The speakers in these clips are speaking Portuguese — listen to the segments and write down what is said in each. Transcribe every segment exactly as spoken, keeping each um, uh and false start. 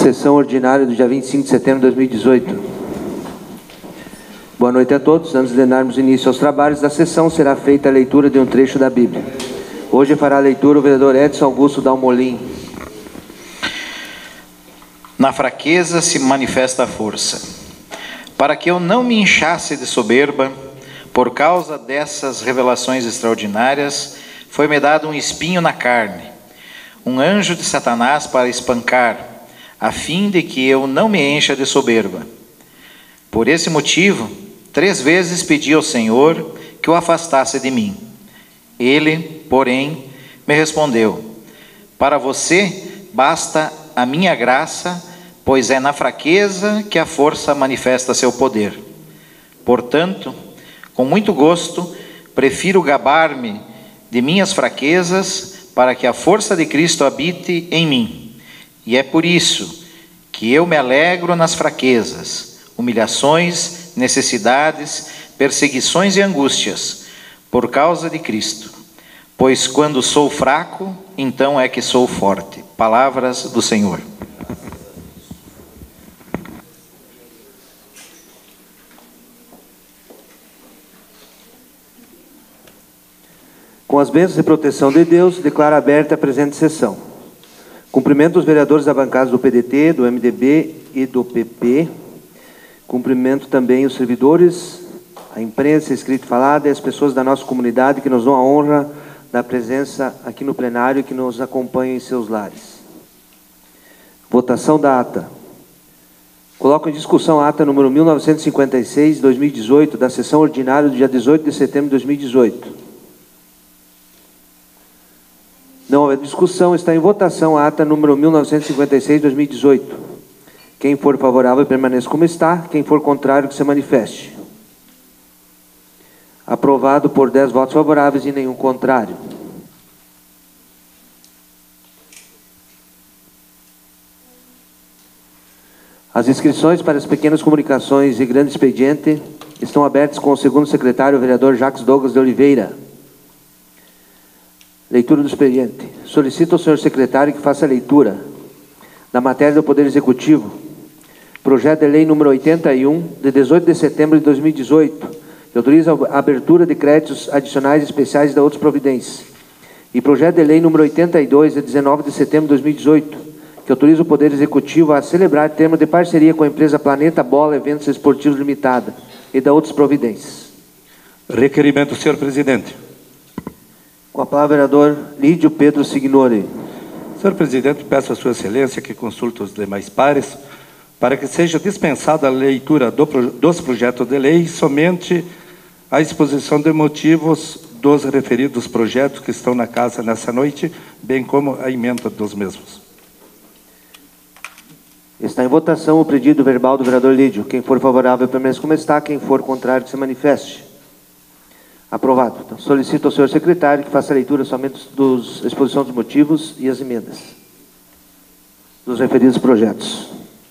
Sessão ordinária do dia vinte e cinco de setembro de dois mil e dezoito. Boa noite a todos. Antes de darmos início aos trabalhos da sessão, será feita a leitura de um trecho da Bíblia. Hoje fará a leitura o vereador Edson Augusto Dalmolin. Na fraqueza se manifesta a força. Para que eu não me inchasse de soberba, por causa dessas revelações extraordinárias, foi-me dado um espinho na carne, um anjo de Satanás para espancar, a fim de que eu não me encha de soberba. Por esse motivo, três vezes pedi ao Senhor que o afastasse de mim. Ele, porém, me respondeu: para você basta a minha graça, pois é na fraqueza que a força manifesta seu poder. Portanto, com muito gosto, prefiro gabar-me de minhas fraquezas, para que a força de Cristo habite em mim. E é por isso que eu me alegro nas fraquezas, humilhações, necessidades, perseguições e angústias, por causa de Cristo. Pois quando sou fraco, então é que sou forte. Palavras do Senhor. Com as bênçãos e proteção de Deus, declaro aberta a presente sessão. Cumprimento os vereadores da bancada do P D T, do M D B e do P P. Cumprimento também os servidores, a imprensa escrita e falada e as pessoas da nossa comunidade que nos dão a honra da presença aqui no plenário e que nos acompanham em seus lares. Votação da ata. Coloco em discussão a ata número mil novecentos e cinquenta e seis, dois mil e dezoito, da sessão ordinária do dia dezoito de setembro de dois mil e dezoito. Não houve discussão, está em votação a ata número mil novecentos e cinquenta e seis, dois mil e dezoito. Quem for favorável, permaneça como está. Quem for contrário, que se manifeste. Aprovado por dez votos favoráveis e nenhum contrário. As inscrições para as pequenas comunicações e grande expediente estão abertas com o segundo secretário, o vereador Jacques Douglas de Oliveira. Leitura do expediente. Solicito ao senhor secretário que faça a leitura da matéria do Poder Executivo, projeto de lei número oitenta e um, de dezoito de setembro de dois mil e dezoito, que autoriza a abertura de créditos adicionais especiais e da outras providências. E projeto de lei número oitenta e dois, de dezenove de setembro de dois mil e dezoito, que autoriza o Poder Executivo a celebrar termo de parceria com a empresa Planeta Bola Eventos Esportivos Limitada e da outras providências. Requerimento, senhor presidente. Com a palavra, vereador Lídio Pedro Signori. Senhor presidente, peço a sua excelência que consulte os demais pares para que seja dispensada a leitura do, dos projetos de lei, somente a exposição de motivos dos referidos projetos que estão na casa nessa noite, bem como a emenda dos mesmos. Está em votação o pedido verbal do vereador Lídio. Quem for favorável, permaneça como está. Quem for contrário, que se manifeste. Aprovado. Então, solicito ao senhor secretário que faça a leitura somente dos exposição dos motivos e as emendas dos referidos projetos.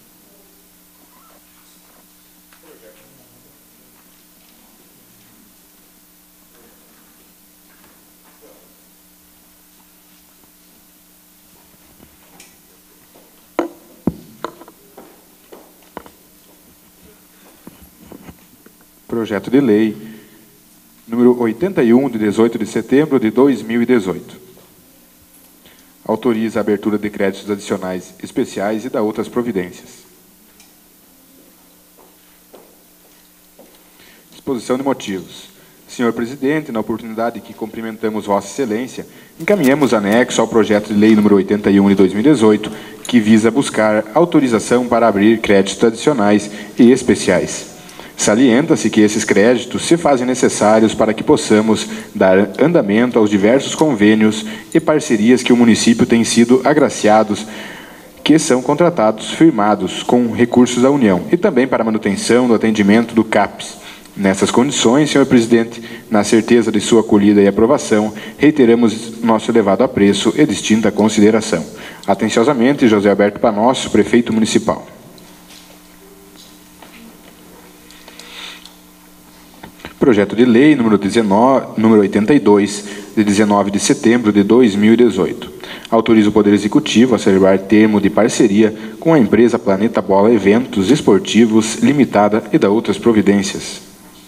Projeto de lei número oitenta e um, de dezoito de setembro de dois mil e dezoito. Autoriza a abertura de créditos adicionais especiais e da outras providências. Exposição de motivos. Senhor presidente, na oportunidade que cumprimentamos Vossa Excelência, encaminhamos anexo ao projeto de lei número oitenta e um de dois mil e dezoito, que visa buscar autorização para abrir créditos adicionais e especiais. Salienta-se que esses créditos se fazem necessários para que possamos dar andamento aos diversos convênios e parcerias que o município tem sido agraciados, que são contratados firmados com recursos da União, e também para a manutenção do atendimento do CAPES. Nessas condições, senhor presidente, na certeza de sua acolhida e aprovação, reiteramos nosso elevado apreço e distinta consideração. Atenciosamente, José Alberto Panosso, prefeito municipal. Projeto de lei número, dezenove, número oitenta e dois, de dezenove de setembro de dois mil e dezoito. Autoriza o Poder Executivo a celebrar termo de parceria com a empresa Planeta Bola Eventos Esportivos Limitada e da outras providências.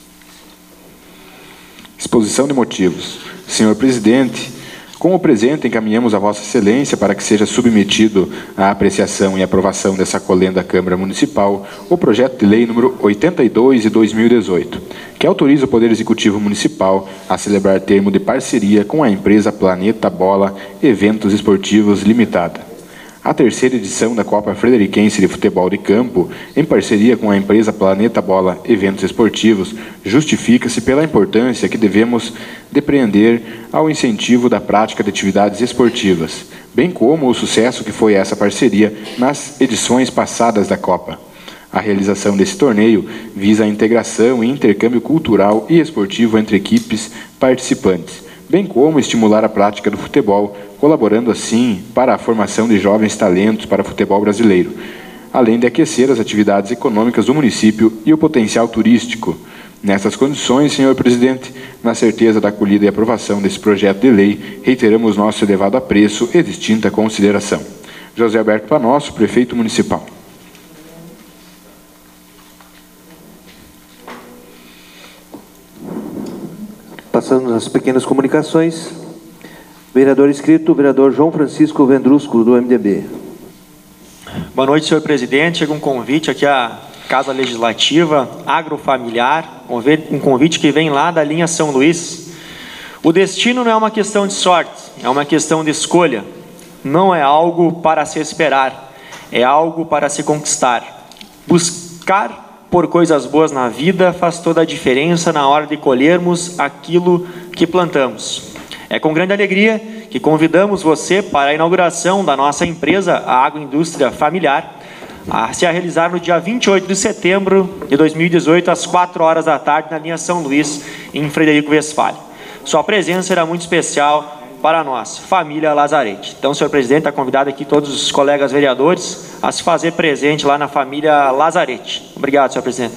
Exposição de motivos. Senhor Presidente, com o presente encaminhamos a Vossa Excelência para que seja submetido à apreciação e aprovação dessa colenda Câmara Municipal o projeto de lei número oitenta e dois de dois mil e dezoito, que autoriza o Poder Executivo Municipal a celebrar termo de parceria com a empresa Planeta Bola Eventos Esportivos Limitada. A terceira edição da Copa Frederiquense de Futebol de Campo, em parceria com a empresa Planeta Bola Eventos Esportivos, justifica-se pela importância que devemos depreender ao incentivo da prática de atividades esportivas, bem como o sucesso que foi essa parceria nas edições passadas da Copa. A realização desse torneio visa a integração e intercâmbio cultural e esportivo entre equipes participantes, bem como estimular a prática do futebol, colaborando assim para a formação de jovens talentos para o futebol brasileiro, além de aquecer as atividades econômicas do município e o potencial turístico. Nessas condições, senhor presidente, na certeza da acolhida e aprovação desse projeto de lei, reiteramos nosso elevado apreço e distinta consideração. José Alberto Panosso, prefeito municipal. Passando às pequenas comunicações. Vereador inscrito, vereador João Francisco Vendrusco, do M D B. Boa noite, senhor presidente. Chega um convite aqui à Casa Legislativa Agrofamiliar, um convite que vem lá da linha São Luís. O destino não é uma questão de sorte, é uma questão de escolha. Não é algo para se esperar, é algo para se conquistar. Buscar por coisas boas na vida faz toda a diferença na hora de colhermos aquilo que plantamos. É com grande alegria que convidamos você para a inauguração da nossa empresa, a Agroindústria Familiar, a se realizar no dia vinte e oito de setembro de dois mil e dezoito, às quatro horas da tarde, na linha São Luís, em Frederico Westphalen. Sua presença será muito especial para nós, família Lazarete. Então, senhor presidente, está convidado aqui todos os colegas vereadores a se fazer presente lá na família Lazarete. Obrigado, senhor presidente.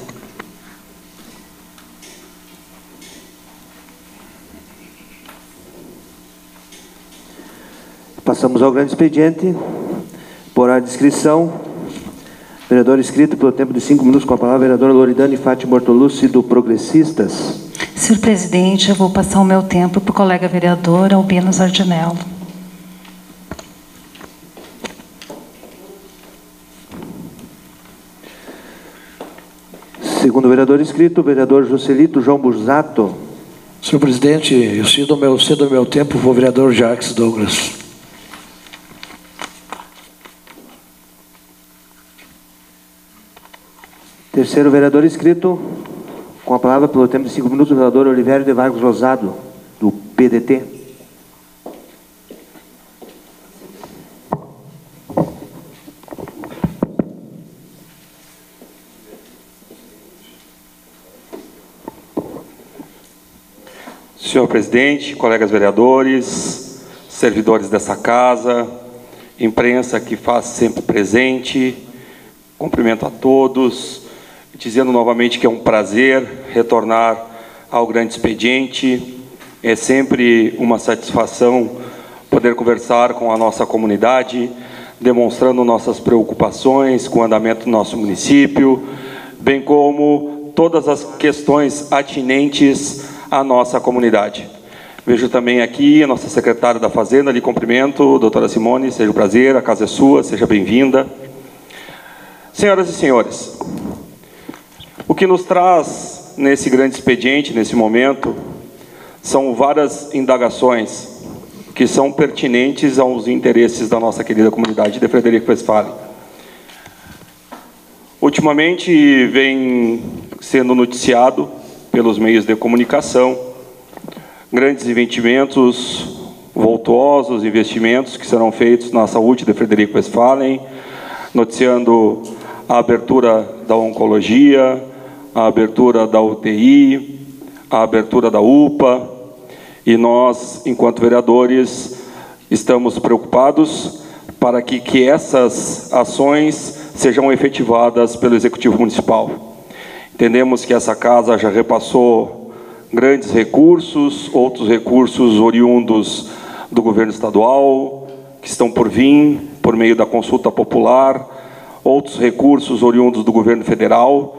Passamos ao grande expediente. Por a inscrição, vereador inscrito pelo tempo de cinco minutos, com a palavra, vereadora Loridane Fátima Bortolucci, do Progressistas. Senhor presidente, eu vou passar o meu tempo para o colega vereador Albino Zardinello. Segundo vereador inscrito, vereador Joselito João Burzato. Senhor presidente, eu cedo o meu, cedo o meu tempo para o vereador Jacques Douglas. Terceiro vereador inscrito, com a palavra pelo tempo de cinco minutos, o vereador Olivério de Vargas Rosado, do P D T. Senhor presidente, colegas vereadores, servidores dessa casa, imprensa que faz sempre presente, cumprimento a todos, dizendo novamente que é um prazer retornar ao grande expediente. É sempre uma satisfação poder conversar com a nossa comunidade, demonstrando nossas preocupações com o andamento do nosso município, bem como todas as questões atinentes à nossa comunidade. Vejo também aqui a nossa secretária da Fazenda, lhe cumprimento, doutora Simone, seja um prazer, a casa é sua, seja bem-vinda. Senhoras e senhores, o que nos traz nesse grande expediente, nesse momento, são várias indagações que são pertinentes aos interesses da nossa querida comunidade de Frederico Westphalen. Ultimamente vem sendo noticiado pelos meios de comunicação grandes investimentos voltuosos, investimentos que serão feitos na saúde de Frederico Westphalen, noticiando a abertura da oncologia, a abertura da U T I, a abertura da U P A, e nós, enquanto vereadores, estamos preocupados para que, que essas ações sejam efetivadas pelo Executivo Municipal. Entendemos que essa casa já repassou grandes recursos, outros recursos oriundos do governo estadual, que estão por vir, por meio da consulta popular, outros recursos oriundos do governo federal,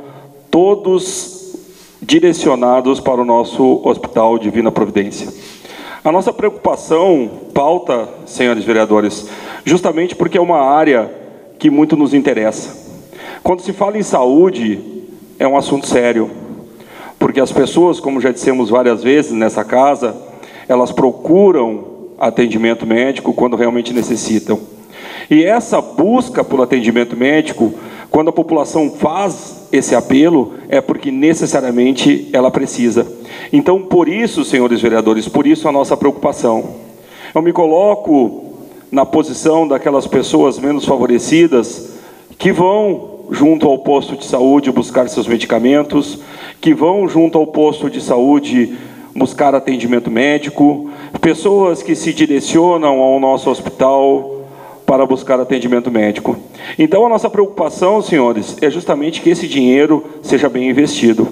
todos direcionados para o nosso Hospital Divina Providência. A nossa preocupação pauta, senhores vereadores, justamente porque é uma área que muito nos interessa. Quando se fala em saúde, é um assunto sério, porque as pessoas, como já dissemos várias vezes nessa casa, elas procuram atendimento médico quando realmente necessitam. E essa busca por atendimento médico, quando a população faz esse apelo, é porque necessariamente ela precisa. Então, por isso, senhores vereadores, por isso a nossa preocupação. Eu me coloco na posição daquelas pessoas menos favorecidas que vão junto ao posto de saúde buscar seus medicamentos, que vão junto ao posto de saúde buscar atendimento médico, pessoas que se direcionam ao nosso hospital para buscar atendimento médico. Então, a nossa preocupação, senhores, é justamente que esse dinheiro seja bem investido.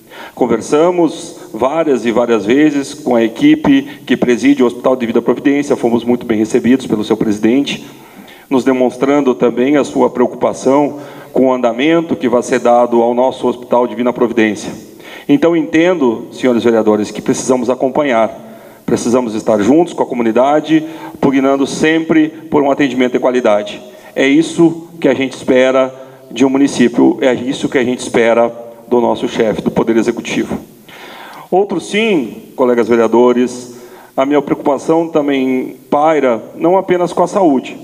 Conversamos várias e várias vezes com a equipe que preside o Hospital Divina Providência, fomos muito bem recebidos pelo seu presidente, nos demonstrando também a sua preocupação com o andamento que vai ser dado ao nosso Hospital Divina Providência. Então, entendo, senhores vereadores, que precisamos acompanhar, precisamos estar juntos com a comunidade, pugnando sempre por um atendimento de qualidade. É isso que a gente espera de um município, é isso que a gente espera do nosso chefe, do Poder Executivo. Outro sim, colegas vereadores, a minha preocupação também paira não apenas com a saúde.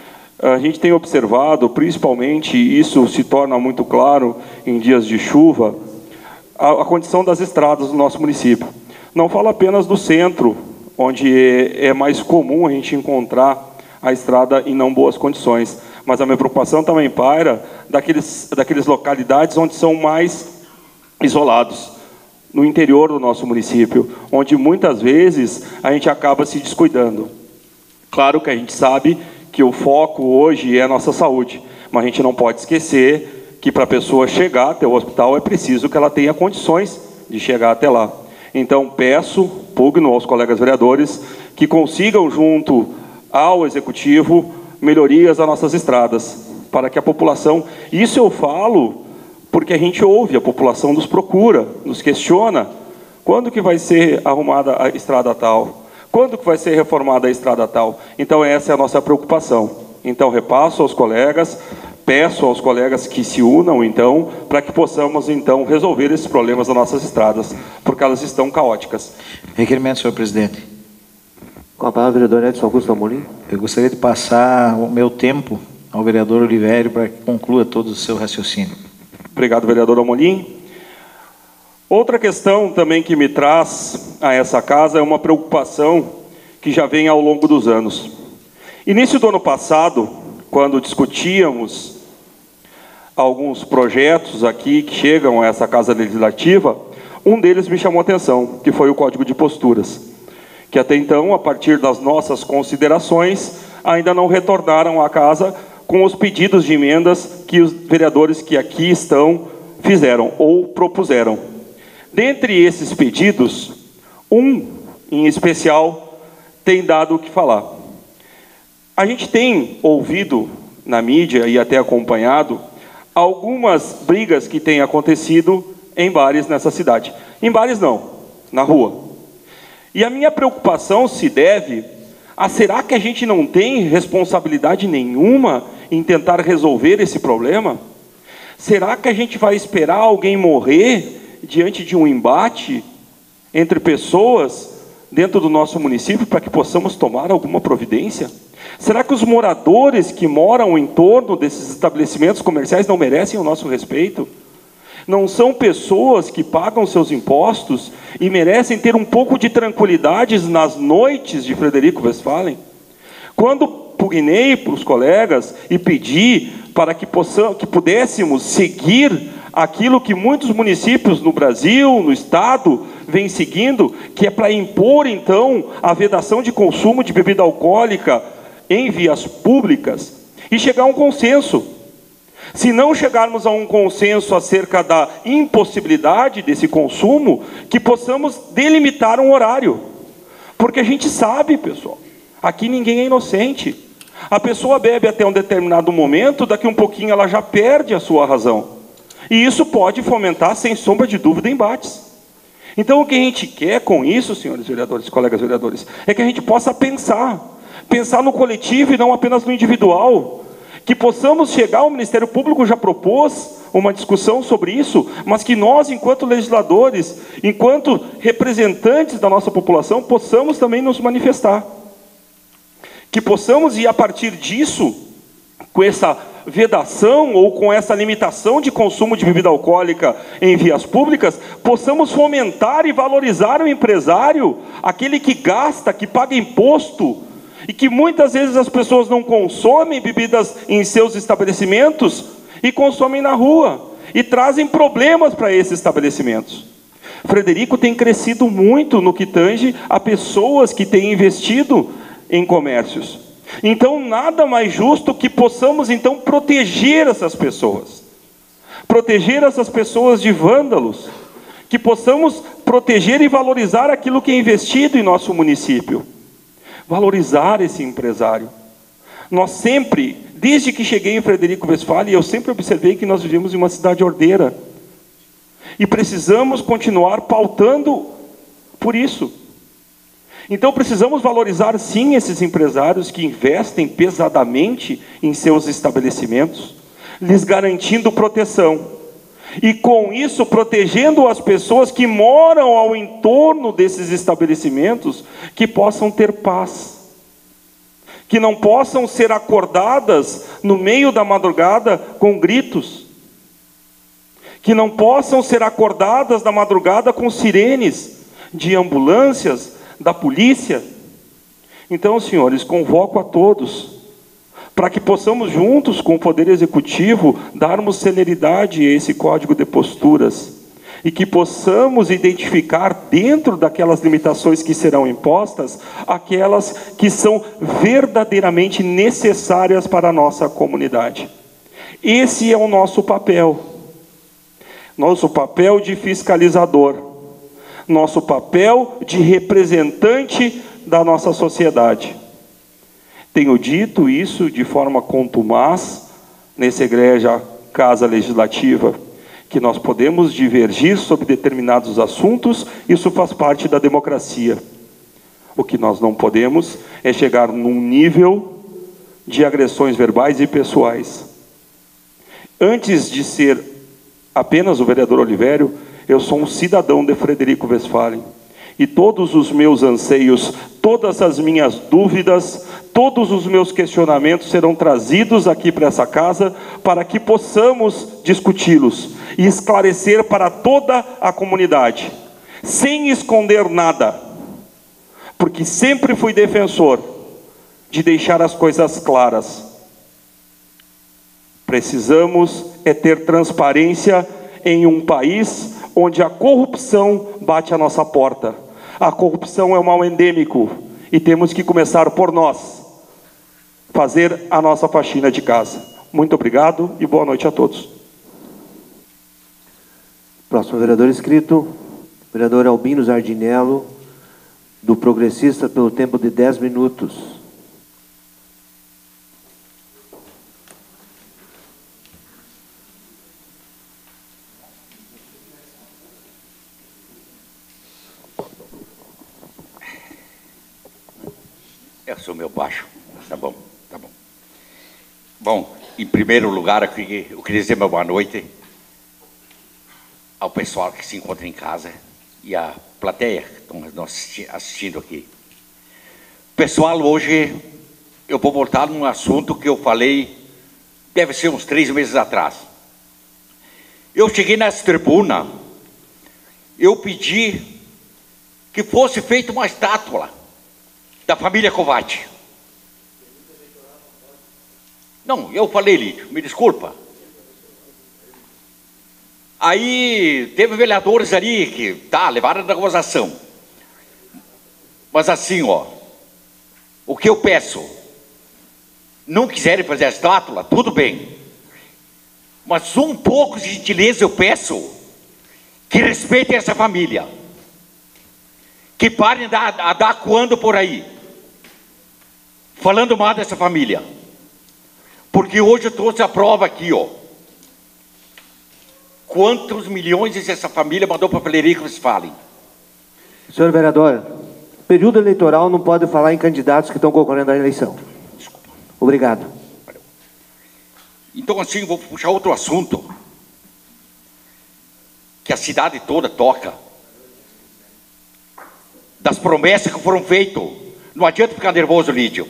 A gente tem observado, principalmente, e isso se torna muito claro em dias de chuva, a, a condição das estradas do nosso município. Não falo apenas do centro, onde é, é mais comum a gente encontrar a estrada em não boas condições, mas a minha preocupação também paira daqueles, daqueles localidades onde são mais isolados, no interior do nosso município, onde muitas vezes a gente acaba se descuidando. Claro que a gente sabe que o foco hoje é a nossa saúde, mas a gente não pode esquecer que para a pessoa chegar até o hospital é preciso que ela tenha condições de chegar até lá. Então, peço, pugno aos colegas vereadores, que consigam, junto ao Executivo, melhorias às nossas estradas, para que a população... Isso eu falo porque a gente ouve, a população nos procura, nos questiona. Quando que vai ser arrumada a estrada tal? Quando que vai ser reformada a estrada tal? Então, essa é a nossa preocupação. Então, repasso aos colegas, peço aos colegas que se unam, então, para que possamos, então, resolver esses problemas das nossas estradas, porque elas estão caóticas. Requerimento, senhor presidente. Com a palavra, vereador Edson Augusto Amorim. Eu gostaria de passar o meu tempo ao vereador Olivério para que conclua todo o seu raciocínio. Obrigado, vereador Amorim. Outra questão também que me traz a essa casa é uma preocupação que já vem ao longo dos anos. Início do ano passado, quando discutíamos alguns projetos aqui que chegam a essa casa legislativa, um deles me chamou a atenção, que foi o Código de Posturas, que até então, a partir das nossas considerações, ainda não retornaram à casa com os pedidos de emendas que os vereadores que aqui estão fizeram ou propuseram. Dentre esses pedidos, um em especial tem dado o que falar. A gente tem ouvido na mídia e até acompanhado algumas brigas que têm acontecido em bares nessa cidade. Em bares não, na rua. E a minha preocupação se deve a será que a gente não tem responsabilidade nenhuma em tentar resolver esse problema? Será que a gente vai esperar alguém morrer diante de um embate entre pessoas dentro do nosso município para que possamos tomar alguma providência? Será que os moradores que moram em torno desses estabelecimentos comerciais não merecem o nosso respeito? Não são pessoas que pagam seus impostos e merecem ter um pouco de tranquilidade nas noites de Frederico Westphalen? Quando pugnei para os colegas e pedi para que, possamos, que pudéssemos seguir aquilo que muitos municípios no Brasil, no Estado, vêm seguindo, que é para impor, então, a vedação de consumo de bebida alcoólica em vias públicas e chegar a um consenso. Se não chegarmos a um consenso acerca da impossibilidade desse consumo, que possamos delimitar um horário. Porque a gente sabe, pessoal, aqui ninguém é inocente. A pessoa bebe até um determinado momento, daqui um pouquinho ela já perde a sua razão. E isso pode fomentar, sem sombra de dúvida, embates. Então, o que a gente quer com isso, senhores vereadores, colegas vereadores, é que a gente possa pensar. Pensar no coletivo e não apenas no individual. Que possamos chegar, o Ministério Público já propôs uma discussão sobre isso, mas que nós, enquanto legisladores, enquanto representantes da nossa população, possamos também nos manifestar. Que possamos, e a partir disso, com essa vedação ou com essa limitação de consumo de bebida alcoólica em vias públicas, possamos fomentar e valorizar o empresário, aquele que gasta, que paga imposto, e que muitas vezes as pessoas não consomem bebidas em seus estabelecimentos e consomem na rua, e trazem problemas para esses estabelecimentos. Frederico tem crescido muito no que tange a pessoas que têm investido em comércios. Então, nada mais justo que possamos, então, proteger essas pessoas. Proteger essas pessoas de vândalos. Que possamos proteger e valorizar aquilo que é investido em nosso município. Valorizar esse empresário. Nós sempre, desde que cheguei em Frederico Westphalen, eu sempre observei que nós vivemos em uma cidade ordeira. E precisamos continuar pautando por isso. Então precisamos valorizar sim esses empresários que investem pesadamente em seus estabelecimentos, lhes garantindo proteção. E com isso protegendo as pessoas que moram ao entorno desses estabelecimentos, que possam ter paz. Que não possam ser acordadas no meio da madrugada com gritos. Que não possam ser acordadas na madrugada com sirenes de ambulâncias, da polícia. Então, senhores, convoco a todos para que possamos juntos com o Poder Executivo darmos celeridade a esse código de posturas e que possamos identificar dentro daquelas limitações que serão impostas aquelas que são verdadeiramente necessárias para a nossa comunidade. Esse é o nosso papel. Nosso papel de fiscalizador. Nosso papel de representante da nossa sociedade. Tenho dito isso de forma contumaz nessa igreja Casa Legislativa, que nós podemos divergir sobre determinados assuntos, isso faz parte da democracia. O que nós não podemos é chegar num nível de agressões verbais e pessoais. Antes de ser apenas o vereador Olivério, eu sou um cidadão de Frederico Westphalen. E todos os meus anseios, todas as minhas dúvidas, todos os meus questionamentos serão trazidos aqui para essa casa, para que possamos discuti-los e esclarecer para toda a comunidade, sem esconder nada, porque sempre fui defensor de deixar as coisas claras. Precisamos é ter transparência em um país onde a corrupção bate à nossa porta. A corrupção é um mal endêmico e temos que começar por nós, fazer a nossa faxina de casa. Muito obrigado e boa noite a todos. Próximo vereador inscrito, vereador Albino Zardinello, do Progressista, pelo tempo de dez minutos. Eu sou meu baixo. Tá bom, tá bom. Bom, em primeiro lugar, eu queria, eu queria dizer uma boa noite ao pessoal que se encontra em casa e à plateia que estão nos assistindo aqui. Pessoal, hoje eu vou voltar num assunto que eu falei, deve ser uns três meses atrás. Eu cheguei nessa tribuna, eu pedi que fosse feita uma estátua da família Covatti. Não, eu falei, Lídio, me desculpa. Aí teve vereadores ali que, tá, levaram da gozação. Mas assim, ó, o que eu peço, não quiserem fazer a estátua, tudo bem. Mas um pouco de gentileza eu peço, que respeitem essa família. Que parem a dar, a dar coando por aí. falando mal dessa família. Porque hoje eu trouxe a prova aqui, ó. Quantos milhões essa família mandou para a papelaria que vocês falem? Senhor vereador, período eleitoral não pode falar em candidatos que estão concorrendo à eleição. Desculpa. Obrigado. Valeu. Então, assim, vou puxar outro assunto. Que a cidade toda toca. Das promessas que foram feitas. Não adianta ficar nervoso, Lídio.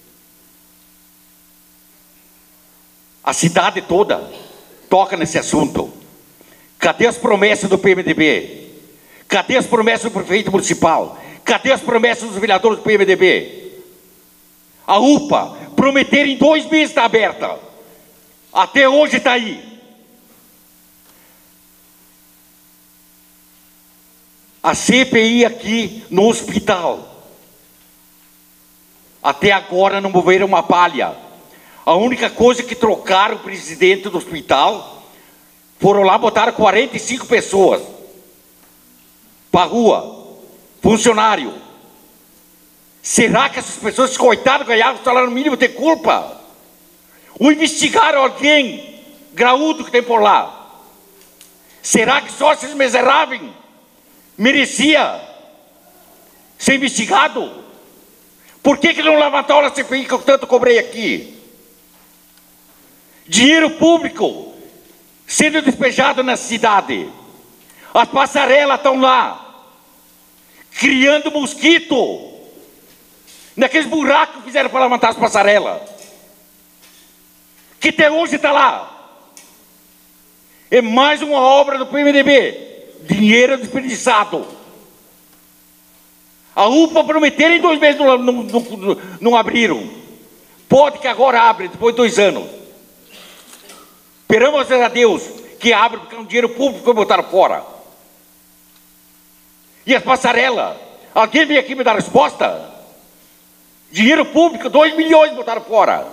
A cidade toda toca nesse assunto. Cadê as promessas do P M D B? Cadê as promessas do prefeito municipal? Cadê as promessas dos vereadores do P M D B? A U P A, prometeram em dois meses estar aberta. Até hoje está aí. A C P I aqui no hospital. Até agora não moveram uma palha. A única coisa que trocaram o presidente do hospital, foram lá, botaram quarenta e cinco pessoas para a rua, funcionário. Será que essas pessoas, coitadas, ganharam o salário mínimo, tem culpa? Ou investigaram alguém graúdo que tem por lá? Será que só esses miseráveis merecia ser investigado? Por que que não levantaram a C P I que eu tanto cobrei aqui? Dinheiro público sendo despejado na cidade. As passarelas estão lá, criando mosquito, naqueles buracos que fizeram para levantar as passarelas, que até hoje está lá. É mais uma obra do P M D B, dinheiro desperdiçado. A U P A prometeram em dois meses, não, não, não, não abriram. Pode que agora abre, depois de dois anos. Esperamos a Deus que abra, porque é um dinheiro público que botaram fora. E as passarelas? Alguém vem aqui me dar resposta? Dinheiro público, dois milhões botaram fora.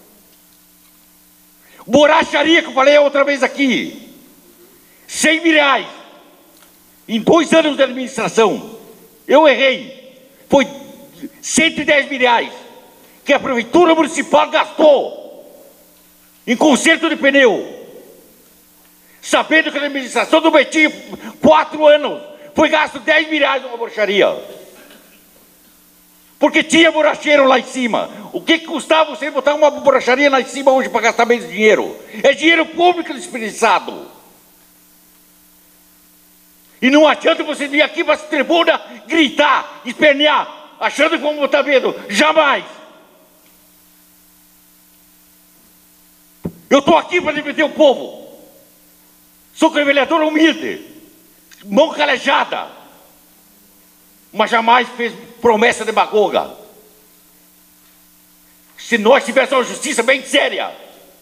Borracharia, que eu falei outra vez aqui, cem mil reais. Em dois anos de administração, eu errei. Foi cento e dez mil reais que a prefeitura municipal gastou em conserto de pneu, sabendo que a administração do Betinho, quatro anos, foi gasto dez mil reais numa borracharia. Porque tinha borracheiro lá em cima. O que, que custava você botar uma borracharia lá em cima hoje para gastar menos dinheiro? É dinheiro público desperdiçado. E não adianta você vir aqui para essa tribuna gritar, espernear, achando que vamos botar medo. Jamais! Eu estou aqui para defender o povo. Sou vereador humilde, mão calejada, mas jamais fez promessa demagoga. Se nós tivéssemos uma justiça bem séria,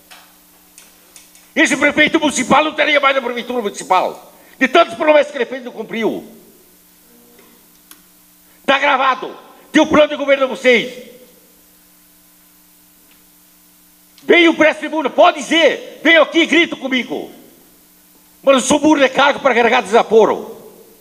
esse prefeito municipal não teria mais a prefeitura municipal. De tantas promessas que ele fez, não cumpriu. Está gravado. Tem o plano de governo de vocês. Venham para essa tribuna, pode dizer, venham aqui e gritam comigo. Mas eu sou burro de cargo para carregar desaforo.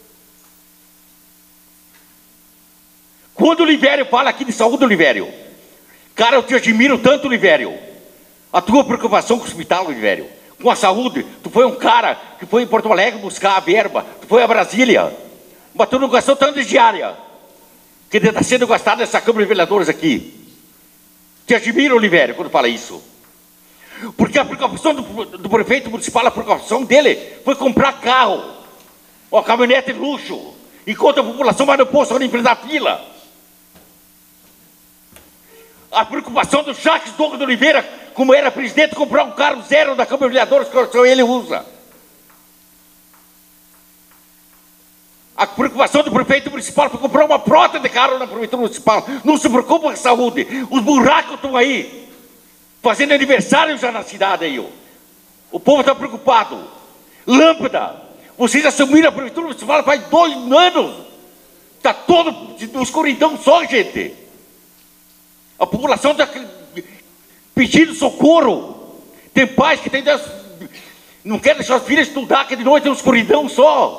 Quando o Olivério fala aqui de saúde, Olivério, cara, eu te admiro tanto, Olivério. A tua preocupação com o hospital, Olivério, com a saúde. Tu foi um cara que foi em Porto Alegre buscar a verba, tu foi a Brasília, mas tu não gastou tanto de diária que está sendo gastado nessa Câmara de Vereadores aqui. Te admiro, Olivério, quando fala isso. Porque a preocupação do, do prefeito municipal, a preocupação dele foi comprar carro, uma caminhonete de luxo, enquanto a população vai no posto ali em frente à fila. A preocupação do Jacques Douglas de Oliveira, como era presidente, comprar um carro zero da Câmara de Vereadores, que só ele usa. A preocupação do prefeito municipal foi comprar uma frota de carro na prefeitura municipal. Não se preocupa com a saúde. Os buracos estão aí, fazendo aniversário já na cidade aí. Ó. O povo está preocupado. Lâmpada. Vocês assumiram a prefeitura municipal faz dois anos. Está todo no escuridão só, gente. A população está pedindo socorro. Tem pais que tem das... não querem deixar as filhas estudar, que de noite tem uma escuridão só.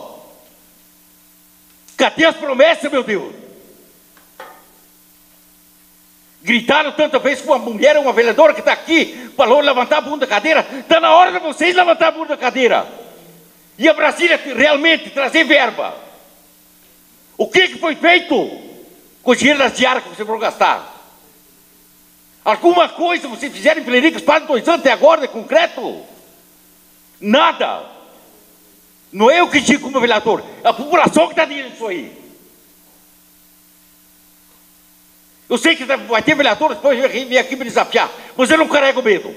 Cadê as promessas, meu Deus? Gritaram tanta vez com uma mulher, uma vereadora que está aqui, falou levantar a bunda da cadeira. Está na hora de vocês levantar a bunda da cadeira. E a Brasília realmente trazer verba. O que, que foi feito com o dinheiro das diárias que vocês vão gastar? Alguma coisa vocês fizeram em Piliricas quase dois anos até agora, de concreto? Nada. Não é eu que digo como vereador, é a população que está dizendo isso aí. Eu sei que vai ter vereador, depois vem aqui me desafiar, mas eu não carrego medo.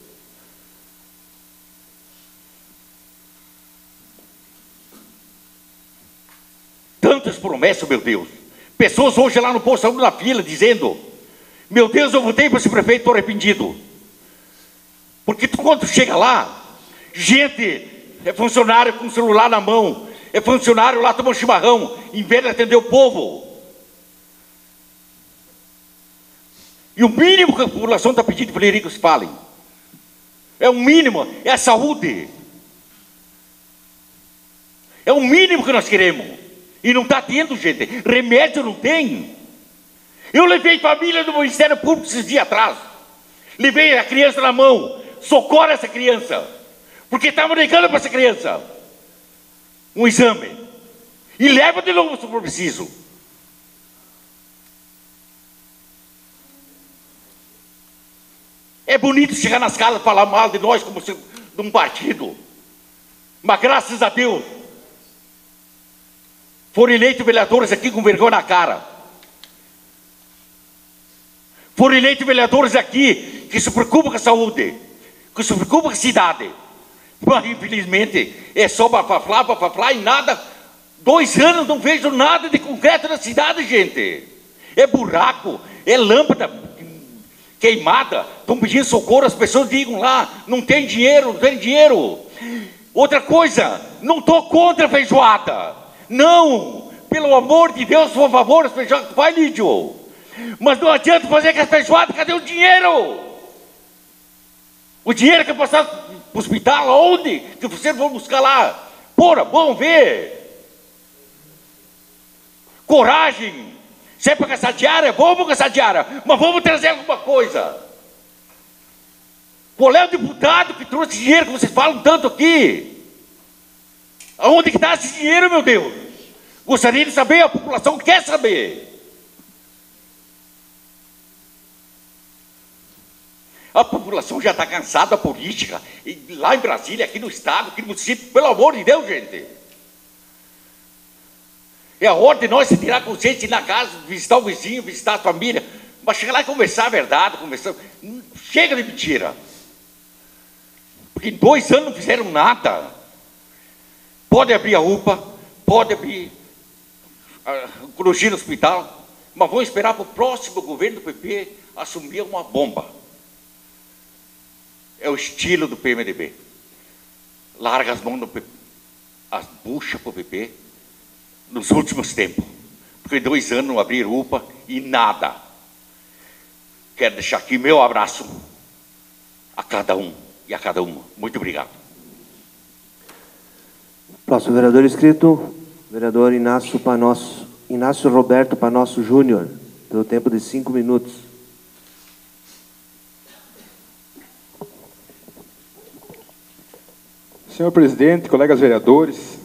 Tantas promessas, meu Deus. Pessoas hoje lá no posto na fila dizendo: meu Deus, eu votei para esse prefeito, estou arrependido. Porque tu, quando tu chega lá, gente, é funcionário com o celular na mão, é funcionário lá tomando chimarrão, em vez de atender o povo. E o mínimo que a população está pedindo para que se falem é o mínimo, é a saúde. É o mínimo que nós queremos. E não está tendo, gente. Remédio não tem. Eu levei família do Ministério Público esses dias atrás. Levei a criança na mão. Socorre essa criança. Porque estavam negando para essa criança um exame. E leva de novo se for preciso. É bonito chegar nas casas e falar mal de nós como se, de um partido. Mas graças a Deus, foram eleitos vereadores aqui com vergonha na cara. Foram eleitos vereadores aqui que se preocupam com a saúde, que se preocupam com a cidade. Mas infelizmente é só bafaflá, bafaflá e nada. Dois anos não vejo nada de concreto na cidade, gente. É buraco, é lâmpada queimada, estão pedindo socorro, as pessoas digam lá, não tem dinheiro, não tem dinheiro. Outra coisa, não estou contra a feijoada, não, pelo amor de Deus, por favor, as feijoadas, vai, Lídio, mas não adianta fazer com as feijoadas, cadê o dinheiro? O dinheiro que é passado para o hospital, aonde? Que vocês vão buscar lá? Porra, vamos ver. Coragem. Se é para gastar diária, vamos gastar diária, mas vamos trazer alguma coisa. Qual é o deputado que trouxe dinheiro que vocês falam tanto aqui? Aonde que está esse dinheiro, meu Deus? Gostaria de saber, a população quer saber. A população já está cansada da política, lá em Brasília, aqui no estado, aqui no município, pelo amor de Deus, gente. É a hora de nós se tirar consciência, ir na casa, visitar o vizinho, visitar a família, mas chegar lá e conversar a verdade, conversar. Chega de mentira. Porque em dois anos não fizeram nada. Pode abrir a U P A, pode abrir a oncologia no hospital, mas vão esperar para o próximo governo do P P assumir uma bomba. É o estilo do P M D B. Larga as mãos do P P, as buchas para o P P. Nos últimos tempos, porque dois anos não abriram U P A e nada. Quero deixar aqui meu abraço a cada um e a cada uma. Muito obrigado. Próximo vereador inscrito, vereador Inácio Panosso, Inácio Roberto Panosso Júnior, pelo tempo de cinco minutos. Senhor presidente, colegas vereadores,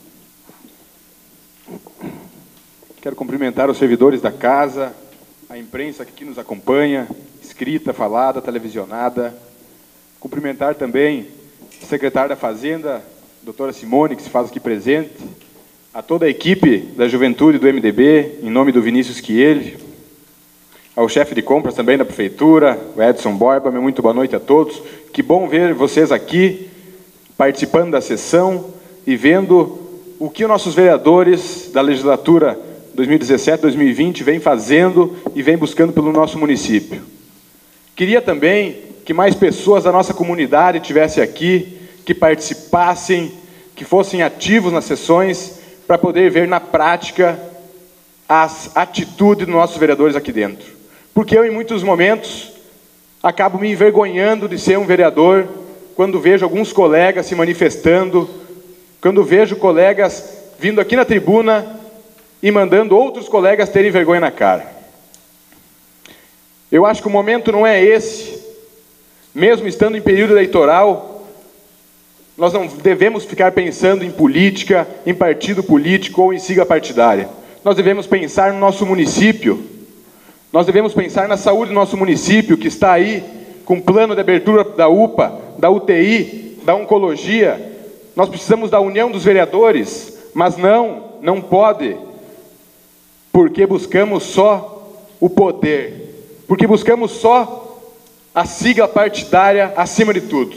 quero cumprimentar os servidores da casa, a imprensa que aqui nos acompanha, escrita, falada, televisionada. Cumprimentar também a secretária da Fazenda, doutora Simone, que se faz aqui presente, a toda a equipe da Juventude do M D B, em nome do Vinícius Chieli, ao chefe de compras também da Prefeitura, o Edson Borba, meu muito boa noite a todos. Que bom ver vocês aqui, participando da sessão e vendo o que os nossos vereadores da legislatura dois mil e dezessete, dois mil e vinte vem fazendo e vem buscando pelo nosso município. Queria também que mais pessoas da nossa comunidade estivessem aqui, que participassem, que fossem ativos nas sessões, para poder ver na prática as atitudes dos nossos vereadores aqui dentro. Porque eu, em muitos momentos, acabo me envergonhando de ser um vereador quando vejo alguns colegas se manifestando, quando vejo colegas vindo aqui na tribuna e mandando outros colegas terem vergonha na cara. Eu acho que o momento não é esse. Mesmo estando em período eleitoral, nós não devemos ficar pensando em política, em partido político ou em sigla partidária. Nós devemos pensar no nosso município. Nós devemos pensar na saúde do nosso município, que está aí com plano de abertura da U P A, da U T I, da oncologia. Nós precisamos da união dos vereadores, mas não, não pode, porque buscamos só o poder, porque buscamos só a sigla partidária acima de tudo.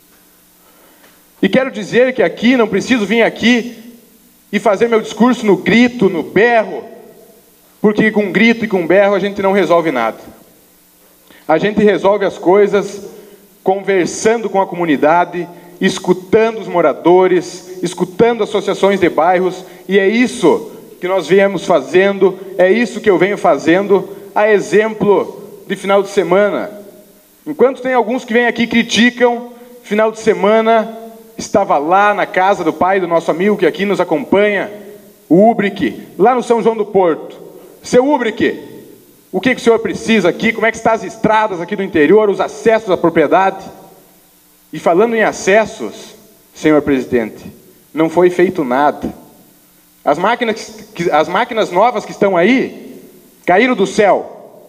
E quero dizer que aqui, não preciso vir aqui e fazer meu discurso no grito, no berro, porque com grito e com berro a gente não resolve nada. A gente resolve as coisas conversando com a comunidade, escutando os moradores, escutando associações de bairros, e é isso que nós viemos fazendo, é isso que eu venho fazendo, a exemplo de final de semana. Enquanto tem alguns que vêm aqui e criticam, final de semana estava lá na casa do pai do nosso amigo que aqui nos acompanha, o Ubrique, lá no São João do Porto. Seu Ubrique, o que, que o senhor precisa aqui? Como é que estão as estradas aqui do interior, os acessos à propriedade? E falando em acessos, senhor presidente, não foi feito nada. As máquinas, as máquinas novas que estão aí, caíram do céu.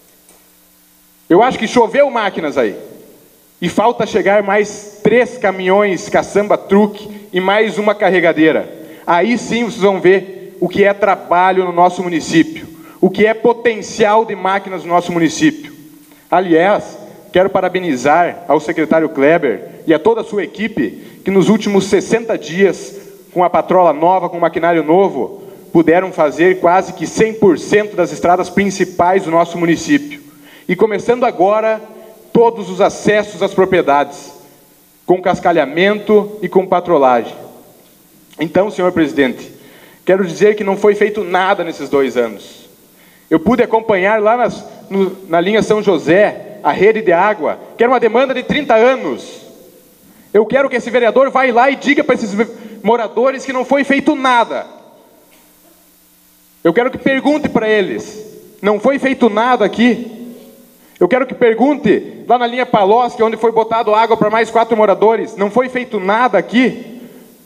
Eu acho que choveu máquinas aí. E falta chegar mais três caminhões caçamba truque e mais uma carregadeira. Aí sim vocês vão ver o que é trabalho no nosso município, o que é potencial de máquinas no nosso município. Aliás, quero parabenizar ao secretário Kleber e a toda a sua equipe, que nos últimos sessenta dias, com a patrola nova, com o maquinário novo, puderam fazer quase que cem por cento das estradas principais do nosso município. E começando agora, todos os acessos às propriedades, com cascalhamento e com patrolagem. Então, senhor presidente, quero dizer que não foi feito nada nesses dois anos. Eu pude acompanhar lá nas, no, na linha São José, a rede de água, que era uma demanda de trinta anos. Eu quero que esse vereador vá lá e diga para esses moradores que não foi feito nada. Eu quero que pergunte para eles, não foi feito nada aqui? Eu quero que pergunte lá na linha Palocci, onde foi botado água para mais quatro moradores, não foi feito nada aqui?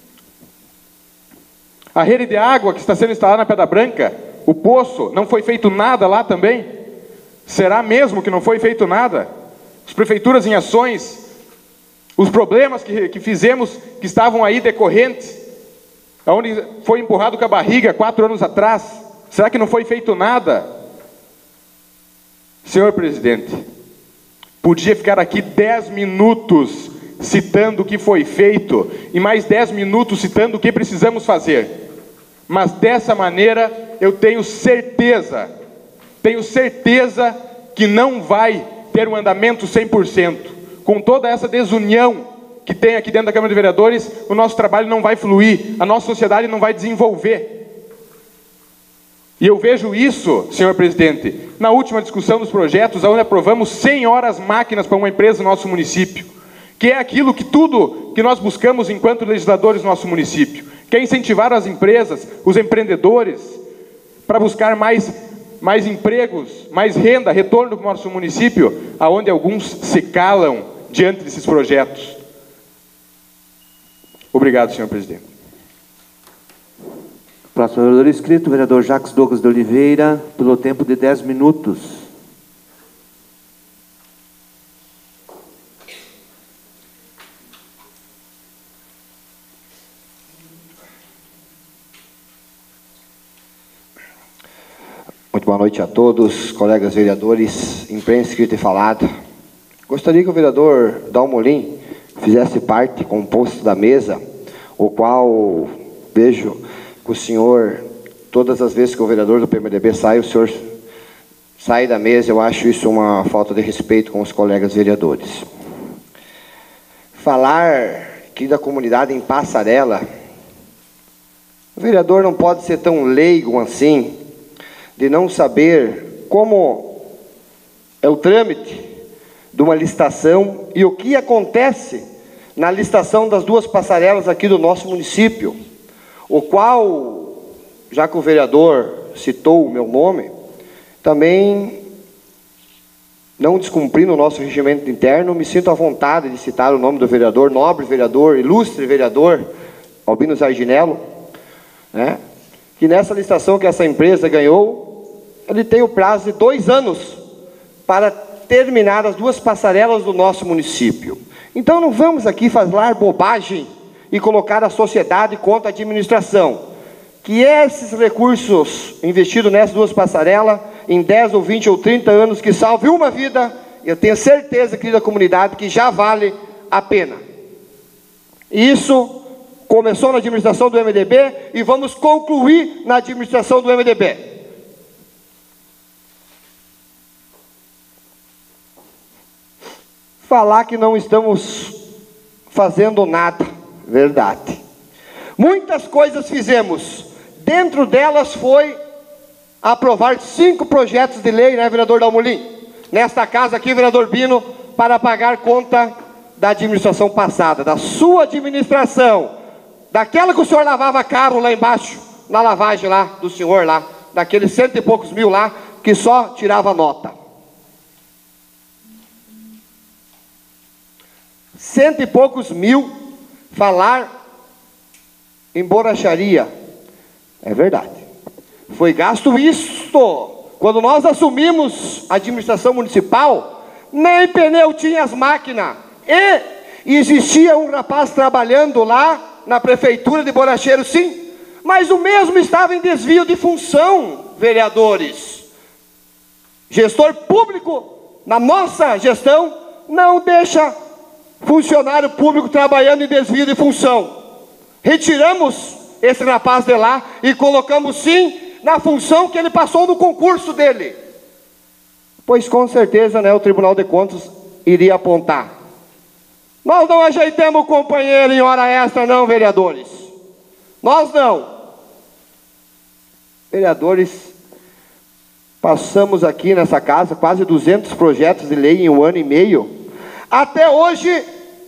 A rede de água que está sendo instalada na Pedra Branca, o poço, não foi feito nada lá também? Será mesmo que não foi feito nada? As prefeituras em ações, os problemas que, que fizemos, que estavam aí decorrentes, onde foi empurrado com a barriga quatro anos atrás, será que não foi feito nada? Senhor presidente, podia ficar aqui dez minutos citando o que foi feito e mais dez minutos citando o que precisamos fazer. Mas dessa maneira eu tenho certeza, tenho certeza que não vai ter um andamento cem por cento. Com toda essa desunião que tem aqui dentro da Câmara de Vereadores, o nosso trabalho não vai fluir, a nossa sociedade não vai desenvolver. E eu vejo isso, senhor presidente, na última discussão dos projetos, onde aprovamos cem horas máquinas para uma empresa no nosso município, que é aquilo que tudo que nós buscamos enquanto legisladores no nosso município, que é incentivar as empresas, os empreendedores, para buscar mais, mais empregos, mais renda, retorno para o nosso município, aonde alguns se calam diante desses projetos. Obrigado, senhor presidente. Próximo vereador inscrito, o vereador Jacques Douglas de Oliveira, pelo tempo de dez minutos. Muito boa noite a todos, colegas vereadores, imprensa escrita e falada. Gostaria que o vereador Dalmolin fizesse parte, composto da mesa, o qual vejo que o senhor, todas as vezes que o vereador do P M D B sai, o senhor sai da mesa. Eu acho isso uma falta de respeito com os colegas vereadores. Falar aqui da comunidade em Passarela, o vereador não pode ser tão leigo assim, de não saber como é o trâmite de uma licitação e o que acontece na licitação das duas passarelas aqui do nosso município, o qual, já que o vereador citou o meu nome, também não descumprindo o nosso regimento interno, me sinto à vontade de citar o nome do vereador, nobre vereador, ilustre vereador, Albino Zardinello, né? Que nessa licitação que essa empresa ganhou, ele tem o prazo de dois anos para terminar as duas passarelas do nosso município. Então não vamos aqui falar bobagem e colocar a sociedade contra a administração. Que esses recursos investidos nessas duas passarelas, em dez ou vinte ou trinta anos, que salve uma vida, eu tenho certeza, querida comunidade, que já vale a pena. E isso começou na administração do M D B e vamos concluir na administração do M D B. Falar que não estamos fazendo nada, verdade. Muitas coisas fizemos, dentro delas foi aprovar cinco projetos de lei, né, vereador Dalmolin? Nesta casa aqui, vereador Bino, para pagar conta da administração passada, da sua administração, daquela que o senhor lavava carro lá embaixo, na lavagem lá, do senhor lá, daqueles cento e poucos mil lá, que só tirava nota. Cento e poucos mil, falar em borracharia, é verdade. Foi gasto isto. Quando nós assumimos a administração municipal, nem pneu tinha as máquinas. E existia um rapaz trabalhando lá na prefeitura de Boracheiro, sim. Mas o mesmo estava em desvio de função, vereadores. Gestor público, na nossa gestão, não deixa funcionário público trabalhando em desvio de função. Retiramos esse rapaz de lá e colocamos, sim, na função que ele passou no concurso dele. Pois com certeza, né, o Tribunal de Contas iria apontar. Nós não ajeitamos o companheiro em hora extra não, vereadores. Nós não. Vereadores, passamos aqui nessa casa quase duzentos projetos de lei em um ano e meio. Até hoje,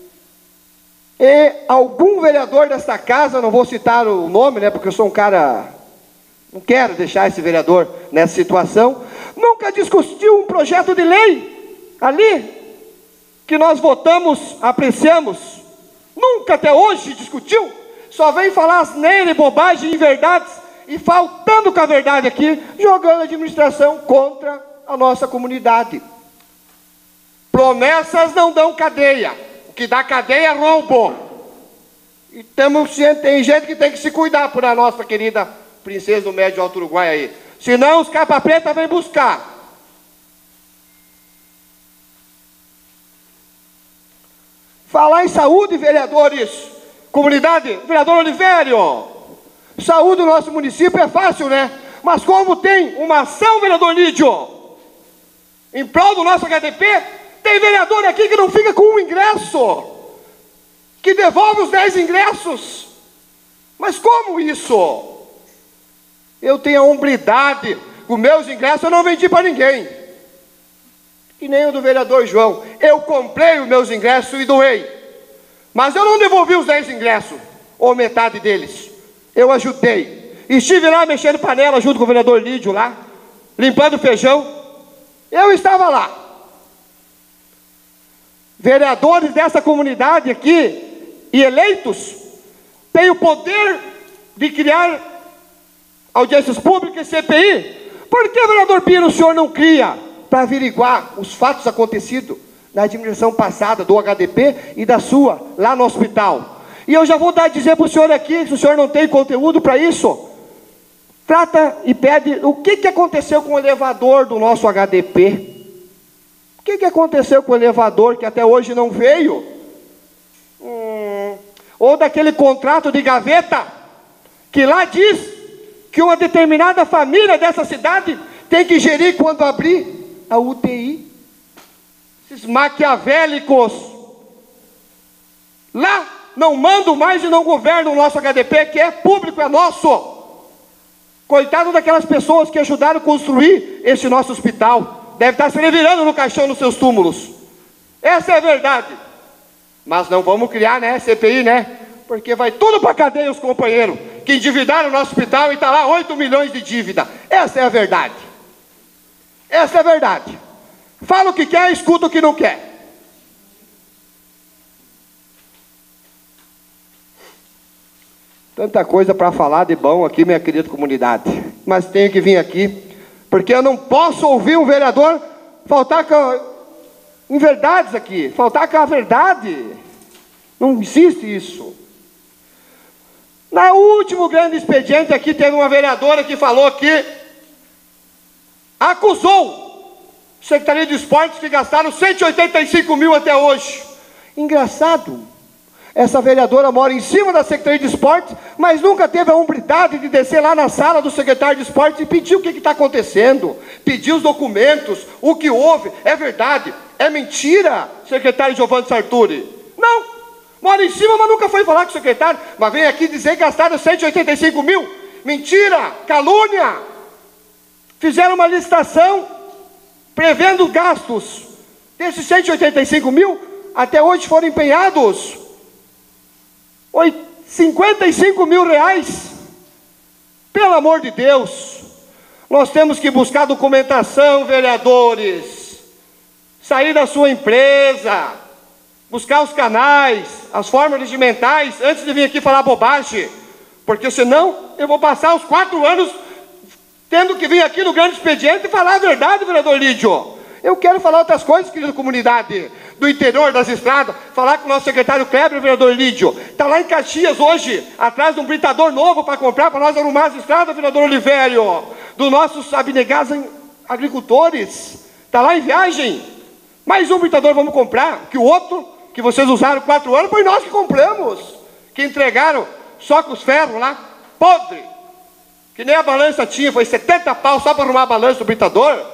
e algum vereador desta casa, não vou citar o nome, né, porque eu sou um cara... Não quero deixar esse vereador nessa situação. Nunca discutiu um projeto de lei ali, que nós votamos, apreciamos. Nunca até hoje discutiu. Só vem falar asneira e bobagem, inverdades, e faltando com a verdade aqui, jogando a administração contra a nossa comunidade. Promessas não dão cadeia. O que dá cadeia é roubo. E temos, tem gente que tem que se cuidar por a nossa querida princesa do Médio Alto Uruguai aí. Senão os capa preta vêm buscar. Falar em saúde, vereadores, comunidade, vereador Olivério, saúde do nosso município é fácil, né? Mas como tem uma ação, vereador Lídio, em prol do nosso H D P, tem vereador aqui que não fica com um ingresso, que devolve os dez ingressos. Mas como isso? Eu tenho a hombridade, os meus ingressos eu não vendi para ninguém. E nem o do vereador João. Eu comprei os meus ingressos e doei. Mas eu não devolvi os dez ingressos, ou metade deles. Eu ajudei. Estive lá mexendo panela junto com o vereador Lídio lá, limpando feijão. Eu estava lá. Vereadores dessa comunidade aqui, e eleitos, têm o poder de criar audiências públicas e C P I. Por que, vereador Bino, o senhor não cria para averiguar os fatos acontecidos na administração passada do H D P e da sua, lá no hospital? E eu já vou dar a dizer para o senhor aqui, se o senhor não tem conteúdo para isso, trata e pede o que, que aconteceu com o elevador do nosso H D P. O que, que aconteceu com o elevador que até hoje não veio? Hum, ou daquele contrato de gaveta, que lá diz que uma determinada família dessa cidade tem que gerir quando abrir a U T I. Esses maquiavélicos lá não mandam mais e não governam o nosso H D P, que é público, é nosso. Coitado daquelas pessoas que ajudaram a construir esse nosso hospital. Deve estar se revirando no caixão nos seus túmulos. Essa é a verdade. Mas não vamos criar, né, C P I, né? Porque vai tudo para a cadeia os companheiros que endividaram o nosso hospital e está lá oito milhões de dívida. Essa é a verdade. Essa é a verdade. Fala o que quer, escuta o que não quer. Tanta coisa para falar de bom aqui, minha querida comunidade. Mas tenho que vir aqui, porque eu não posso ouvir um vereador faltar com inverdades aqui, faltar com a verdade. Não existe isso. No último grande expediente aqui, teve uma vereadora que falou que acusou a Secretaria de Esportes que gastaram cento e oitenta e cinco mil até hoje. Engraçado. Essa vereadora mora em cima da Secretaria de Esportes, mas nunca teve a hombridade de descer lá na sala do secretário de Esportes e pedir o que está acontecendo, pedir os documentos, o que houve, é verdade, é mentira, secretário Giovanni Sarturi. Não, mora em cima, mas nunca foi falar com o secretário, mas vem aqui dizer que gastaram cento e oitenta e cinco mil, mentira, calúnia. Fizeram uma licitação prevendo gastos, desses cento e oitenta e cinco mil, até hoje foram empenhados cinquenta e cinco mil reais. Pelo amor de Deus, nós temos que buscar documentação, vereadores, sair da sua empresa, buscar os canais, as formas regimentais, antes de vir aqui falar bobagem, porque senão eu vou passar os quatro anos tendo que vir aqui no grande expediente e falar a verdade, vereador Lídio. Eu quero falar outras coisas, querida comunidade do interior das estradas, falar com o nosso secretário Kleber, vereador Lídio. Está lá em Caxias hoje, atrás de um britador novo para comprar, para nós arrumar as estradas, vereador Olivério, dos nossos abnegados agricultores. Está lá em viagem. Mais um britador vamos comprar, que o outro, que vocês usaram quatro anos, foi nós que compramos, que entregaram só com os ferros lá, podre, que nem a balança tinha, foi setenta pau só para arrumar a balança do britador.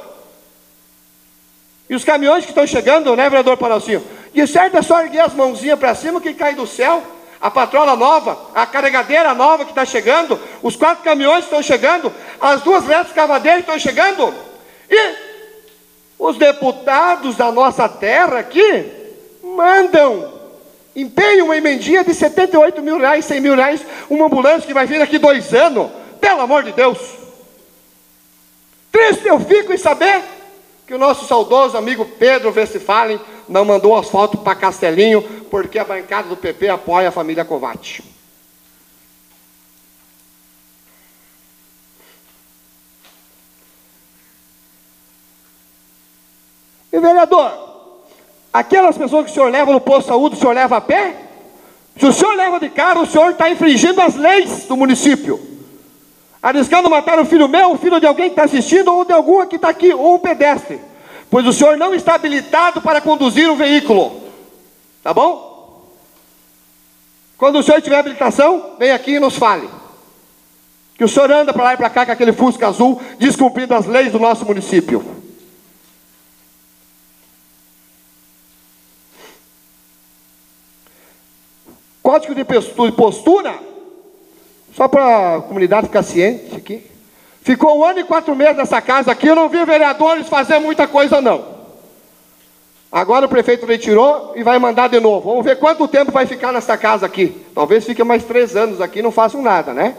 E os caminhões que estão chegando, né, vereador Paralcinho? De certo é só erguer as mãozinhas para cima que cai do céu. A patrola nova, a carregadeira nova que está chegando, os quatro caminhões estão chegando, as duas retas cavadeiras estão chegando. E os deputados da nossa terra aqui mandam, empenham uma emendinha de setenta e oito mil reais, cem mil reais, uma ambulância que vai vir daqui dois anos. Pelo amor de Deus. Triste eu fico em saber que o nosso saudoso amigo Pedro Westphalen não mandou asfalto para Castelinho, porque a bancada do P P apoia a família Covatti. E vereador, aquelas pessoas que o senhor leva no posto de saúde, o senhor leva a pé? Se o senhor leva de carro, o senhor está infringindo as leis do município. Arriscando matar o filho meu, o filho de alguém que está assistindo, ou de algum que está aqui, ou um pedestre. Pois o senhor não está habilitado para conduzir um veículo. Tá bom? Quando o senhor tiver habilitação, vem aqui e nos fale. Que o senhor anda para lá e para cá com aquele Fusca azul, descumprindo as leis do nosso município. Código de postura. Só para a comunidade ficar ciente aqui. Ficou um ano e quatro meses nessa casa aqui, eu não vi vereadores fazer muita coisa não. Agora o prefeito retirou e vai mandar de novo. Vamos ver quanto tempo vai ficar nessa casa aqui. Talvez fique mais três anos aqui e não façam nada, né?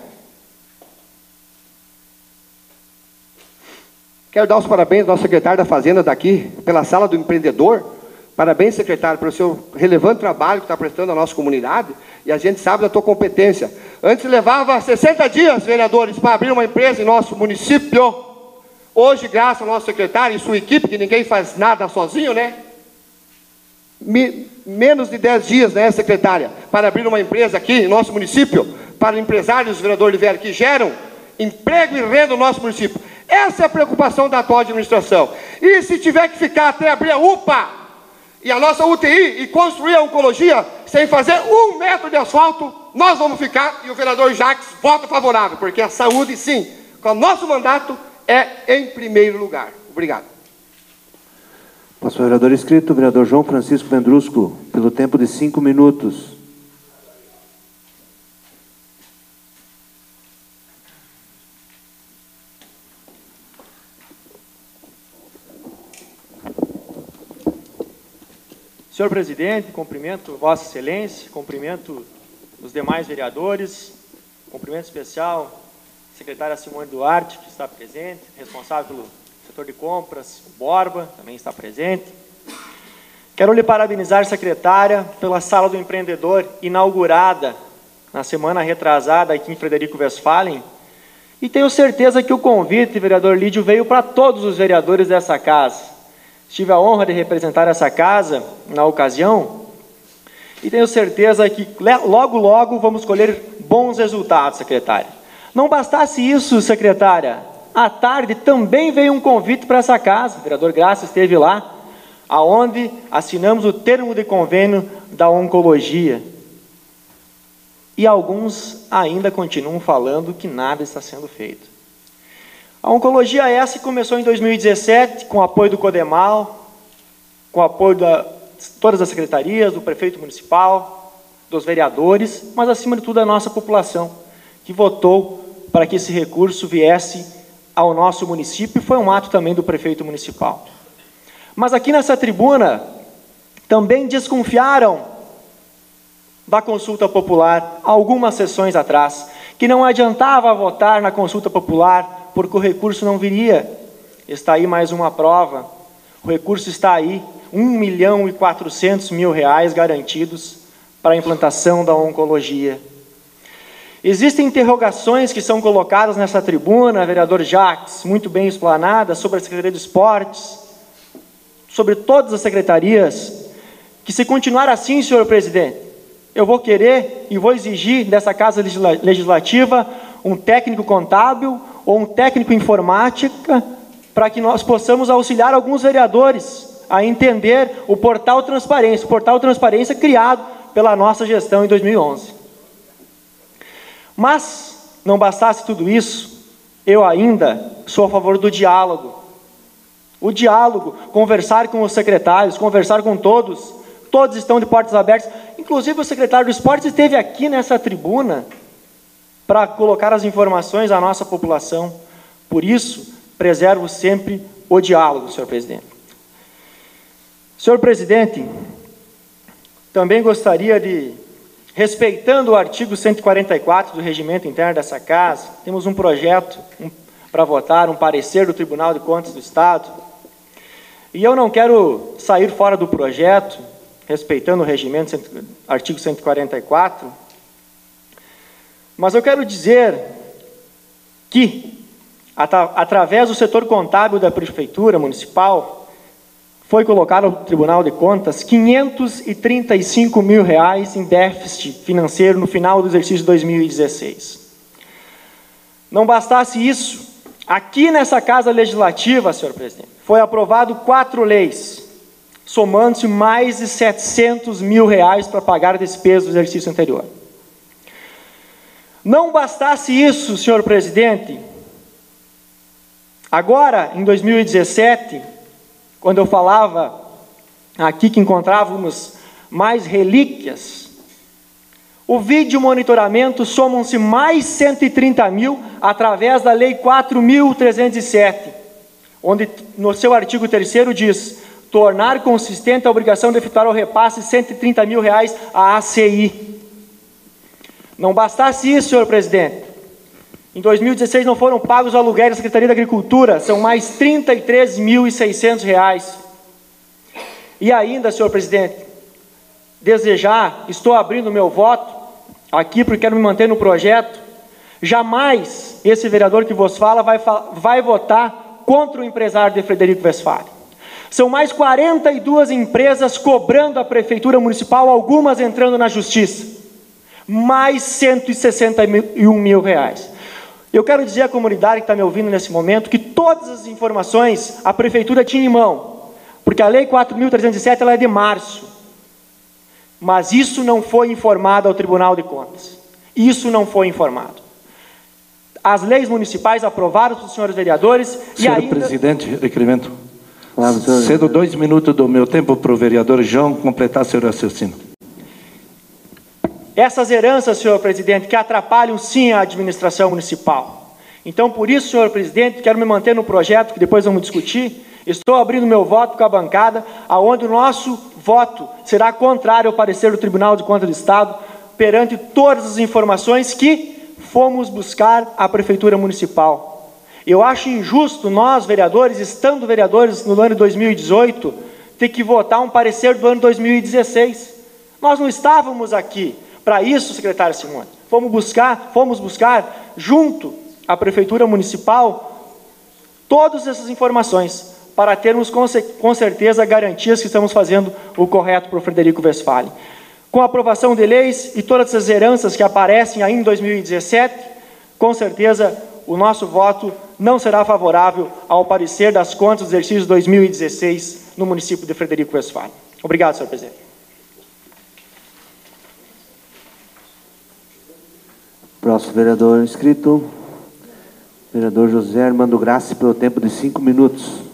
Quero dar os parabéns ao nosso secretário da Fazenda daqui, pela Sala do Empreendedor. Parabéns, secretário, pelo seu relevante trabalho que está prestando à nossa comunidade. E a gente sabe da tua competência. Antes levava sessenta dias, vereadores, para abrir uma empresa em nosso município. Hoje, graças ao nosso secretário e sua equipe, que ninguém faz nada sozinho, né? Me, menos de dez dias, né, secretária? Para abrir uma empresa aqui em nosso município, para empresários, vereador Oliveira, que geram emprego e renda no nosso município. Essa é a preocupação da atual administração. E se tiver que ficar até abrir a U P A e a nossa U T I e construir a oncologia sem fazer um metro de asfalto, nós vamos ficar, e o vereador Jacques vota favorável, porque a saúde, sim, com o nosso mandato, é em primeiro lugar. Obrigado. Próximo vereador inscrito, o vereador João Francisco Vendrusco, pelo tempo de cinco minutos. Senhor presidente, cumprimento Vossa Excelência, cumprimento os demais vereadores, cumprimento especial à secretária Simone Duarte, que está presente, responsável pelo setor de compras, o Borba, também está presente. Quero lhe parabenizar, secretária, pela Sala do Empreendedor, inaugurada na semana retrasada aqui em Frederico Westphalen, e tenho certeza que o convite, vereador Lídio, veio para todos os vereadores dessa casa. Tive a honra de representar essa casa na ocasião, e tenho certeza que logo, logo vamos colher bons resultados, secretária. Não bastasse isso, secretária, à tarde também veio um convite para essa casa, o vereador Graça esteve lá, aonde assinamos o termo de convênio da oncologia. E alguns ainda continuam falando que nada está sendo feito. A oncologia essa começou em dois mil e dezessete, com o apoio do CODEMAL, com o apoio de todas as secretarias, do prefeito municipal, dos vereadores, mas acima de tudo a nossa população, que votou para que esse recurso viesse ao nosso município, e foi um ato também do prefeito municipal. Mas aqui nessa tribuna também desconfiaram da consulta popular algumas sessões atrás, que não adiantava votar na consulta popular porque o recurso não viria. Está aí mais uma prova. O recurso está aí, um milhão e quatrocentos mil reais garantidos para a implantação da oncologia. Existem interrogações que são colocadas nessa tribuna, vereador Jacques, muito bem explanadas, sobre a Secretaria de Esportes, sobre todas as secretarias, que se continuar assim, senhor presidente, eu vou querer e vou exigir dessa Casa Legislativa um técnico contábil ou um técnico informática para que nós possamos auxiliar alguns vereadores a entender o Portal Transparência, o Portal Transparência criado pela nossa gestão em dois mil e onze. Mas, não bastasse tudo isso, eu ainda sou a favor do diálogo. O diálogo, conversar com os secretários, conversar com todos, todos estão de portas abertas. Inclusive o secretário do Esporte esteve aqui nessa tribuna para colocar as informações à nossa população. Por isso, preservo sempre o diálogo, senhor presidente. Senhor presidente, também gostaria de, respeitando o artigo cento e quarenta e quatro do regimento interno dessa casa, temos um projeto um, para votar, um parecer do Tribunal de Contas do Estado, e eu não quero sair fora do projeto, respeitando o regimento, artigo cento e quarenta e quatro, mas eu quero dizer que, atra através do setor contábil da Prefeitura Municipal, foi colocado ao Tribunal de Contas quinhentos e trinta e cinco mil reais em déficit financeiro no final do exercício dois mil e dezesseis. Não bastasse isso, aqui nessa Casa Legislativa, senhor presidente, foi aprovado quatro leis, somando-se mais de setecentos mil reais para pagar despesas do exercício anterior. Não bastasse isso, senhor presidente, agora, em dois mil e dezessete, quando eu falava aqui que encontrávamos mais relíquias, o vídeo monitoramento somam-se mais cento e trinta mil através da Lei quatro mil trezentos e sete, onde no seu artigo terceiro diz: tornar consistente a obrigação de efetuar o repasse de cento e trinta mil reais à A C I. Não bastasse isso, senhor presidente, em dois mil e dezesseis não foram pagos os aluguéis da Secretaria da Agricultura, são mais trinta e três mil e seiscentos reais. E ainda, senhor presidente, desejar, estou abrindo meu voto aqui porque quero me manter no projeto, jamais esse vereador que vos fala vai, vai votar contra o empresário de Frederico Westphalen. São mais quarenta e duas empresas cobrando a Prefeitura Municipal, algumas entrando na Justiça. Mais cento e sessenta e um mil reais. Eu quero dizer à comunidade que está me ouvindo nesse momento que todas as informações a Prefeitura tinha em mão, porque a Lei quatro mil trezentos e sete ela é de março. Mas isso não foi informado ao Tribunal de Contas. Isso não foi informado. As leis municipais aprovadas pelos senhores vereadores Senhor e ainda... presidente, requerimento. Cedo dois minutos do meu tempo para o vereador João completar seu raciocínio. Essas heranças, senhor presidente, que atrapalham sim a administração municipal. Então, por isso, senhor presidente, quero me manter no projeto, que depois vamos discutir. Estou abrindo meu voto com a bancada, aonde o nosso voto será contrário ao parecer do Tribunal de Contas do Estado, perante todas as informações que fomos buscar à Prefeitura Municipal. Eu acho injusto nós, vereadores, estando vereadores no ano de dois mil e dezoito, ter que votar um parecer do ano dois mil e dezesseis. Nós não estávamos aqui para isso, secretário Simone. Fomos buscar, fomos buscar, junto à Prefeitura Municipal, todas essas informações, para termos com, com certeza garantias que estamos fazendo o correto para o Frederico Westphalen. Com a aprovação de leis e todas essas heranças que aparecem aí em dois mil e dezessete, com certeza o nosso voto não será favorável ao parecer das contas do exercício dois mil e dezesseis no município de Frederico Westphalen. Obrigado, senhor presidente. Próximo vereador inscrito, vereador José Armando Grassi, pelo tempo de cinco minutos.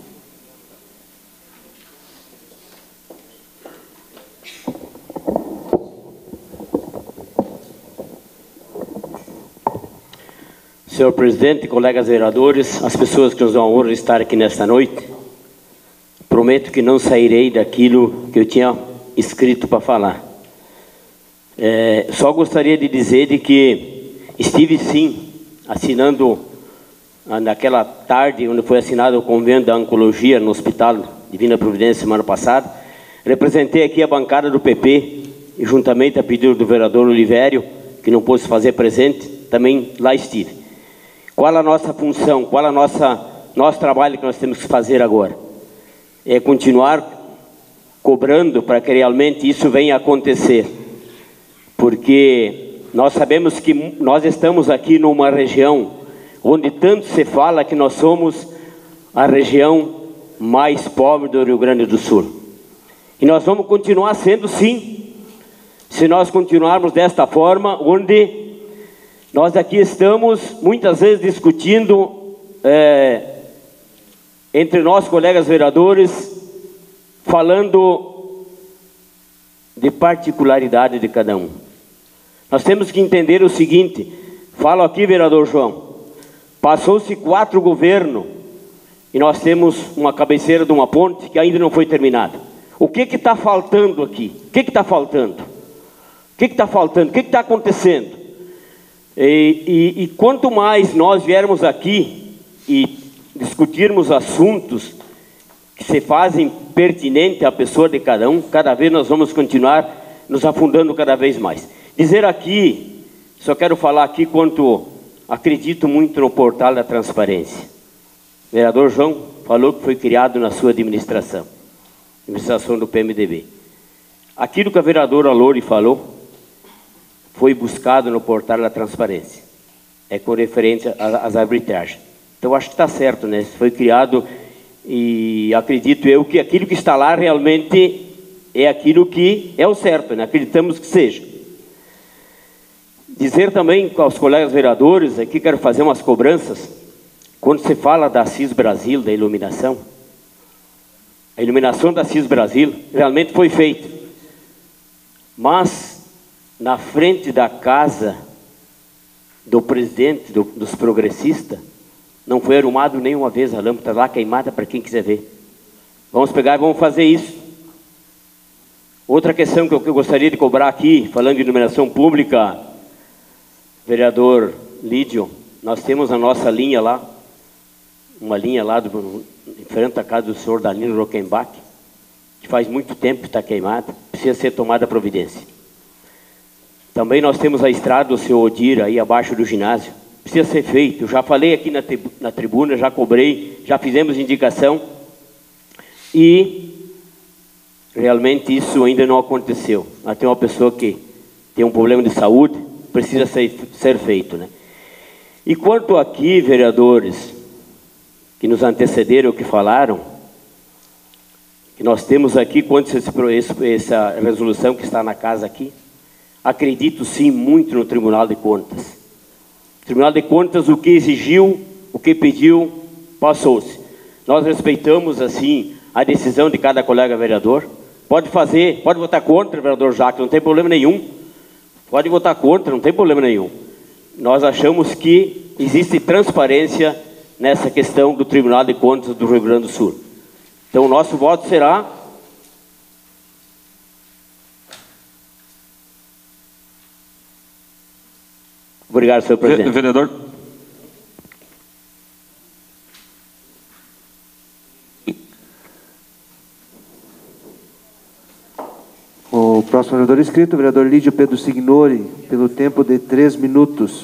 Senhor presidente, colegas vereadores, as pessoas que nos dão a honra de estar aqui nesta noite, prometo que não sairei daquilo que eu tinha escrito para falar. É, só gostaria de dizer de que estive sim assinando, naquela tarde onde foi assinado o convênio da oncologia no Hospital Divina Providência semana passada, representei aqui a bancada do P P, e juntamente a pedido do vereador Olivério, que não pôde se fazer presente, também lá estive. Qual a nossa função, qual a nossa nosso trabalho que nós temos que fazer agora? É continuar cobrando para que realmente isso venha a acontecer, porque nós sabemos que nós estamos aqui numa região onde tanto se fala que nós somos a região mais pobre do Rio Grande do Sul. E nós vamos continuar sendo sim, se nós continuarmos desta forma, onde nós aqui estamos muitas vezes discutindo é, entre nós, colegas vereadores, falando de particularidade de cada um. Nós temos que entender o seguinte, falo aqui, vereador João, passou-se quatro governos e nós temos uma cabeceira de uma ponte que ainda não foi terminada. O que que está faltando aqui? O que que está faltando? O que que está faltando? O que que está acontecendo? E, e, e quanto mais nós viermos aqui e discutirmos assuntos que se fazem pertinente à pessoa de cada um, cada vez nós vamos continuar nos afundando cada vez mais. Dizer aqui, só quero falar aqui quanto acredito muito no portal da transparência. O vereador João falou que foi criado na sua administração, administração do P M D B. Aquilo que a vereadora Lori falou, foi buscado no portal da transparência, é com referência às arbitragens. Então, acho que está certo, né? Foi criado e acredito eu que aquilo que está lá realmente é aquilo que é o certo, né? Acreditamos que seja. Dizer também aos colegas vereadores, aqui quero fazer umas cobranças, quando se fala da Assis Brasil, da iluminação, a iluminação da Assis Brasil realmente foi feita, mas na frente da casa do presidente do, dos progressistas, não foi arrumado nenhuma vez a lâmpada lá queimada para quem quiser ver. Vamos pegar e vamos fazer isso. Outra questão que eu, que eu gostaria de cobrar aqui, falando de iluminação pública, vereador Lídio, nós temos a nossa linha lá, uma linha lá do, em frente à casa do senhor Danilo Rockenbach, que faz muito tempo que está queimada, precisa ser tomada providência. Também nós temos a estrada do seu Odir aí abaixo do ginásio. Precisa ser feito. Eu já falei aqui na, na tribuna, já cobrei, já fizemos indicação. E realmente isso ainda não aconteceu. Mas tem uma pessoa que tem um problema de saúde, precisa ser, ser feito, né? E quanto aqui, vereadores, que nos antecederam, que falaram, que nós temos aqui, quanto esse, essa resolução que está na casa aqui, acredito sim muito no Tribunal de Contas. O Tribunal de Contas, o que exigiu, o que pediu, passou-se. Nós respeitamos assim a decisão de cada colega vereador. Pode fazer, pode votar contra, vereador Jacques, não tem problema nenhum. Pode votar contra, não tem problema nenhum. Nós achamos que existe transparência nessa questão do Tribunal de Contas do Rio Grande do Sul. Então o nosso voto será obrigado, senhor presidente. Vereador, Próximo vereador inscrito, o vereador Lídio Pedro Signori, pelo tempo de três minutos.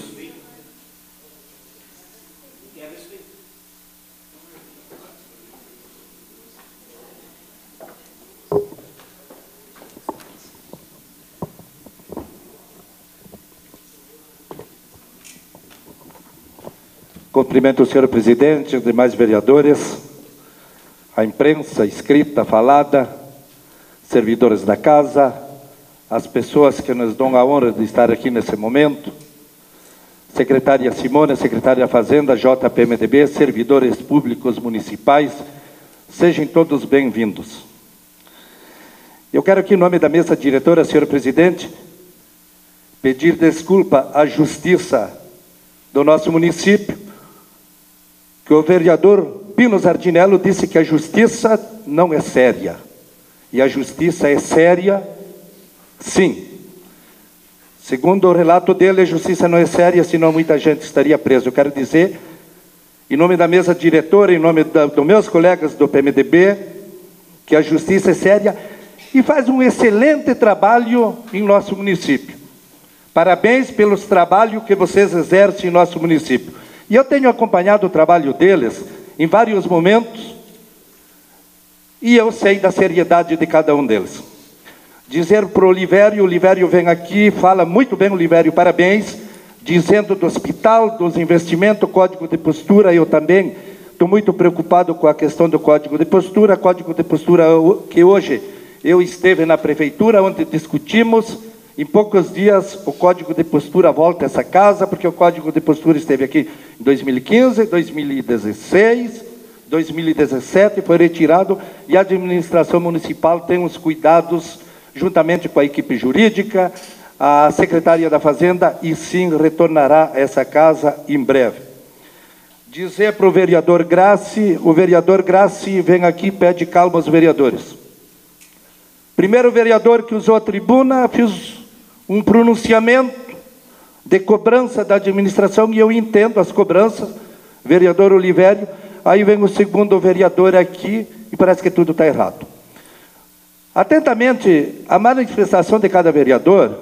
Cumprimento o senhor presidente, os demais vereadores, a imprensa escrita, falada, servidores da casa, as pessoas que nos dão a honra de estar aqui nesse momento, secretária Simone, secretária da Fazenda, J P M D B, servidores públicos municipais, sejam todos bem-vindos. Eu quero aqui, em nome da mesa diretora, senhor presidente, pedir desculpa à justiça do nosso município, que o vereador Pino Zardinello disse que a justiça não é séria. E a justiça é séria, sim. Segundo o relato dele, a justiça não é séria, senão muita gente estaria presa. Eu quero dizer, em nome da mesa diretora, em nome da, dos meus colegas do P M D B, que a justiça é séria e faz um excelente trabalho em nosso município. Parabéns pelos trabalhos que vocês exercem em nosso município. E eu tenho acompanhado o trabalho deles em vários momentos e eu sei da seriedade de cada um deles. Dizer para o Olivério, o Olivério vem aqui, fala muito bem, Olivério, parabéns, dizendo do hospital, dos investimentos, código de postura, eu também estou muito preocupado com a questão do código de postura, código de postura que hoje eu esteve na prefeitura, onde discutimos. Em poucos dias, o Código de Postura volta a essa casa, porque o Código de Postura esteve aqui em dois mil e quinze, dois mil e dezesseis, dois mil e dezessete, foi retirado, e a administração municipal tem os cuidados, juntamente com a equipe jurídica, a Secretaria da Fazenda, e sim, retornará a essa casa em breve. Dizer para o vereador Grassi, o vereador Grassi vem aqui e pede calma aos vereadores. Primeiro vereador que usou a tribuna, fiz um pronunciamento de cobrança da administração, e eu entendo as cobranças, vereador Olivério, aí vem o segundo vereador aqui, e parece que tudo está errado. Atentamente, a manifestação de cada vereador,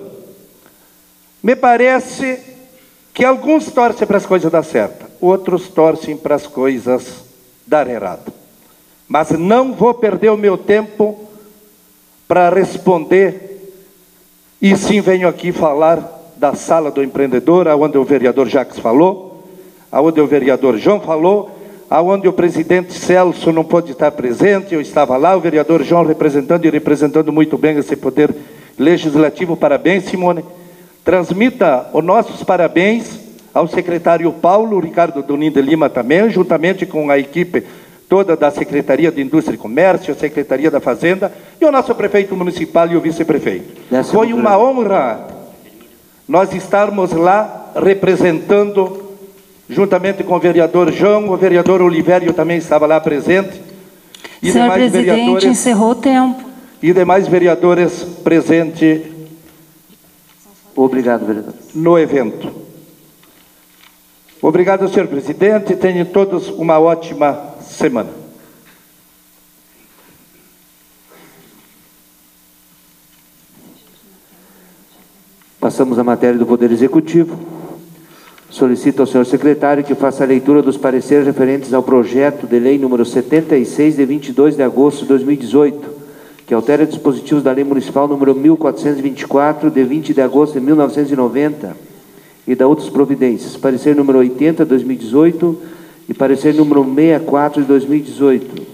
me parece que alguns torcem para as coisas dar certo, outros torcem para as coisas dar errado. Mas não vou perder o meu tempo para responder. E sim, venho aqui falar da sala do empreendedor, onde o vereador Jacques falou, onde o vereador João falou, onde o presidente Celso não pôde estar presente, eu estava lá, o vereador João representando e representando muito bem esse poder legislativo. Parabéns, Simone. Transmita os nossos parabéns ao secretário Paulo, Ricardo Donin de Lima também, juntamente com a equipe toda da Secretaria de Indústria e Comércio, a Secretaria da Fazenda, e o nosso prefeito municipal e o vice-prefeito. Foi uma honra nós estarmos lá representando, juntamente com o vereador João, o vereador Olivério também estava lá presente. E Senhor demais presidente, vereadores, encerrou o tempo. E demais vereadores presentes. Obrigado, vereador. No evento. Obrigado, senhor presidente. Tenham todos uma ótima semana. Passamos à matéria do Poder Executivo. Solicito ao senhor secretário que faça a leitura dos pareceres referentes ao projeto de lei número setenta e seis, de vinte e dois de agosto de dois mil e dezoito, que altera dispositivos da lei municipal número mil quatrocentos e vinte e quatro, de vinte de agosto de mil novecentos e noventa, e da outras providências. Parecer número oitenta, de dois mil e dezoito, e parecer número sessenta e quatro, de dois mil e dezoito.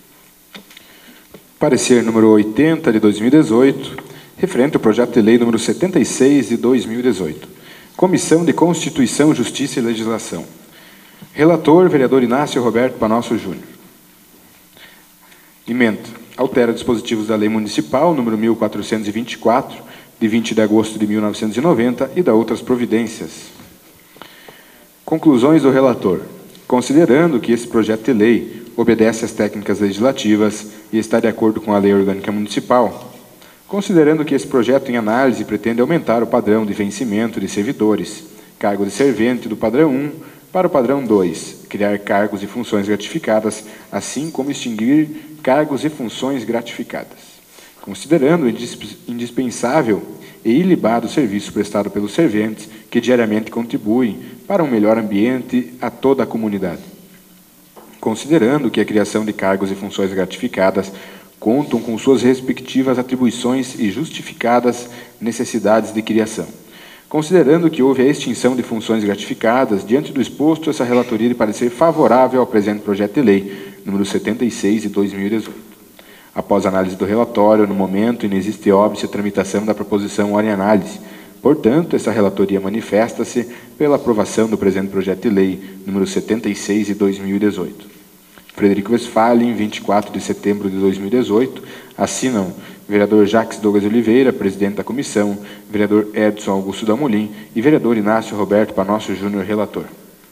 Parecer número oitenta, de dois mil e dezoito, referente ao projeto de lei número setenta e seis, de dois mil e dezoito. Comissão de Constituição, Justiça e Legislação. Relator, vereador Inácio Roberto Panosso Júnior. Emenda. Altera dispositivos da lei municipal número mil quatrocentos e vinte e quatro, de vinte de agosto de mil novecentos e noventa, e da outras providências. Conclusões do relator. Considerando que esse projeto de lei obedece às técnicas legislativas e está de acordo com a Lei Orgânica Municipal, considerando que esse projeto em análise pretende aumentar o padrão de vencimento de servidores, cargo de servente do padrão um para o padrão dois, criar cargos e funções gratificadas, assim como extinguir cargos e funções gratificadas. considerando indispensável e ilibado o serviço prestado pelos serventes que diariamente contribuem para um melhor ambiente a toda a comunidade. Considerando que a criação de cargos e funções gratificadas contam com suas respectivas atribuições e justificadas necessidades de criação. Considerando que houve a extinção de funções gratificadas, diante do exposto, essa relatoria de parecer favorável ao presente projeto de lei, número setenta e seis, de dois mil e dezoito. Após análise do relatório, no momento, inexiste óbice a tramitação da proposição ora em análise. Portanto, essa relatoria manifesta-se pela aprovação do presente projeto de lei, número setenta e seis, de dois mil e dezoito. Frederico Westphalen, vinte e quatro de setembro de dois mil e dezoito, assinam vereador Jacques Douglas Oliveira, presidente da comissão, vereador Edson Augusto Dalmolin e vereador Inácio Roberto Panosso Júnior, relator.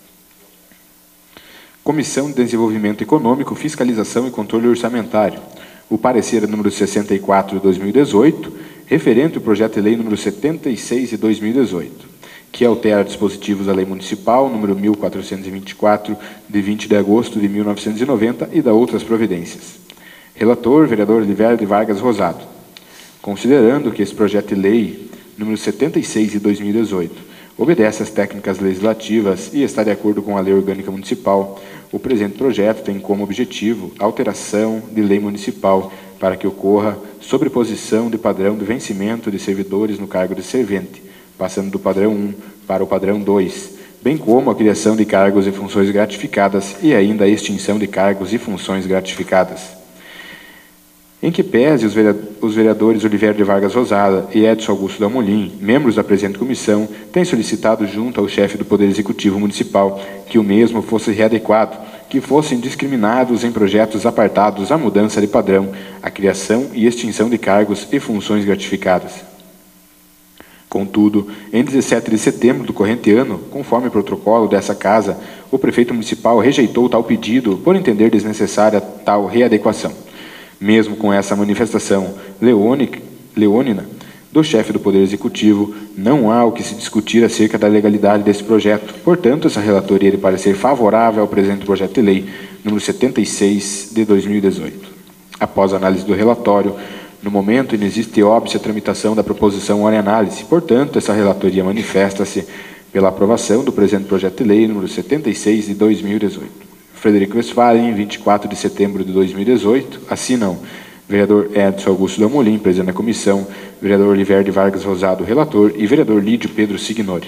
Comissão de Desenvolvimento Econômico, Fiscalização e Controle Orçamentário. O parecer número sessenta e quatro de dois mil e dezoito, referente ao projeto de lei número setenta e seis de dois mil e dezoito, que altera dispositivos da Lei Municipal número mil quatrocentos e vinte e quatro, de vinte de agosto de mil novecentos e noventa, e da outras providências. Relator, vereador Oliveira de Vargas Rosado. Considerando que esse projeto de lei número setenta e seis de dois mil e dezoito obedece às técnicas legislativas e está de acordo com a Lei Orgânica Municipal, o presente projeto tem como objetivo a alteração de lei municipal para que ocorra sobreposição de padrão de vencimento de servidores no cargo de servente, passando do padrão um para o padrão dois, bem como a criação de cargos e funções gratificadas e ainda a extinção de cargos e funções gratificadas. Em que pese os vereadores Oliveira de Vargas Rosada e Edson Augusto Dalmolin, membros da presente comissão, têm solicitado junto ao chefe do Poder Executivo Municipal que o mesmo fosse readequado, que fossem discriminados em projetos apartados a mudança de padrão, a criação e extinção de cargos e funções gratificadas. Contudo, em dezessete de setembro do corrente ano, conforme o protocolo dessa Casa, o prefeito municipal rejeitou tal pedido por entender desnecessária tal readequação. Mesmo com essa manifestação leônina do chefe do Poder Executivo, não há o que se discutir acerca da legalidade desse projeto. Portanto, essa relatoria de parecer favorável ao presente projeto de lei, número setenta e seis, de dois mil e dezoito. Após a análise do relatório, no momento inexiste óbice a tramitação da proposição ora em análise. Portanto, essa relatoria manifesta-se pela aprovação do presente projeto de lei, número setenta e seis, de dois mil e dezoito. Frederico Westphalen, vinte e quatro de setembro de dois mil e dezoito, assinam vereador Edson Augusto Dalmolin, presidente da comissão, vereador Oliveira de Vargas Rosado, relator, e vereador Lídio Pedro Signori.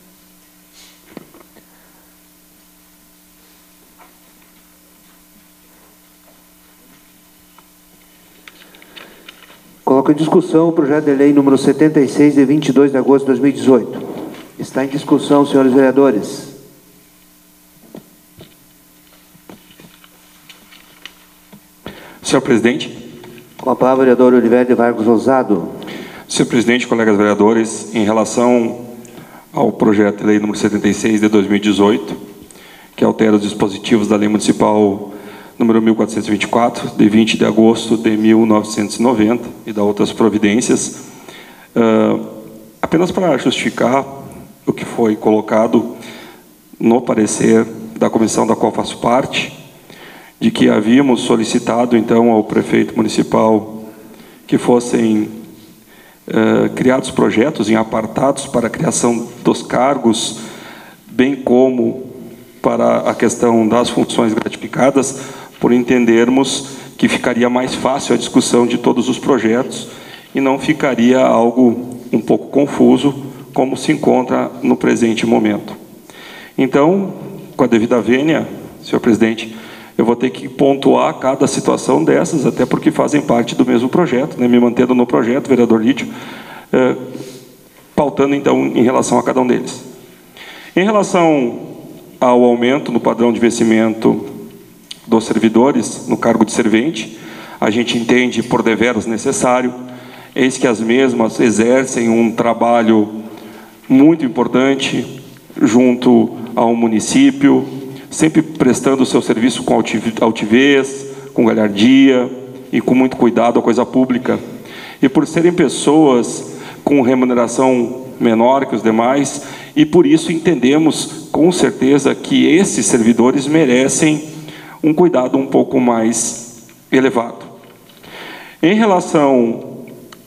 Coloco em discussão o projeto de lei número setenta e seis, de vinte e dois de agosto de dois mil e dezoito. Está em discussão, senhores vereadores. Senhor presidente. Com a palavra, vereador Oliveira de Vargas Rosado. Senhor presidente, colegas vereadores, em relação ao projeto de lei número setenta e seis de dois mil e dezoito, que altera os dispositivos da Lei Municipal número mil quatrocentos e vinte e quatro, de vinte de agosto de mil novecentos e noventa, e da outras providências, uh, apenas para justificar o que foi colocado no parecer da comissão da qual faço parte, de que havíamos solicitado, então, ao prefeito municipal que fossem uh, criados projetos em apartados para a criação dos cargos, bem como para a questão das funções gratificadas, por entendermos que ficaria mais fácil a discussão de todos os projetos e não ficaria algo um pouco confuso, como se encontra no presente momento. Então, com a devida vênia, senhor presidente, eu vou ter que pontuar cada situação dessas, até porque fazem parte do mesmo projeto, né? Me mantendo no projeto, vereador Lídio, eh, pautando, então, em relação a cada um deles. Em relação ao aumento no padrão de vencimento dos servidores no cargo de servente, a gente entende por deveras necessário, eis que as mesmas exercem um trabalho muito importante junto ao município, sempre prestando o seu serviço com altivez, com galhardia e com muito cuidado à coisa pública. E por serem pessoas com remuneração menor que os demais, e por isso entendemos com certeza que esses servidores merecem um cuidado um pouco mais elevado. Em relação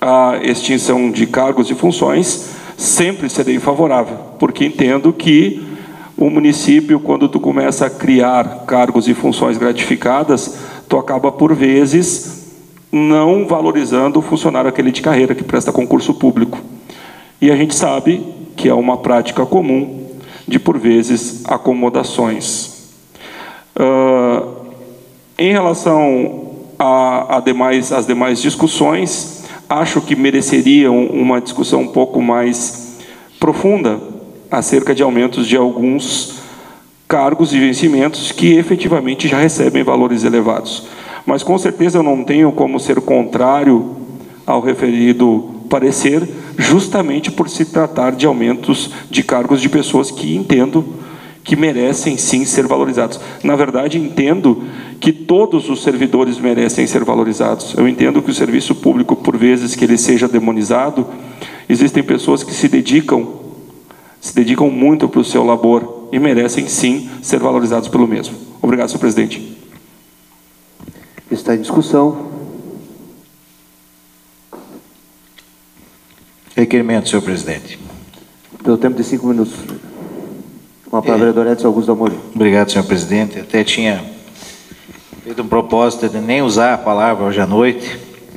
a extinção de cargos e funções, sempre serei favorável, porque entendo que o município, quando tu começa a criar cargos e funções gratificadas, tu acaba, por vezes, não valorizando o funcionário aquele de carreira que presta concurso público. E a gente sabe que é uma prática comum de, por vezes, acomodações. Uh, em relação a, a demais, às demais discussões, acho que mereceriam uma discussão um pouco mais profunda acerca de aumentos de alguns cargos e vencimentos que efetivamente já recebem valores elevados. Mas, com certeza, eu não tenho como ser contrário ao referido parecer, justamente por se tratar de aumentos de cargos de pessoas que entendo que merecem, sim, ser valorizados. Na verdade, entendo que todos os servidores merecem ser valorizados. Eu entendo que o serviço público, por vezes que ele seja demonizado, existem pessoas que se dedicam, se dedicam muito para o seu labor e merecem, sim, ser valorizados pelo mesmo. Obrigado, senhor presidente. Está em discussão. Requerimento, senhor presidente. Pelo tempo de cinco minutos. Com a palavra, vereador Edson Augusto Dalmolin. Obrigado, senhor presidente. Eu até tinha feito um propósito de nem usar a palavra hoje à noite,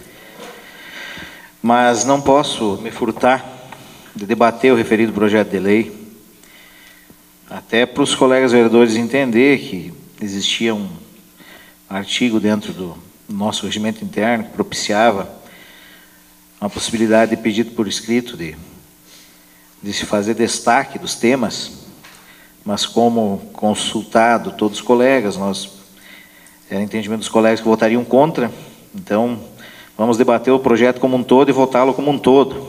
mas não posso me furtar de debater o referido projeto de lei, até para os colegas vereadores entender que existia um artigo dentro do nosso regimento interno que propiciava uma possibilidade de pedido por escrito de, de se fazer destaque dos temas, mas como consultado todos os colegas, nós era entendimento dos colegas que votariam contra, então vamos debater o projeto como um todo e votá-lo como um todo.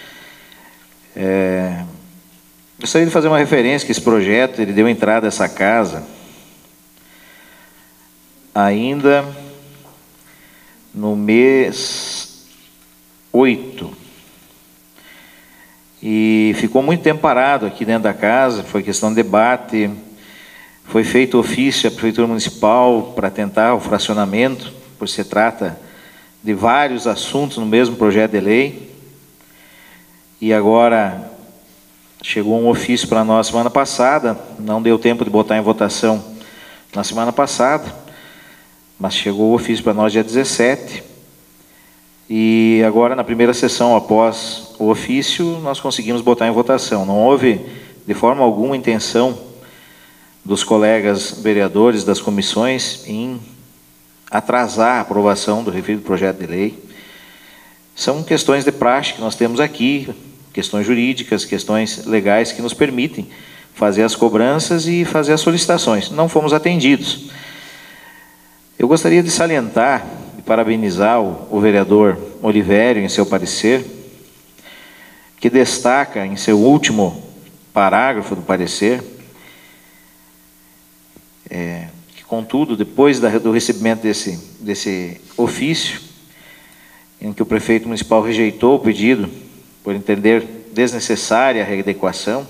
É, gostaria de fazer uma referência que esse projeto ele deu entrada a essa casa ainda no mês oito. E ficou muito tempo parado aqui dentro da casa, foi questão de debate, foi feito ofício à Prefeitura Municipal para tentar o fracionamento, por se trata de vários assuntos no mesmo projeto de lei. E agora chegou um ofício para nós semana passada, não deu tempo de botar em votação na semana passada, mas chegou o ofício para nós dia dezessete. E agora, na primeira sessão, após o ofício, nós conseguimos botar em votação. Não houve, de forma alguma, intenção dos colegas vereadores das comissões em atrasar a aprovação do referido projeto de lei. São questões de praxe que nós temos aqui, questões jurídicas, questões legais que nos permitem fazer as cobranças e fazer as solicitações. Não fomos atendidos. Eu gostaria de salientar parabenizar o, o vereador Olivério em seu parecer, que destaca em seu último parágrafo do parecer, é, que, contudo, depois da, do recebimento desse, desse ofício, em que o prefeito municipal rejeitou o pedido, por entender desnecessária a readequação,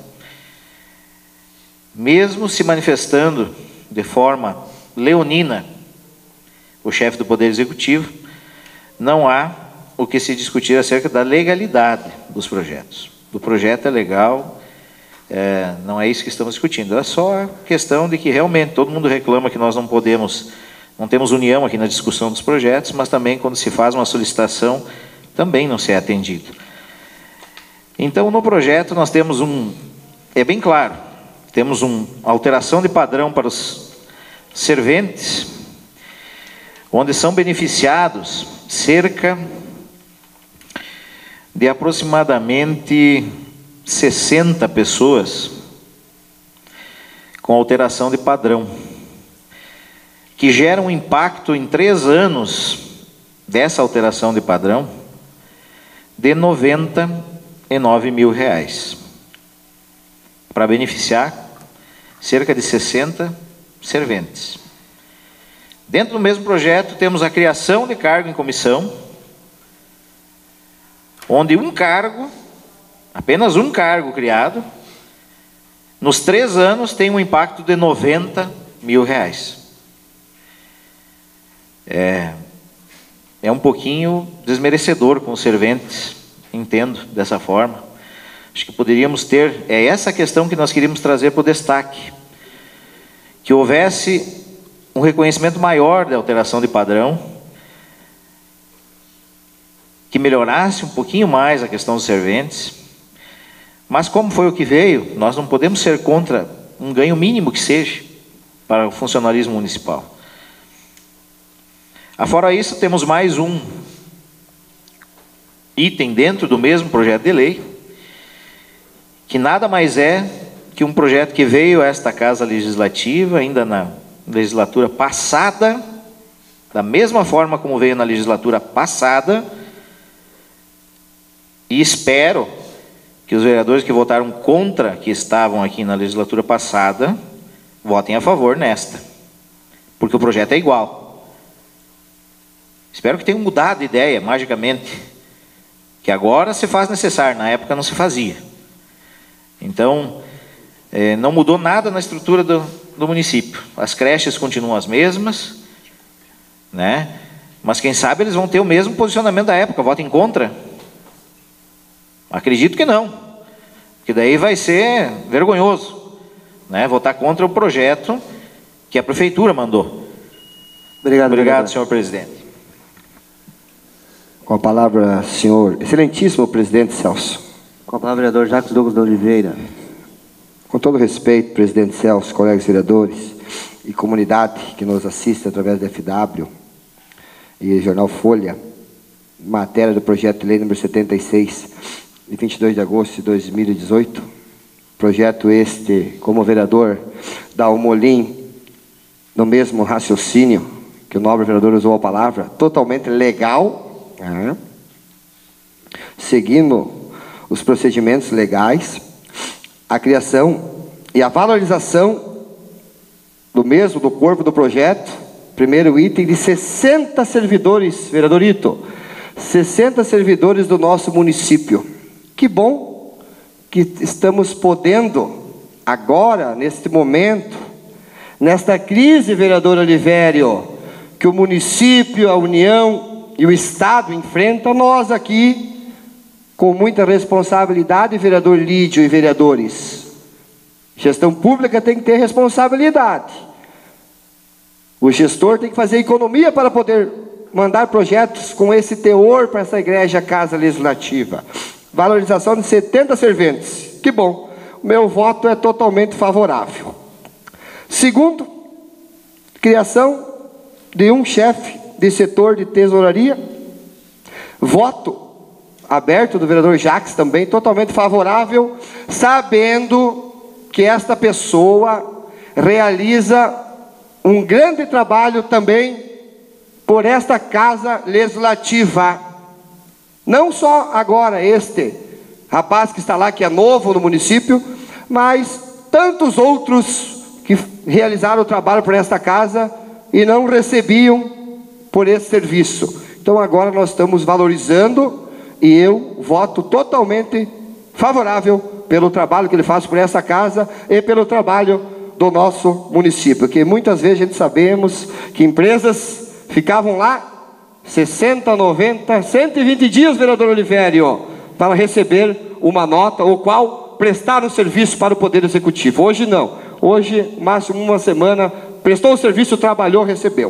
mesmo se manifestando de forma leonina, o chefe do Poder Executivo, não há o que se discutir acerca da legalidade dos projetos. O projeto é legal, é, não é isso que estamos discutindo, é só a questão de que realmente todo mundo reclama que nós não podemos, não temos união aqui na discussão dos projetos, mas também quando se faz uma solicitação, também não se é atendido. Então, no projeto nós temos um, é bem claro, temos uma alteração de padrão para os serventes, onde são beneficiados cerca de aproximadamente sessenta pessoas com alteração de padrão, que gera um impacto em três anos dessa alteração de padrão de noventa e nove mil reais, para beneficiar cerca de sessenta serventes. Dentro do mesmo projeto, temos a criação de cargo em comissão, onde um cargo, apenas um cargo criado, nos três anos tem um impacto de noventa mil reais. É, é um pouquinho desmerecedor com os serventes, entendo dessa forma. Acho que poderíamos ter, é essa questão que nós queríamos trazer para o destaque, que houvesse um reconhecimento maior da alteração de padrão, que melhorasse um pouquinho mais a questão dos serventes, mas como foi o que veio, nós não podemos ser contra um ganho mínimo que seja para o funcionalismo municipal. Afora isso, temos mais um item dentro do mesmo projeto de lei, que nada mais é que um projeto que veio a esta Casa Legislativa, ainda na legislatura passada, da mesma forma como veio na legislatura passada, e espero que os vereadores que votaram contra, que estavam aqui na legislatura passada, votem a favor nesta, porque o projeto é igual. Espero que tenham mudado de ideia, magicamente, que agora se faz necessário, na época não se fazia. Então, eh, não mudou nada na estrutura do, do município. As creches continuam as mesmas, né? Mas quem sabe eles vão ter o mesmo posicionamento da época, votem contra. Acredito que não, porque daí vai ser vergonhoso, né? Votar contra o projeto que a prefeitura mandou. Obrigado, Obrigado, senhor presidente. Com a palavra, senhor excelentíssimo presidente Celso. Com a palavra, vereador Jacques Douglas de Oliveira. Com todo respeito, presidente Celso, colegas vereadores e comunidade que nos assiste através da F W e Jornal Folha, matéria do projeto de lei número setenta e seis, de vinte e dois de agosto de dois mil e dezoito. Projeto este, como vereador Dalmolin, no mesmo raciocínio que o nobre vereador usou a palavra, totalmente legal, né? Seguindo os procedimentos legais, a criação e a valorização do mesmo, do corpo do projeto, primeiro item, de sessenta servidores, vereador Ito, sessenta servidores do nosso município. Que bom que estamos podendo, agora, neste momento, nesta crise, vereador Olivério, que o município, a União e o Estado enfrentam, nós aqui, com muita responsabilidade, vereador Lídio e vereadores. Gestão pública tem que ter responsabilidade. O gestor tem que fazer economia para poder mandar projetos com esse teor para essa igreja Casa Legislativa. Valorização de setenta serventes. Que bom. O meu voto é totalmente favorável. Segundo, criação de um chefe de setor de tesouraria. Voto aberto do vereador Jacques também, totalmente favorável, sabendo que esta pessoa realiza um grande trabalho também por esta Casa Legislativa. Não só agora este rapaz que está lá, que é novo no município, mas tantos outros que realizaram o trabalho por esta casa e não recebiam por esse serviço. Então agora nós estamos valorizando e eu voto totalmente favorável pelo trabalho que ele faz por essa casa e pelo trabalho do nosso município, porque muitas vezes a gente sabemos que empresas ficavam lá sessenta, noventa, cento e vinte dias, vereador Olivério, para receber uma nota, ou qual prestaram serviço para o Poder Executivo. Hoje não. Hoje, máximo uma semana, prestou o serviço, trabalhou, recebeu.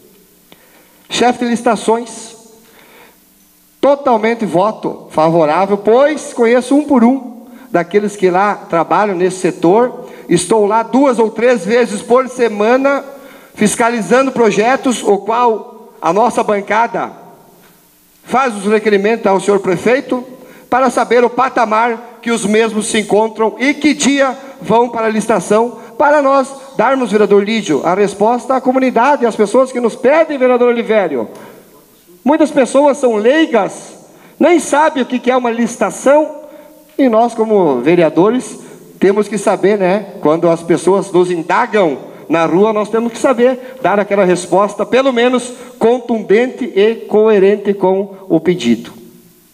Chefe de licitações, totalmente voto favorável, pois conheço um por um daqueles que lá trabalham nesse setor. Estou lá duas ou três vezes por semana, fiscalizando projetos, o qual a nossa bancada faz os requerimentos ao senhor prefeito, para saber o patamar que os mesmos se encontram e que dia vão para a licitação, para nós darmos, vereador Lídio, a resposta à comunidade, às pessoas que nos pedem, vereador Olivério. Muitas pessoas são leigas, nem sabem o que é uma licitação, e nós, como vereadores, temos que saber, né? Quando as pessoas nos indagam na rua, nós temos que saber dar aquela resposta, pelo menos contundente e coerente com o pedido.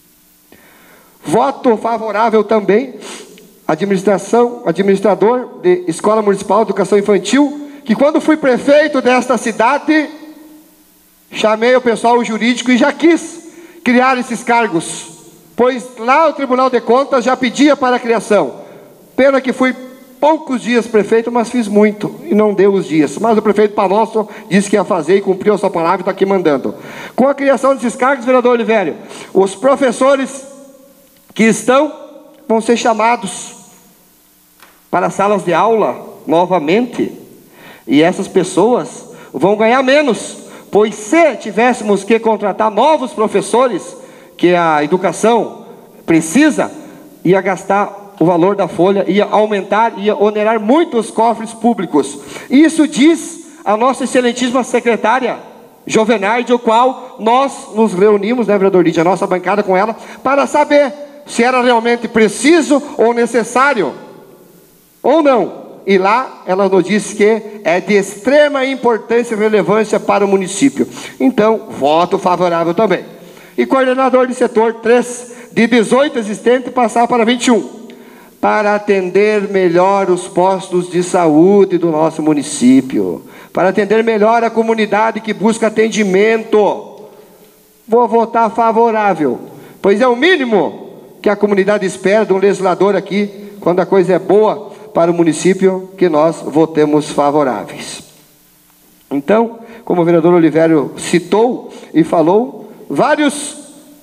Voto favorável também, administração, administrador de Escola Municipal de Educação Infantil, que quando fui prefeito desta cidade, chamei o pessoal jurídico e já quis criar esses cargos, pois lá o Tribunal de Contas já pedia para a criação. Pena que fui poucos dias prefeito, mas fiz muito e não deu os dias. Mas o prefeito Panosso disse que ia fazer e cumpriu a sua palavra e está aqui mandando. Com a criação desses cargos, vereador Olivério, os professores que estão vão ser chamados para salas de aula novamente. E essas pessoas vão ganhar menos, pois se tivéssemos que contratar novos professores, que a educação precisa, ia gastar o valor da folha, ia aumentar, ia onerar muito os cofres públicos. Isso diz a nossa excelentíssima secretária Jovenarde, o qual nós nos reunimos, né, vereador Lídia, a nossa bancada com ela, para saber se era realmente preciso ou necessário, ou não. E lá ela nos disse que é de extrema importância e relevância para o município. Então, voto favorável também. E coordenador de setor três, de dezoito existentes, passar para vinte e um. Para atender melhor os postos de saúde do nosso município. Para atender melhor a comunidade que busca atendimento. Vou votar favorável, pois é o mínimo que a comunidade espera de um legislador aqui, quando a coisa é boa para o município, que nós votemos favoráveis. Então, como o vereador Olivério citou e falou, vários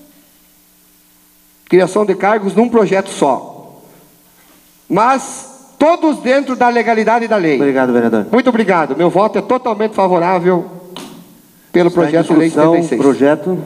criação de cargos num projeto só, mas todos dentro da legalidade da lei. Obrigado, vereador. Muito obrigado. Meu voto é totalmente favorável pelo Está projeto de lei setenta e seis. Projeto.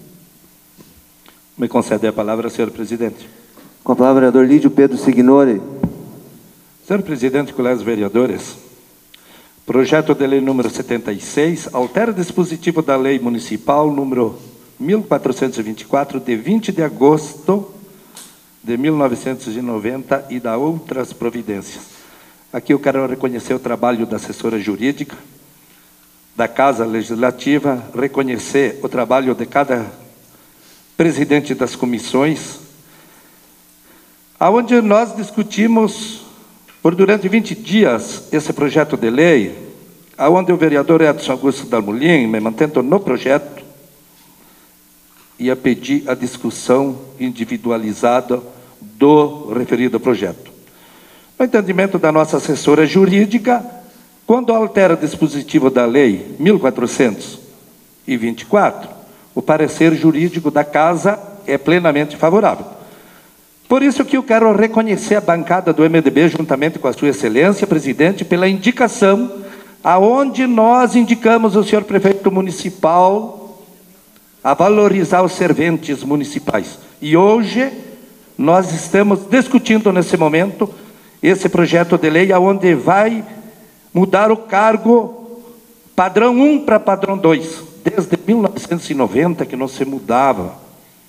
Me concede a palavra, senhor presidente. Com a palavra, vereador Lídio Pedro Signori. Senhor presidente, colegas vereadores, projeto de lei número setenta e seis altera o dispositivo da lei municipal número mil quatrocentos e vinte e quatro, de vinte de agosto de mil novecentos e noventa, e dá outras providências. Aqui eu quero reconhecer o trabalho da assessora jurídica, da Casa Legislativa, reconhecer o trabalho de cada presidente das comissões, aonde nós discutimos por durante vinte dias esse projeto de lei, aonde o vereador Edson Augusto Dalmolin, me mantendo no projeto, ia pedir a discussão individualizada do referido projeto. No entendimento da nossa assessora jurídica, quando altera o dispositivo da lei mil quatrocentos e vinte e quatro, o parecer jurídico da Casa é plenamente favorável. Por isso que eu quero reconhecer a bancada do M D B, juntamente com a sua excelência, presidente, pela indicação, aonde nós indicamos o senhor prefeito municipal a valorizar os serventes municipais. E hoje nós estamos discutindo nesse momento esse projeto de lei aonde vai mudar o cargo padrão um para padrão dois, desde mil novecentos e noventa que não se mudava.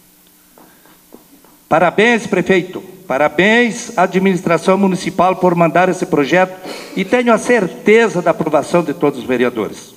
Parabéns, prefeito, parabéns à administração municipal por mandar esse projeto e tenho a certeza da aprovação de todos os vereadores.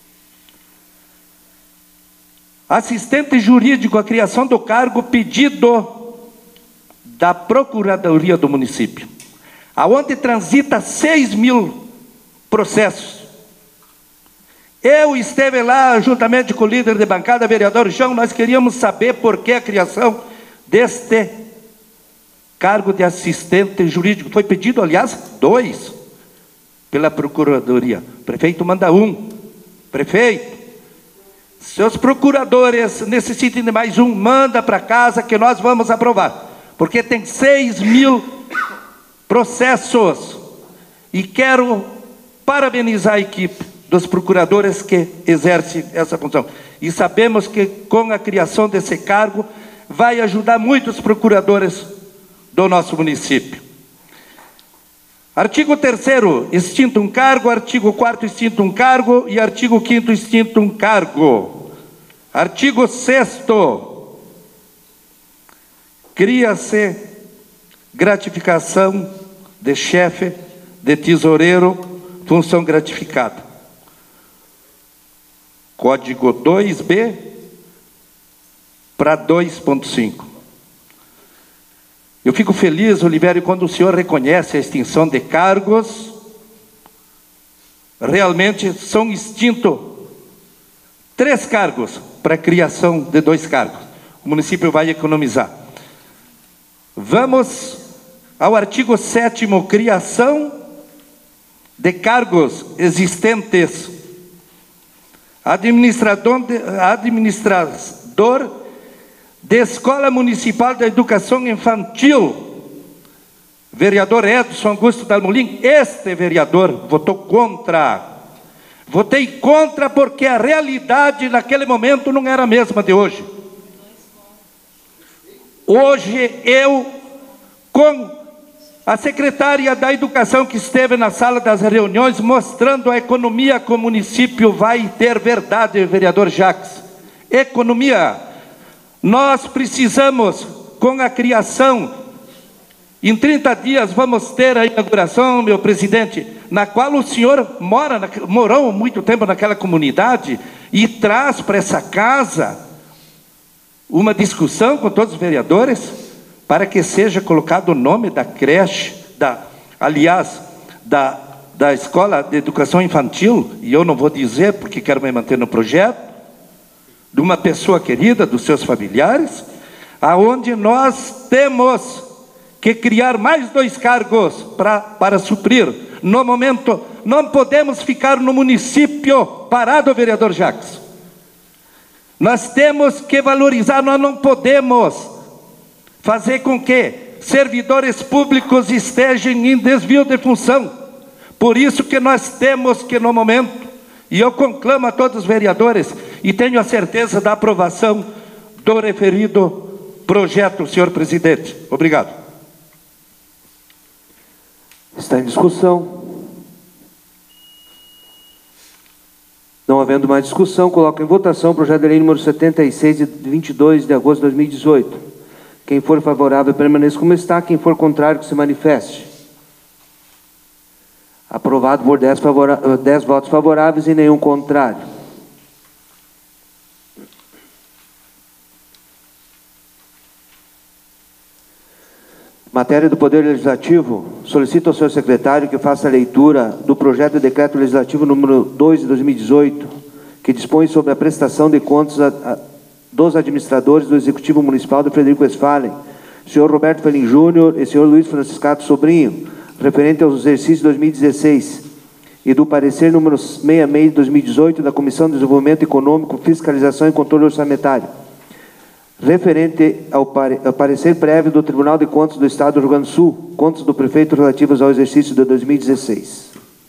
Assistente jurídico, a criação do cargo pedido da Procuradoria do município, aonde transita seis mil processos. Eu esteve lá, juntamente com o líder de bancada, vereador João, nós queríamos saber por que a criação deste cargo de assistente jurídico. Foi pedido, aliás, dois, pela Procuradoria. O prefeito manda um. Prefeito, seus procuradores necessitem de mais um, manda para casa que nós vamos aprovar. Porque tem seis mil processos. E quero parabenizar a equipe dos procuradores que exercem essa função. E sabemos que com a criação desse cargo vai ajudar muito os procuradores do nosso município. Artigo terceiro, extinto um cargo. Artigo quarto, extinto um cargo. E artigo quinto, extinto um cargo. Artigo sexto, cria-se gratificação de chefe, de tesoureiro, função gratificada. Código dois B para dois ponto cinco. Eu fico feliz, Olivério, quando o senhor reconhece a extinção de cargos. Realmente são extintos três cargos para a criação de dois cargos. O município vai economizar. Vamos ao artigo sétimo, criação de cargos existentes. Administrador de, administrador de Escola Municipal de Educação Infantil. Vereador Edson Augusto Dalmolin, este vereador votou contra. Votei contra porque a realidade naquele momento não era a mesma de hoje. Hoje eu, com a secretária da Educação que esteve na sala das reuniões, mostrando a economia que o município vai ter, verdade, vereador Jacques. Economia. Nós precisamos, com a criação, em trinta dias vamos ter a inauguração, meu presidente, na qual o senhor mora, morou muito tempo naquela comunidade e traz para essa casa uma discussão com todos os vereadores para que seja colocado o nome da creche, da, aliás, da, da Escola de Educação Infantil, e eu não vou dizer porque quero me manter no projeto, de uma pessoa querida, dos seus familiares, aonde nós temos que criar mais dois cargos pra, para suprir. No momento, não podemos ficar no município parado, vereador Jacques. Nós temos que valorizar, nós não podemos fazer com que servidores públicos estejam em desvio de função. Por isso que nós temos que, no momento, e eu conclamo a todos os vereadores, e tenho a certeza da aprovação do referido projeto, senhor presidente. Obrigado. Está em discussão. Não havendo mais discussão, coloco em votação o projeto de lei número setenta e seis, de vinte e dois de agosto de dois mil e dezoito. Quem for favorável, permaneça como está. Quem for contrário, que se manifeste. Aprovado por dez, favora... dez votos favoráveis e nenhum contrário. Matéria do Poder Legislativo, solicito ao senhor secretário que faça a leitura do projeto de decreto legislativo número dois de dois mil e dezoito, que dispõe sobre a prestação de contas a, a, dos administradores do Executivo Municipal de Frederico Westphalen, senhor Roberto Felim Júnior e senhor Luiz Franciscato Sobrinho, referente aos exercícios dois mil e dezesseis, e do parecer número sessenta e seis de dois mil e dezoito da Comissão de Desenvolvimento Econômico, Fiscalização e Controle Orçamentário, referente ao, pare, ao parecer prévio do Tribunal de Contas do Estado do Rio Grande do Sul, contas do prefeito relativos ao exercício de dois mil e dezesseis.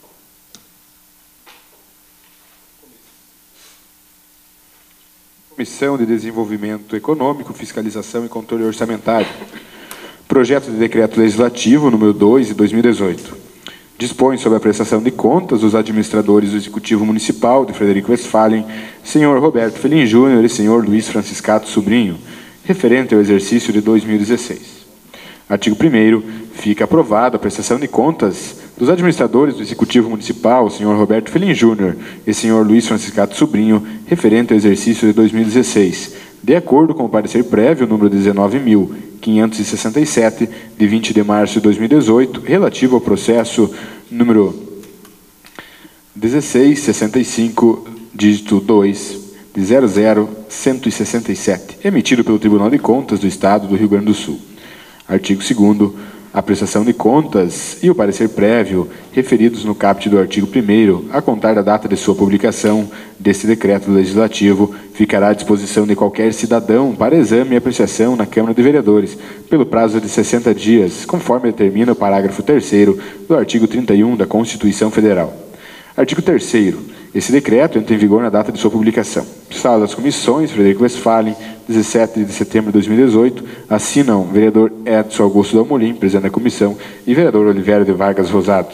Comissão de Desenvolvimento Econômico, Fiscalização e Controle Orçamentário. Projeto de Decreto Legislativo número dois de dois mil e dezoito. Dispõe sobre a prestação de contas dos administradores do Executivo Municipal de Frederico Westphalen, senhor Roberto Felim Júnior e senhor Luiz Franciscato Sobrinho, referente ao exercício de dois mil e dezesseis. Artigo primeiro. Fica aprovada a prestação de contas dos administradores do Executivo Municipal, senhor Roberto Felim Júnior e senhor Luiz Franciscato Sobrinho, referente ao exercício de dois mil e dezesseis, de acordo com o parecer prévio número dezenove mil quinhentos e sessenta e sete, de vinte de março de dois mil e dezoito, relativo ao processo número dezesseis sessenta e cinco, dígito dois, de zero zero cento e sessenta e sete, emitido pelo Tribunal de Contas do Estado do Rio Grande do Sul. Artigo segundo. A prestação de contas e o parecer prévio referidos no caput do artigo primeiro, a contar da data de sua publicação deste decreto legislativo, ficará à disposição de qualquer cidadão para exame e apreciação na Câmara de Vereadores, pelo prazo de sessenta dias, conforme determina o parágrafo terceiro do artigo trinta e um da Constituição Federal. Artigo terceiro. Esse decreto entra em vigor na data de sua publicação. Sala das Comissões, Frederico Westphalen, dezessete de setembro de dois mil e dezoito, assinam vereador Edson Augusto Dalmolin, presidente da comissão, e vereador Oliveira de Vargas Rosado.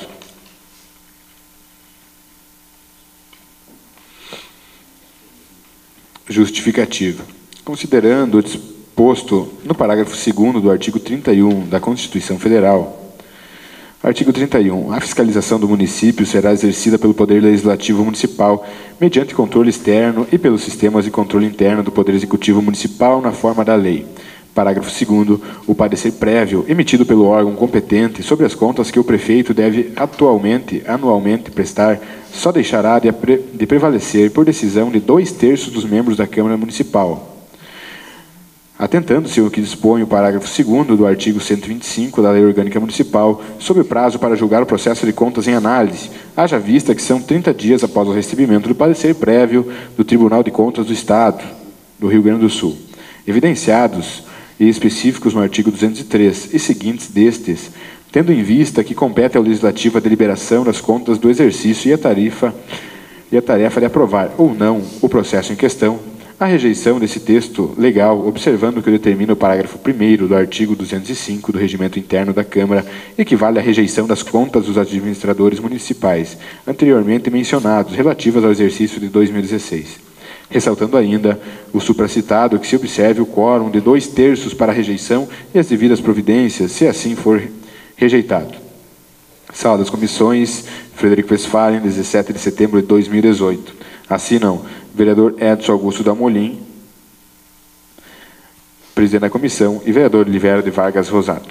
Justificativa. Considerando o disposto no parágrafo segundo do artigo trinta e um da Constituição Federal, artigo trinta e um. A fiscalização do município será exercida pelo Poder Legislativo Municipal mediante controle externo e pelos sistemas de controle interno do Poder Executivo Municipal na forma da lei. Parágrafo segundo. O parecer prévio emitido pelo órgão competente sobre as contas que o prefeito deve atualmente, anualmente prestar, só deixará de, de prevalecer por decisão de dois terços dos membros da Câmara Municipal. Atentando-se ao que dispõe o parágrafo segundo do artigo cento e vinte e cinco da Lei Orgânica Municipal, sobre o prazo para julgar o processo de contas em análise, haja vista que são trinta dias após o recebimento do parecer prévio do Tribunal de Contas do Estado do Rio Grande do Sul, evidenciados e específicos no artigo duzentos e três e seguintes destes, tendo em vista que compete ao Legislativo a deliberação das contas do exercício e a tarifa e a tarefa de aprovar ou não o processo em questão, a rejeição desse texto legal, observando o que determina o parágrafo primeiro do artigo duzentos e cinco do Regimento Interno da Câmara, equivale à rejeição das contas dos administradores municipais, anteriormente mencionados, relativas ao exercício de dois mil e dezesseis. Ressaltando ainda o supracitado que se observe o quórum de dois terços para a rejeição e as devidas providências, se assim for rejeitado. Sala das Comissões, Frederico Westphalen, dezessete de setembro de dois mil e dezoito. Assinam vereador Edson Augusto Dalmolin, presidente da comissão, e vereador Oliveira de Vargas Rosado.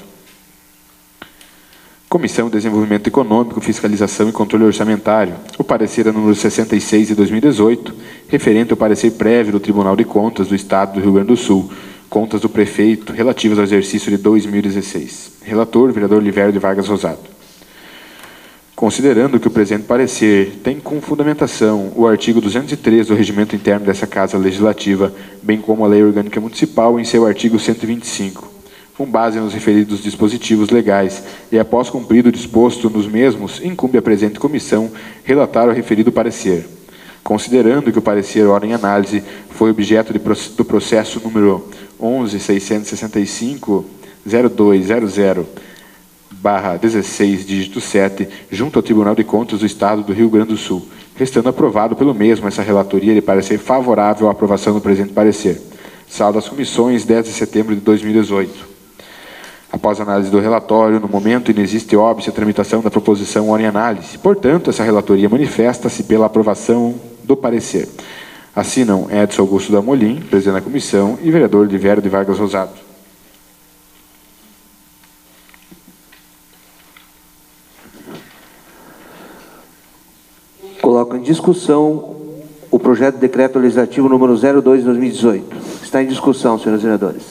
Comissão de Desenvolvimento Econômico, Fiscalização e Controle Orçamentário. O parecer é número sessenta e seis de dois mil e dezoito, referente ao parecer prévio do Tribunal de Contas do Estado do Rio Grande do Sul, contas do prefeito, relativas ao exercício de dois mil e dezesseis. Relator, vereador Oliveira de Vargas Rosado. Considerando que o presente parecer tem como fundamentação o artigo duzentos e três do Regimento Interno dessa Casa Legislativa, bem como a Lei Orgânica Municipal em seu artigo cento e vinte e cinco, com base nos referidos dispositivos legais e após cumprido o disposto nos mesmos, incumbe a presente comissão relatar o referido parecer. Considerando que o parecer ora em análise foi objeto de, do processo número onze mil seiscentos e sessenta e cinco ponto zero dois zero zero barra dezesseis, dígito sete, junto ao Tribunal de Contas do Estado do Rio Grande do Sul, restando aprovado pelo mesmo essa relatoria de parecer favorável à aprovação do presente parecer. Sala das Comissões, dez de setembro de dois mil e dezoito. Após a análise do relatório, no momento inexiste óbice a tramitação da proposição ora em análise. Portanto, essa relatoria manifesta-se pela aprovação do parecer. Assinam Edson Augusto Dalmolin, presidente da comissão, e vereador Oliveira de Vargas Rosado. Coloco em discussão o projeto de decreto legislativo número zero dois de dois mil e dezoito. Está em discussão, senhores vereadores.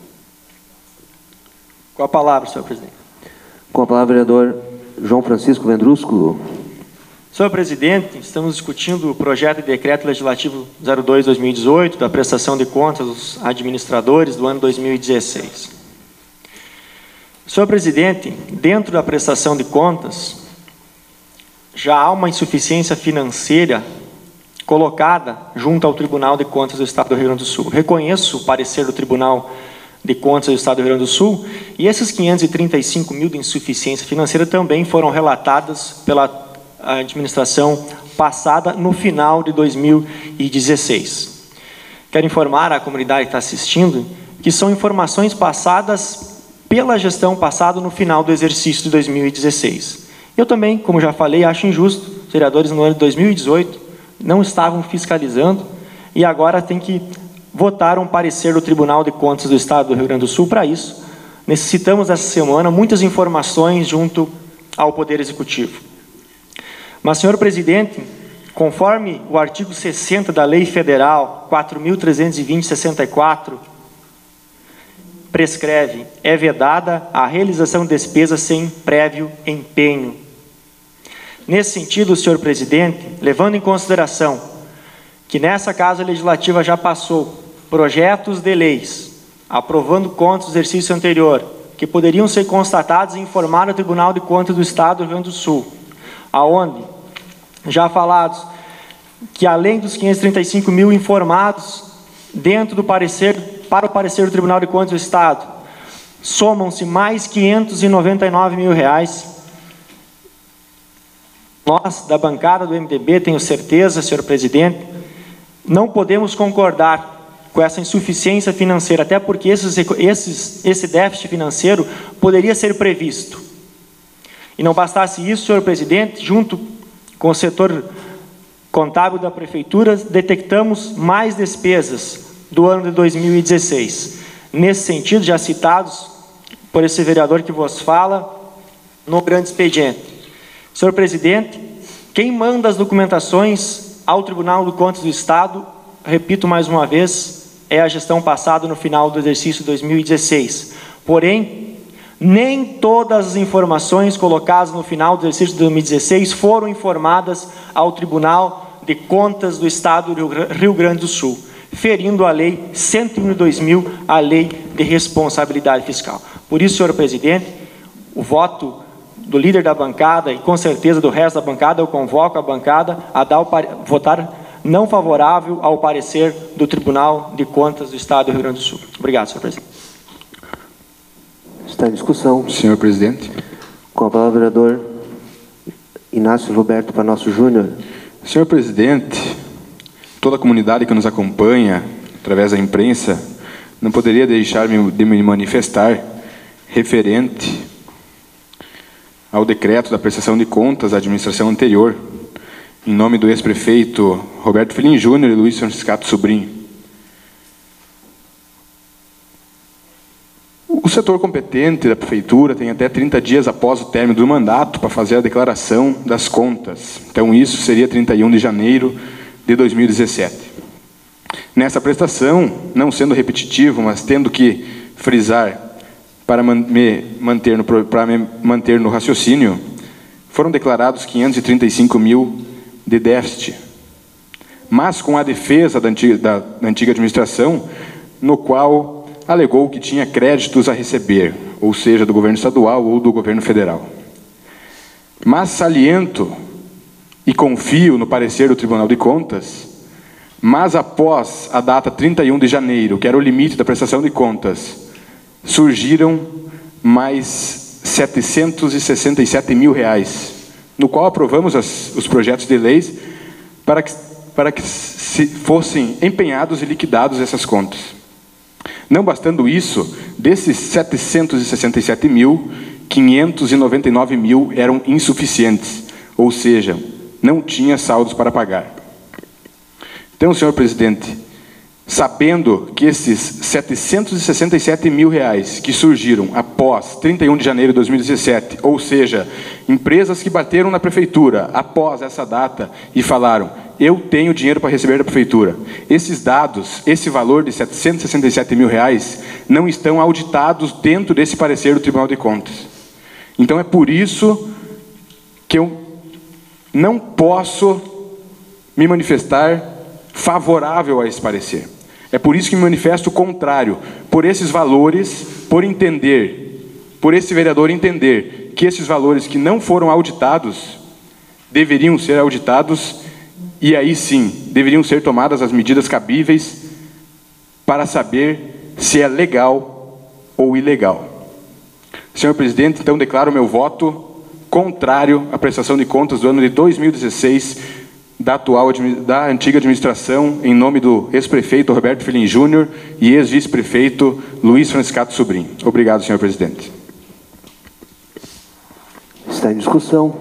Com a palavra, senhor presidente. Com a palavra, vereador João Francisco Vendrusco. Senhor presidente, estamos discutindo o projeto de decreto legislativo zero dois de dois mil e dezoito, da prestação de contas dos administradores do ano dois mil e dezesseis. Senhor presidente, dentro da prestação de contas, já há uma insuficiência financeira colocada junto ao Tribunal de Contas do Estado do Rio Grande do Sul. Reconheço o parecer do Tribunal de Contas do Estado do Rio Grande do Sul e esses quinhentos e trinta e cinco mil de insuficiência financeira também foram relatadas pela administração passada no final de dois mil e dezesseis. Quero informar a comunidade que está assistindo que são informações passadas pela gestão passada no final do exercício de dois mil e dezesseis. Eu também, como já falei, acho injusto, os vereadores no ano de dois mil e dezoito não estavam fiscalizando e agora tem que votar um parecer do Tribunal de Contas do Estado do Rio Grande do Sul para isso. Necessitamos essa semana muitas informações junto ao Poder Executivo. Mas, senhor presidente, conforme o artigo sessenta da Lei Federal quatro mil trezentos e vinte, sessenta e quatro, prescreve, é vedada a realização de despesas sem prévio empenho. Nesse sentido, senhor presidente, levando em consideração que nessa Casa Legislativa já passou projetos de leis aprovando contas do exercício anterior, que poderiam ser constatados e informar ao Tribunal de Contas do Estado do Rio Grande do Sul, aonde já falados que além dos quinhentos e trinta e cinco mil informados dentro do parecer, para o parecer do Tribunal de Contas do Estado, somam-se mais quinhentos e noventa e nove mil reais. Nós, da bancada do M D B, tenho certeza, senhor presidente, não podemos concordar com essa insuficiência financeira, até porque esses, esses, esse déficit financeiro poderia ser previsto. E não bastasse isso, senhor presidente, junto com o setor contábil da Prefeitura, detectamos mais despesas do ano de dois mil e dezesseis. nesse sentido, já citados por esse vereador que vos fala, no grande expediente. Senhor presidente, quem manda as documentações ao Tribunal de Contas do Estado, repito mais uma vez, é a gestão passada no final do exercício dois mil e dezesseis. Porém, nem todas as informações colocadas no final do exercício de dois mil e dezesseis foram informadas ao Tribunal de Contas do Estado do Rio Grande do Sul, ferindo a Lei cento e um de dois mil, a Lei de Responsabilidade Fiscal. Por isso, senhor presidente, o voto do líder da bancada e com certeza do resto da bancada, eu convoco a bancada a dar o, votar não favorável ao parecer do Tribunal de Contas do Estado do Rio Grande do Sul. Obrigado, senhor presidente. Está em discussão. Senhor presidente. Com a palavra, o vereador Inácio Roberto Panosso Júnior. Senhor presidente, toda a comunidade que nos acompanha através da imprensa não poderia deixar de me manifestar referente ao decreto da prestação de contas da administração anterior, em nome do ex-prefeito Roberto Filhin Júnior e Luiz Franciscato Sobrinho. O setor competente da prefeitura tem até trinta dias após o término do mandato para fazer a declaração das contas. Então, isso seria trinta e um de janeiro de dois mil e dezessete. Nessa prestação, não sendo repetitivo, mas tendo que frisar para me manter no, para me manter no raciocínio, foram declarados quinhentos e trinta e cinco mil de déficit, mas com a defesa da antiga, da, da antiga administração, no qual alegou que tinha créditos a receber, ou seja, do governo estadual ou do governo federal. Mas saliento e confio no parecer do Tribunal de Contas, mas após a data trinta e um de janeiro, que era o limite da prestação de contas, surgiram mais setecentos e sessenta e sete mil reais, no qual aprovamos as, os projetos de leis para que, para que se fossem empenhados e liquidados essas contas. Não bastando isso, desses setecentos e sessenta e sete mil, quinhentos e noventa e nove mil eram insuficientes, ou seja, não tinha saldos para pagar. Então, senhor presidente, sabendo que esses setecentos e sessenta e sete mil reais que surgiram após trinta e um de janeiro de dois mil e dezessete, ou seja, empresas que bateram na prefeitura após essa data e falaram, eu tenho dinheiro para receber da prefeitura. Esses dados, esse valor de setecentos e sessenta e sete mil reais, não estão auditados dentro desse parecer do Tribunal de Contas. Então é por isso que eu não posso me manifestar favorável a esse parecer. É por isso que me manifesto contrário, por esses valores, por entender, por esse vereador entender que esses valores que não foram auditados, deveriam ser auditados e aí sim, deveriam ser tomadas as medidas cabíveis para saber se é legal ou ilegal. Senhor presidente, então declaro meu voto contrário à prestação de contas do ano de dois mil e dezesseis da atual, da antiga administração, em nome do ex-prefeito Roberto Filhin Júnior e ex-vice-prefeito Luiz Franciscato Sobrinho. Obrigado, senhor presidente. Está em discussão.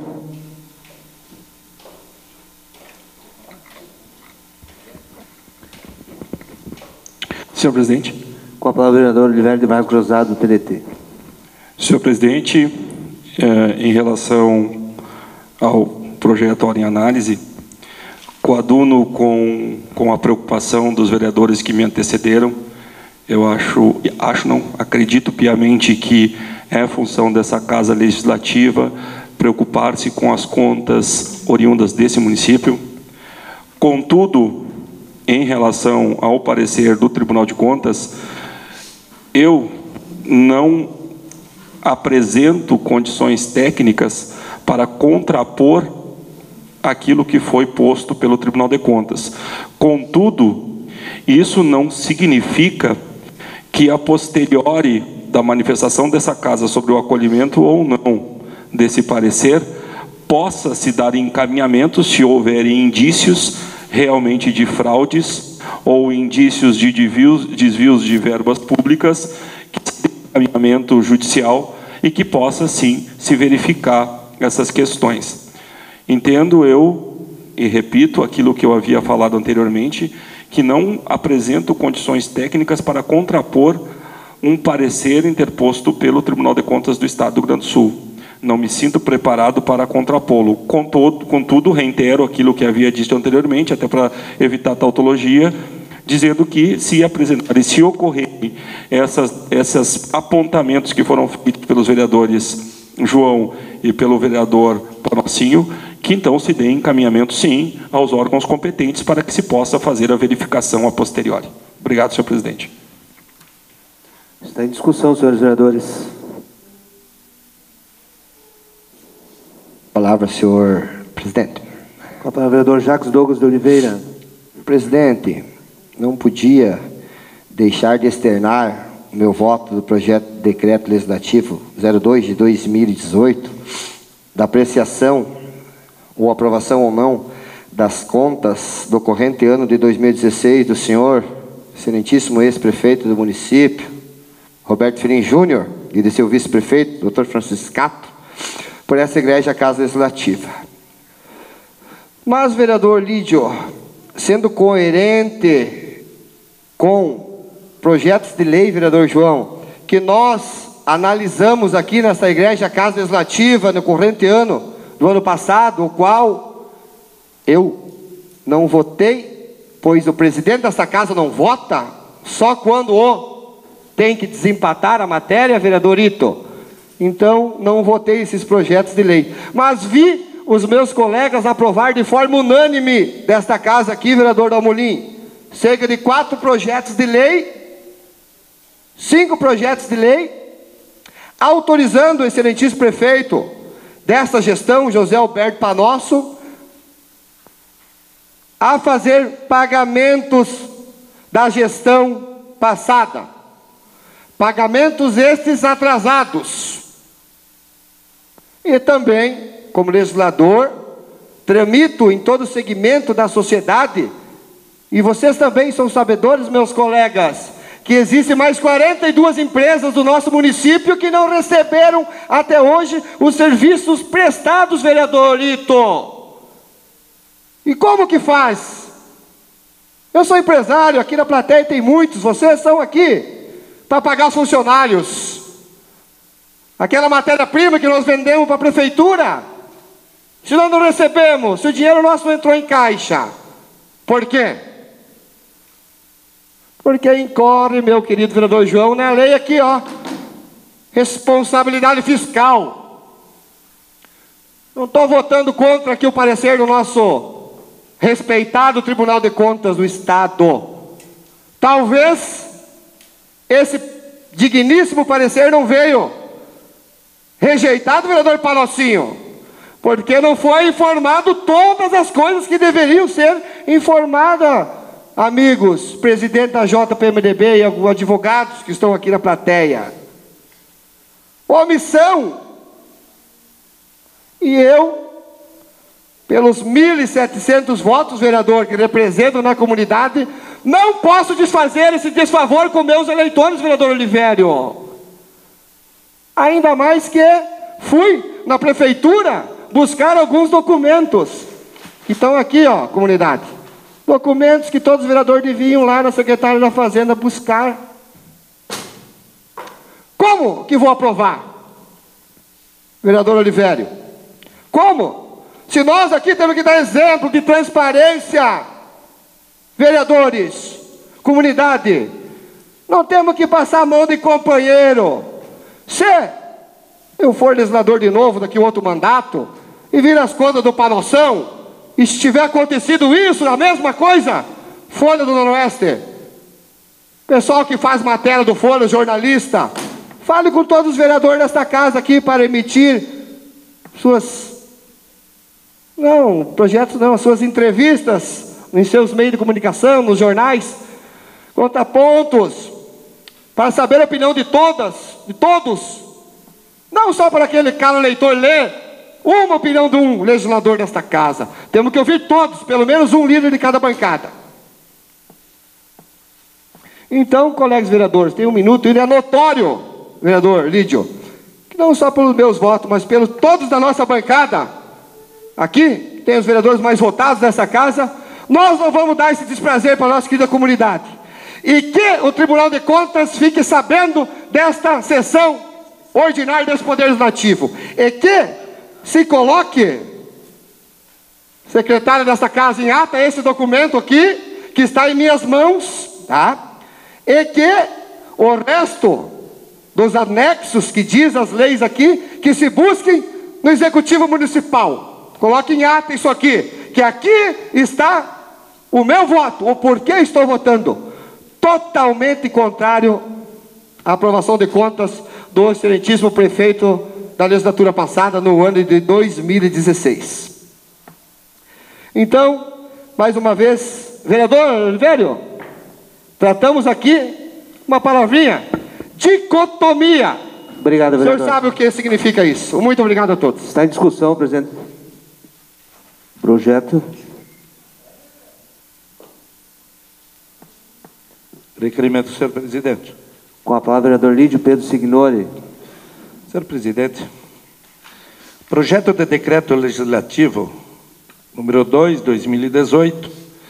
Senhor presidente. Com a palavra o vereador Oliveira de Marcos Rosado, do P D T. Senhor presidente, eh, em relação ao projeto em análise, coaduno com, com a preocupação dos vereadores que me antecederam. Eu acho, acho não, acredito piamente que é função dessa Casa Legislativa preocupar-se com as contas oriundas desse município. Contudo, em relação ao parecer do Tribunal de Contas, eu não apresento condições técnicas para contrapor aquilo que foi posto pelo Tribunal de Contas. Contudo, isso não significa que a posteriori da manifestação dessa casa sobre o acolhimento ou não desse parecer, possa se dar encaminhamento se houverem indícios realmente de fraudes ou indícios de desvios, desvios de verbas públicas, que se dê encaminhamento judicial e que possa, sim, se verificar essas questões. Entendo eu, e repito aquilo que eu havia falado anteriormente, que não apresento condições técnicas para contrapor um parecer interposto pelo Tribunal de Contas do Estado do Rio Grande do Sul. Não me sinto preparado para contrapô-lo. Contudo, contudo, reitero aquilo que havia dito anteriormente, até para evitar tautologia, dizendo que, se apresentarem, se ocorrerem essas, esses apontamentos que foram feitos pelos vereadores João e pelo vereador Panocinho, que então se dê encaminhamento, sim, aos órgãos competentes para que se possa fazer a verificação a posteriori. Obrigado, senhor presidente. Está em discussão, senhores vereadores. Palavra, senhor presidente. Com a palavra, vereador Jacques Douglas de Oliveira. Presidente, não podia deixar de externar o meu voto do projeto de decreto legislativo zero dois de dois mil e dezoito, da apreciação ou aprovação ou não das contas do corrente ano de dois mil e dezesseis do senhor, excelentíssimo ex-prefeito do município, Roberto Firim Júnior, e de seu vice-prefeito, doutor Franciscato, por essa igreja Casa Legislativa. Mas, vereador Lídio, sendo coerente com projetos de lei, vereador João, que nós analisamos aqui nessa igreja Casa Legislativa no corrente ano do ano passado, o qual eu não votei, pois o presidente dessa casa não vota, só quando o tem que desempatar a matéria, vereador Ito. Então, não votei esses projetos de lei. Mas vi os meus colegas aprovar de forma unânime desta casa aqui, vereador Dalmolin, cerca de quatro projetos de lei, cinco projetos de lei, autorizando o excelentíssimo prefeito desta gestão, José Alberto Panosso, a fazer pagamentos da gestão passada. Pagamentos estes atrasados. E também, como legislador, tramito em todo o segmento da sociedade, e vocês também são sabedores, meus colegas, que existem mais quarenta e duas empresas do nosso município que não receberam até hoje os serviços prestados, vereador Ito. E como que faz? Eu sou empresário, aqui na plateia tem muitos, vocês são aqui para pagar os funcionários. Aquela matéria-prima que nós vendemos para a prefeitura, se nós não recebemos, se o dinheiro nosso não entrou em caixa. Por quê? Porque incorre, meu querido vereador João, na lei aqui, ó, responsabilidade fiscal. Não estou votando contra aqui o parecer do nosso respeitado Tribunal de Contas do Estado. Talvez esse digníssimo parecer não veio rejeitado, vereador Panocinho, porque não foi informado todas as coisas que deveriam ser informadas, amigos, presidente da J P M D B e advogados que estão aqui na plateia. Omissão. E eu, pelos mil e setecentos votos, vereador, que representam na comunidade, não posso desfazer esse desfavor com meus eleitores, vereador Olivério. Ainda mais que fui na prefeitura buscar alguns documentos que estão aqui, ó, comunidade. Documentos que todos os vereadores deviam lá na Secretaria da Fazenda buscar. Como que vou aprovar, vereador Olivério? Como? Se nós aqui temos que dar exemplo de transparência, vereadores, comunidade, não temos que passar a mão de companheiro. Se eu for legislador de novo daqui a outro mandato e vir as contas do Panoção, e se tiver acontecido isso, a mesma coisa, Folha do Noroeste, pessoal que faz matéria do Folha, jornalista, fale com todos os vereadores desta casa aqui para emitir suas, não, projetos não, suas entrevistas em seus meios de comunicação, nos jornais, contrapontos, para saber a opinião de todas, de todos, não só para aquele cara leitor ler uma opinião de um legislador desta casa. Temos que ouvir todos, pelo menos um líder de cada bancada. Então, colegas vereadores, tem um minuto, e é notório, vereador Lídio, que não só pelos meus votos, mas pelos todos da nossa bancada, aqui, tem os vereadores mais votados dessa casa, nós não vamos dar esse desprazer para a nossa querida comunidade. e que o Tribunal de Contas fique sabendo desta sessão ordinária desse Poder Legislativo, e que se coloque, secretária desta casa, em ata esse documento aqui, que está em minhas mãos, tá? E que o resto dos anexos que diz as leis aqui, que se busquem no Executivo Municipal. Coloque em ata isso aqui, que aqui está o meu voto, o porquê estou votando totalmente contrário à aprovação de contas do excelentíssimo prefeito da legislatura passada, no ano de dois mil e dezesseis. Então, mais uma vez, vereador Olivério, tratamos aqui uma palavrinha, dicotomia. Obrigado, vereador. O senhor sabe o que significa isso. Muito obrigado a todos. Está em discussão, presidente. Projeto. Requerimento, senhor presidente. Com a palavra, vereador Lídio Pedro Signori. Senhor presidente, projeto de decreto legislativo número dois, dois mil e dezoito,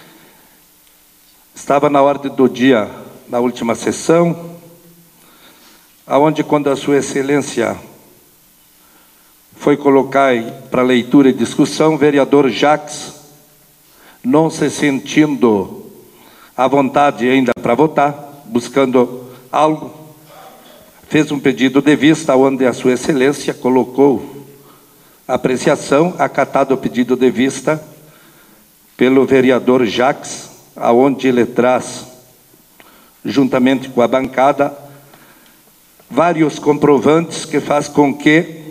estava na ordem do dia na última sessão, aonde, quando a sua excelência foi colocar para leitura e discussão, o vereador Jacques, não se sentindo à vontade ainda para votar, buscando algo, fez um pedido de vista, onde a sua excelência colocou a apreciação, acatado o pedido de vista pelo vereador Jacques, aonde ele traz, juntamente com a bancada, vários comprovantes que faz com que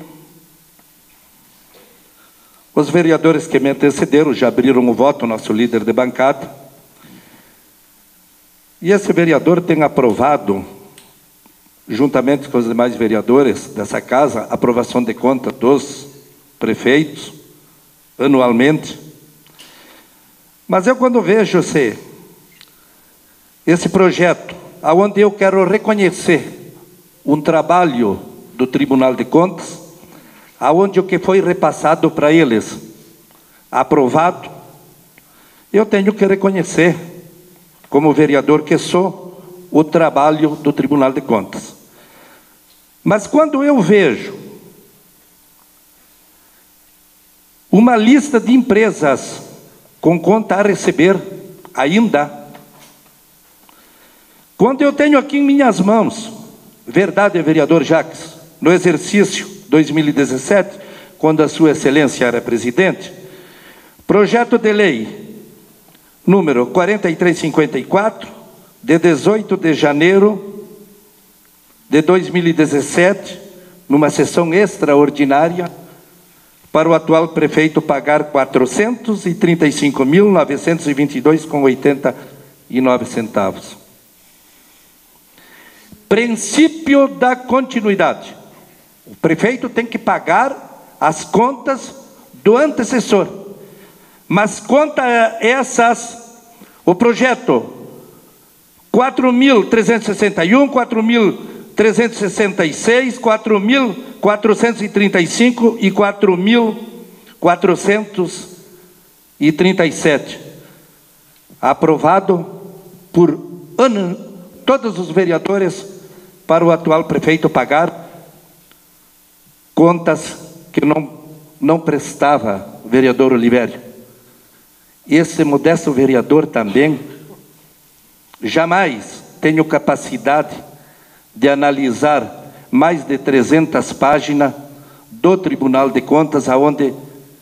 os vereadores que me antecederam já abriram o voto, nosso líder de bancada, e esse vereador tem aprovado, juntamente com os demais vereadores dessa casa, a aprovação de conta dos prefeitos, anualmente. Mas eu, quando vejo esse, esse projeto, onde eu quero reconhecer um trabalho do Tribunal de Contas, aonde o que foi repassado para eles, aprovado, eu tenho que reconhecer, como vereador que sou, o trabalho do Tribunal de Contas. Mas quando eu vejo uma lista de empresas com conta a receber ainda, quando eu tenho aqui em minhas mãos, verdade, vereador Jacques, no exercício dois mil e dezessete, quando a sua excelência era presidente, projeto de lei número quarenta e três cinquenta e quatro, de dezoito de janeiro de dois mil e dezessete, numa sessão extraordinária, para o atual prefeito pagar quatrocentos e trinta e cinco mil, novecentos e vinte e dois reais e oitenta e nove centavos. Princípio da continuidade. O prefeito tem que pagar as contas do antecessor. Mas conta essas, o projeto quatro mil trezentos e sessenta e um, quatro mil trezentos e sessenta e seis, quatro mil quatrocentos e trinta e cinco e quatro mil quatrocentos e trinta e sete, aprovado por ano, todos os vereadores, para o atual prefeito pagar contas que não, não prestava, vereador Olivério. Esse modesto vereador também jamais tenho capacidade de analisar mais de trezentas páginas do Tribunal de Contas, aonde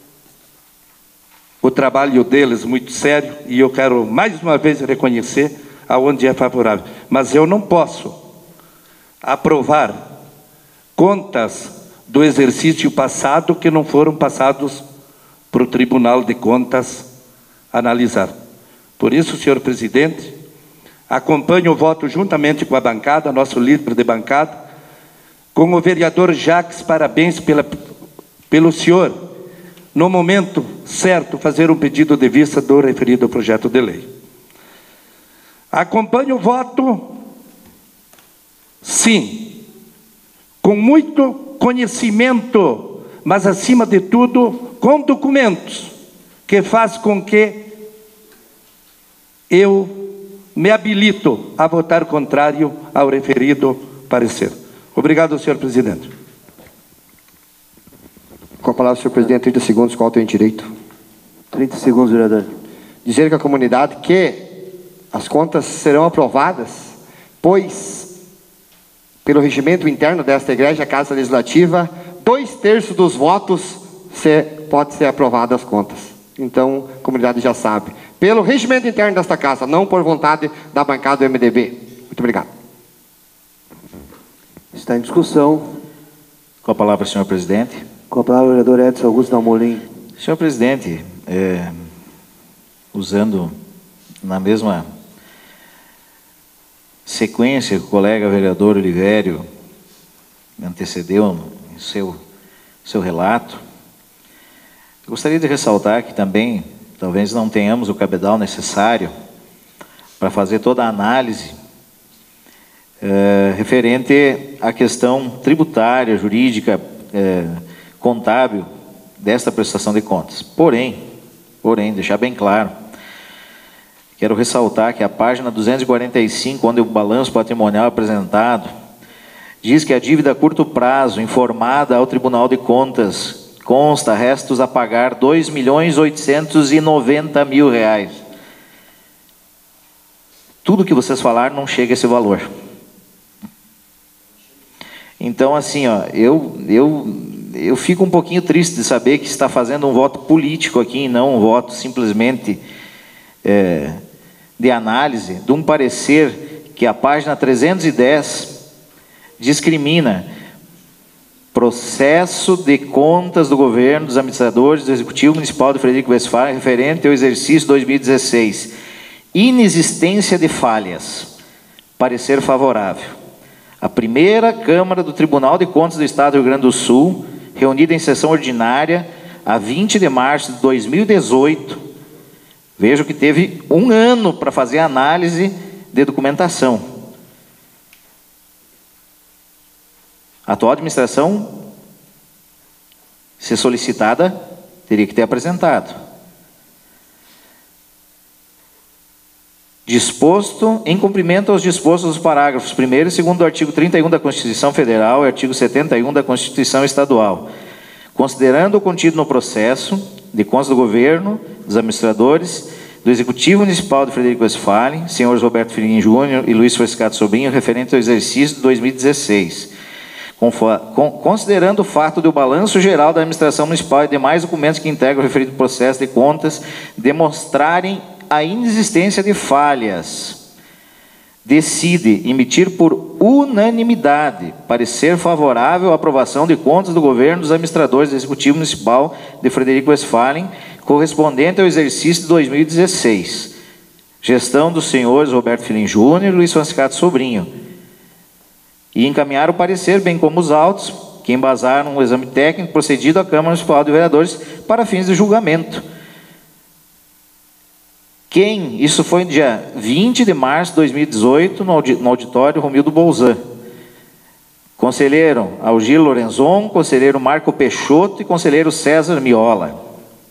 o trabalho deles muito sério, e eu quero mais uma vez reconhecer aonde é favorável. Mas eu não posso aprovar contas do exercício passado que não foram passados para o Tribunal de Contas analisar. Por isso, senhor presidente, acompanho o voto juntamente com a bancada, nosso líder de bancada, com o vereador Jacques, parabéns pela, pelo senhor, no momento certo, fazer um pedido de vista do referido projeto de lei. Acompanho o voto, sim, com muito conhecimento, mas acima de tudo, com documentos, que faz com que eu me habilito a votar contrário ao referido parecer. Obrigado, senhor presidente. Com a palavra, senhor presidente, trinta segundos, qual tem direito? trinta segundos, vereador. Dizer que a comunidade que as contas serão aprovadas, pois, pelo regimento interno desta igreja, Casa Legislativa, dois terços dos votos se, pode ser aprovadas as contas. Então, a comunidade já sabe. Pelo regimento interno desta casa, não por vontade da bancada do M D B. Muito obrigado. Está em discussão. Com a palavra, senhor presidente. Com a palavra, o vereador Edson Augusto Dalmolin. Senhor presidente, é, usando na mesma sequência que o colega vereador Olivério me antecedeu em seu, seu relato, gostaria de ressaltar que também talvez não tenhamos o cabedal necessário para fazer toda a análise é, referente à questão tributária, jurídica, é, contábil desta prestação de contas. Porém, porém, deixar bem claro, quero ressaltar que a página duzentos e quarenta e cinco, onde o balanço patrimonial é apresentado, diz que a dívida a curto prazo informada ao Tribunal de Contas consta restos a pagar dois milhões oitocentos e noventa mil reais. Tudo que vocês falaram não chega a esse valor. Então, assim, ó, eu, eu, eu fico um pouquinho triste de saber que está fazendo um voto político aqui, e não um voto simplesmente é, de análise, de um parecer que a página trezentos e dez discrimina processo de contas do governo, dos administradores do Executivo Municipal de Frederico Westphalen referente ao exercício dois mil e dezesseis. Inexistência de falhas. Parecer favorável. A primeira Câmara do Tribunal de Contas do Estado do Rio Grande do Sul, reunida em sessão ordinária a vinte de março de dois mil e dezoito, vejo que teve um ano para fazer a análise de documentação. A atual administração, se solicitada, teria que ter apresentado. Disposto, em cumprimento aos dispostos dos parágrafos primeiro e segundo do artigo trinta e um da Constituição Federal e artigo setenta e um da Constituição Estadual, considerando o contido no processo de contas do governo, dos administradores, do Executivo Municipal de Frederico Westphalen, senhores Roberto Filhinho Júnior e Luiz Frescato Sobrinho, referente ao exercício de dois mil e dezesseis. Considerando o fato de o balanço geral da administração municipal e demais documentos que integram o referido processo de contas demonstrarem a inexistência de falhas, decide emitir por unanimidade parecer favorável à aprovação de contas do governo dos administradores do Executivo Municipal de Frederico Westphalen, correspondente ao exercício de dois mil e dezesseis. Gestão dos senhores Roberto Filhinho Júnior e Luiz Frescato Sobrinho. E encaminhar o parecer, bem como os autos, que embasaram o exame técnico procedido à Câmara Municipal de Vereadores para fins de julgamento. Quem? Isso foi no dia vinte de março de dois mil e dezoito, no auditório Romildo Bolzan. Conselheiro Algir Lorenzon, conselheiro Marco Peixoto e conselheiro César Miola.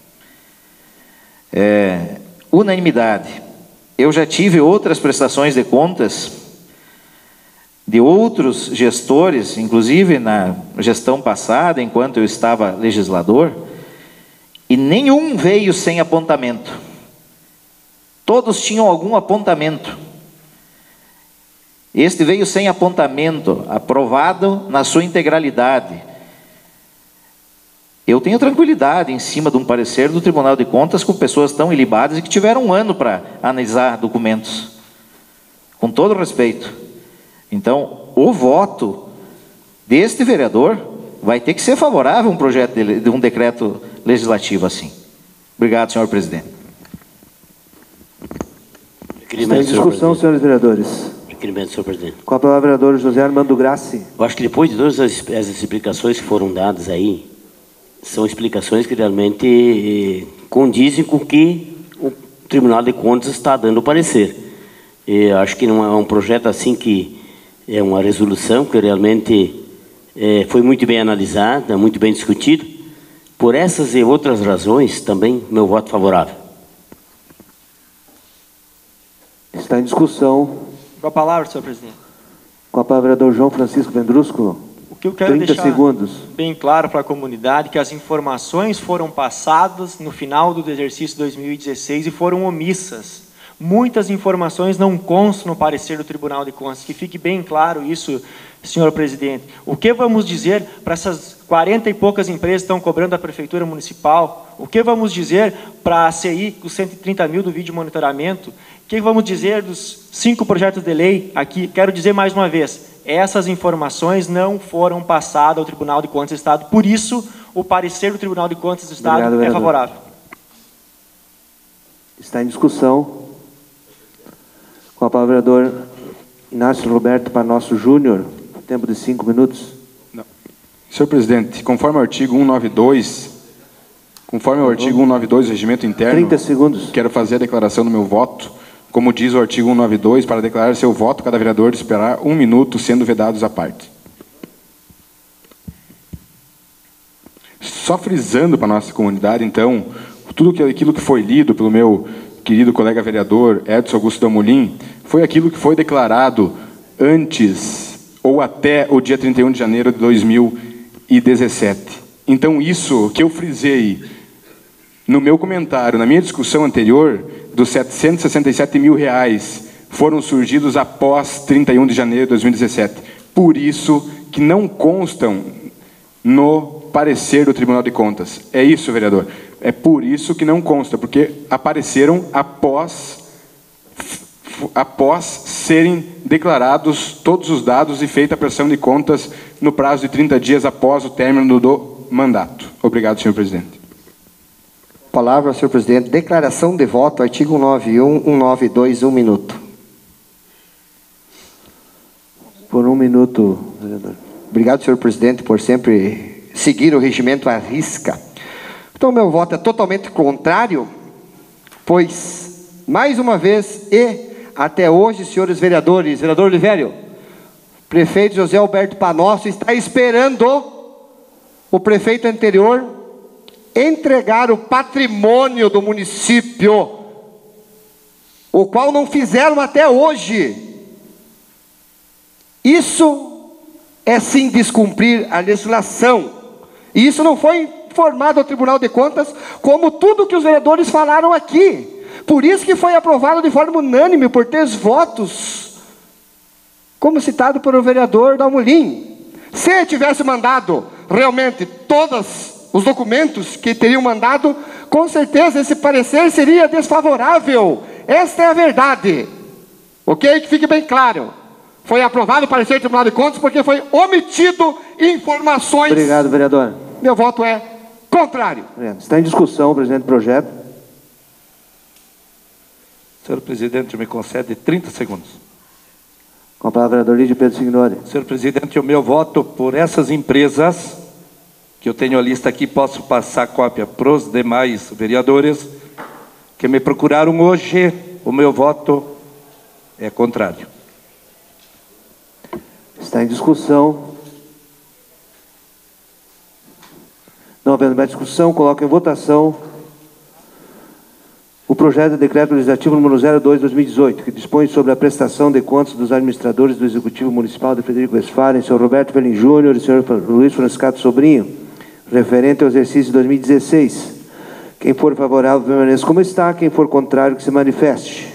É, unanimidade. Eu já tive outras prestações de contas de outros gestores, inclusive na gestão passada, enquanto eu estava legislador, e nenhum veio sem apontamento. Todos tinham algum apontamento. Este veio sem apontamento, aprovado na sua integralidade. Eu tenho tranquilidade em cima de um parecer do Tribunal de Contas com pessoas tão ilibadas e que tiveram um ano para analisar documentos. Com todo respeito. Então, o voto deste vereador vai ter que ser favorável a um projeto de, de um decreto legislativo assim. Obrigado, senhor presidente. Está em discussão, senhores vereadores. Requerimento, senhor presidente. Com a palavra, o vereador José Armando Grassi. Eu acho que depois de todas as, as explicações que foram dadas aí, são explicações que realmente eh, condizem com o que o Tribunal de Contas está dando o parecer. E acho que não é um projeto assim que é uma resolução que realmente é, foi muito bem analisada, muito bem discutida. Por essas e outras razões, também meu voto favorável. Está Está em discussão. Com a palavra, senhor presidente. Com a palavra, vereador João Francisco Vendrúsculo. O que eu quero trinta deixar segundos. bem claro para a comunidade que as informações foram passadas no final do exercício dois mil e dezesseis e foram omissas. Muitas informações não constam no parecer do Tribunal de Contas. Que fique bem claro isso, senhor presidente. O que vamos dizer para essas quarenta e poucas empresas que estão cobrando da Prefeitura Municipal? O que vamos dizer para a C I, os cento e trinta mil do vídeo monitoramento? O que vamos dizer dos cinco projetos de lei aqui? Quero dizer mais uma vez, essas informações não foram passadas ao Tribunal de Contas do Estado. Por isso, o parecer do Tribunal de Contas do Estado Obrigado, é vereador. favorável. Está em discussão. Com a palavra, vereador Inácio Roberto Panosso Júnior, tempo de cinco minutos. Não. Senhor presidente, conforme o artigo cento e noventa e dois, conforme o artigo cento e noventa e dois do Regimento Interno, trinta segundos. Quero fazer a declaração do meu voto, como diz o artigo cento e noventa e dois, para declarar seu voto, cada vereador esperar um minuto, sendo vedados à parte. Só frisando para a nossa comunidade, então, tudo aquilo que foi lido pelo meu querido colega vereador Edson Augusto Dalmolin, foi aquilo que foi declarado antes ou até o dia trinta e um de janeiro de dois mil e dezessete. Então, isso que eu frisei no meu comentário, na minha discussão anterior, dos setecentos e sessenta e sete mil reais, foram surgidos após trinta e um de janeiro de dois mil e dezessete. Por isso que não constam no parecer do Tribunal de Contas. É isso, vereador. É por isso que não consta, porque apareceram após, após serem declarados todos os dados e feita a prestação de contas no prazo de trinta dias após o término do mandato. Obrigado, senhor presidente. Palavra, senhor presidente. Declaração de voto, artigo cento e noventa e um, cento e noventa e dois, um minuto. Por um minuto, vereador. Obrigado, senhor presidente, por sempre seguir o regimento à risca. Então, meu voto é totalmente contrário, pois, mais uma vez, e até hoje, senhores vereadores, vereador Olivério, prefeito José Alberto Panosso está esperando o prefeito anterior entregar o patrimônio do município, o qual não fizeram até hoje. Isso é sim descumprir a legislação. E isso não foi informado ao Tribunal de Contas, como tudo que os vereadores falaram aqui. Por isso que foi aprovado de forma unânime, por três votos, como citado pelo vereador Dalmolin. Se tivesse mandado realmente todos os documentos que teriam mandado, com certeza esse parecer seria desfavorável. Esta é a verdade. Ok? Que fique bem claro. Foi aprovado o parecer do Tribunal de Contas porque foi omitido informações. Obrigado, vereador. Meu voto é contrário. Está em discussão o presidente do projeto. Senhor presidente, me concede trinta segundos. Com a palavra, vereador Lídio Pedro Signori. Senhor presidente, o meu voto por essas empresas, que eu tenho a lista aqui, posso passar cópia para os demais vereadores que me procuraram hoje, o meu voto é contrário. Está em discussão. Não havendo mais discussão, coloco em votação o projeto de decreto legislativo número zero dois, dois mil e dezoito, que dispõe sobre a prestação de contas dos administradores do Executivo Municipal de Frederico Westphalen, senhor Roberto Velin Júnior e senhor Luiz Franciscato Sobrinho, referente ao exercício de dois mil e dezesseis. Quem for favorável, permaneça como está. Quem for contrário, que se manifeste.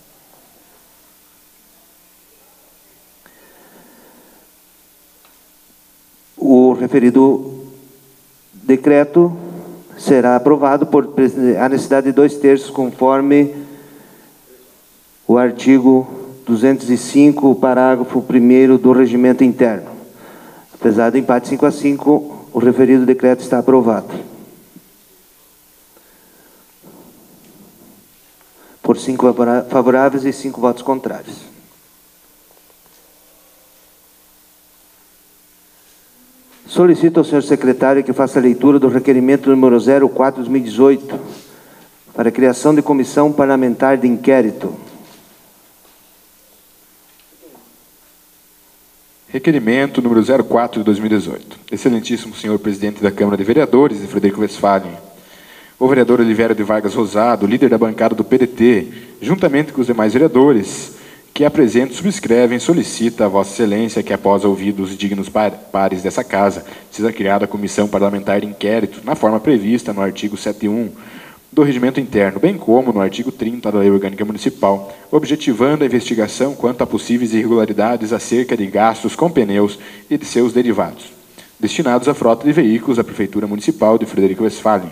O referido decreto será aprovado por a necessidade de dois terços, conforme o artigo duzentos e cinco, parágrafo primeiro do Regimento Interno. Apesar do empate cinco a cinco, o referido decreto está aprovado. Por cinco favoráveis e cinco votos contrários. Solicito ao senhor secretário que faça a leitura do requerimento número zero quatro, dois mil e dezoito, para a criação de comissão parlamentar de inquérito. Requerimento número zero quatro de dois mil e dezoito. Excelentíssimo senhor presidente da Câmara de Vereadores de Frederico Westphalen, o vereador Oliveira de Vargas Rosado, líder da bancada do P D T, juntamente com os demais vereadores, que apresentam, subscrevem e solicita a Vossa Excelência que, após ouvidos os dignos pares dessa Casa, seja criada a Comissão Parlamentar de Inquérito, na forma prevista no artigo setenta e um do Regimento Interno, bem como no artigo trinta da Lei Orgânica Municipal, objetivando a investigação quanto a possíveis irregularidades acerca de gastos com pneus e de seus derivados, destinados à frota de veículos da Prefeitura Municipal de Frederico Westphalen.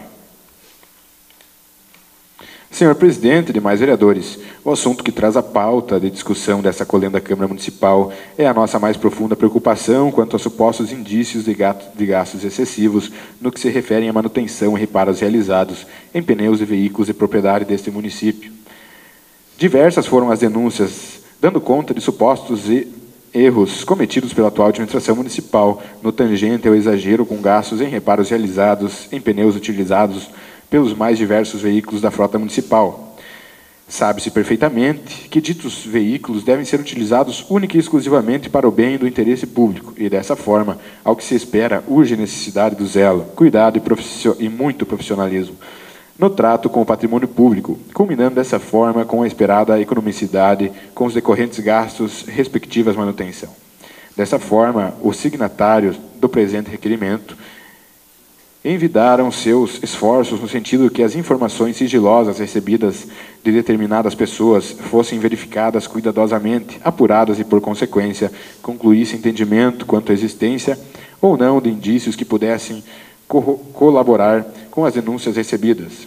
Senhor Presidente e demais vereadores, o assunto que traz a pauta de discussão dessa colenda Câmara Municipal é a nossa mais profunda preocupação quanto a supostos indícios de gastos excessivos no que se referem à manutenção e reparos realizados em pneus e veículos de propriedade deste município. Diversas foram as denúncias dando conta de supostos erros cometidos pela atual administração municipal no tangente ao exagero com gastos em reparos realizados em pneus utilizados pelos mais diversos veículos da frota municipal. Sabe-se perfeitamente que ditos veículos devem ser utilizados única e exclusivamente para o bem do interesse público, e dessa forma, ao que se espera, urge a necessidade do zelo, cuidado e, e muito profissionalismo no trato com o patrimônio público, culminando dessa forma com a esperada economicidade com os decorrentes gastos respectivos à manutenção. Dessa forma, os signatários do presente requerimento envidaram seus esforços no sentido que as informações sigilosas recebidas de determinadas pessoas fossem verificadas cuidadosamente, apuradas e, por consequência, concluísse entendimento quanto à existência ou não de indícios que pudessem co- colaborar com as denúncias recebidas.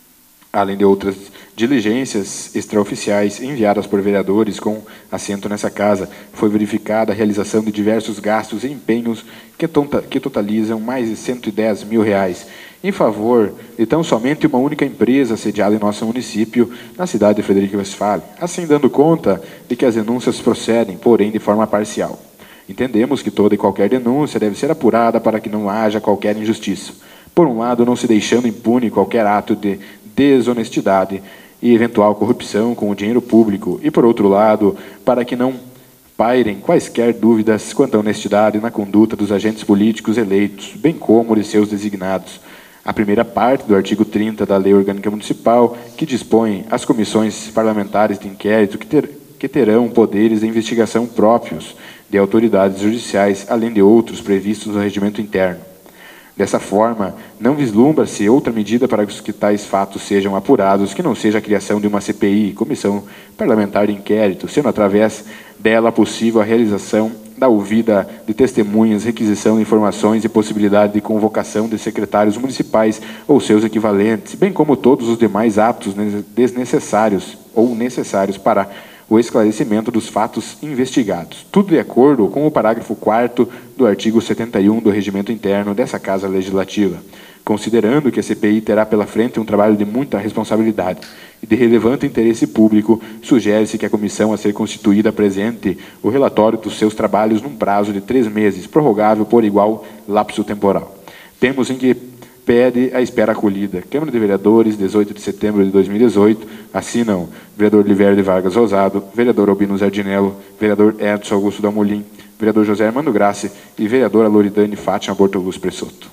Além de outras diligências extraoficiais enviadas por vereadores com assento nessa Casa, foi verificada a realização de diversos gastos e empenhos que, tonta, que totalizam mais de cento e dez mil reais, em favor de tão somente uma única empresa sediada em nosso município, na cidade de Frederico Westphalen, assim dando conta de que as denúncias procedem, porém de forma parcial. Entendemos que toda e qualquer denúncia deve ser apurada para que não haja qualquer injustiça. Por um lado, não se deixando impune qualquer ato de desonestidade e eventual corrupção com o dinheiro público, e, por outro lado, para que não pairem quaisquer dúvidas quanto à honestidade na conduta dos agentes políticos eleitos, bem como de seus designados. A primeira parte do artigo trinta da Lei Orgânica Municipal, que dispõe as comissões parlamentares de inquérito que, ter, que terão poderes de investigação próprios de autoridades judiciais, além de outros previstos no regimento interno. Dessa forma, não vislumbra-se outra medida para que tais fatos sejam apurados, que não seja a criação de uma C P I, Comissão Parlamentar de Inquérito, sendo através dela possível a realização da ouvida de testemunhas, requisição de informações e possibilidade de convocação de secretários municipais ou seus equivalentes, bem como todos os demais atos desnecessários ou necessários para o esclarecimento dos fatos investigados, tudo de acordo com o parágrafo quarto do artigo setenta e um do Regimento Interno dessa Casa Legislativa. Considerando que a C P I terá pela frente um trabalho de muita responsabilidade e de relevante interesse público, sugere-se que a comissão a ser constituída apresente o relatório dos seus trabalhos num prazo de três meses, prorrogável por igual lapso temporal. Temos em que pede a espera acolhida. Câmara de Vereadores, dezoito de setembro de dois mil e dezoito, assinam vereador Oliveira de Vargas Rosado, vereador Albino Zardinello, vereador Edson Augusto Dalmolin, vereador José Armando Grassi e vereadora Loridane Fátima Bortoluz Pressoto.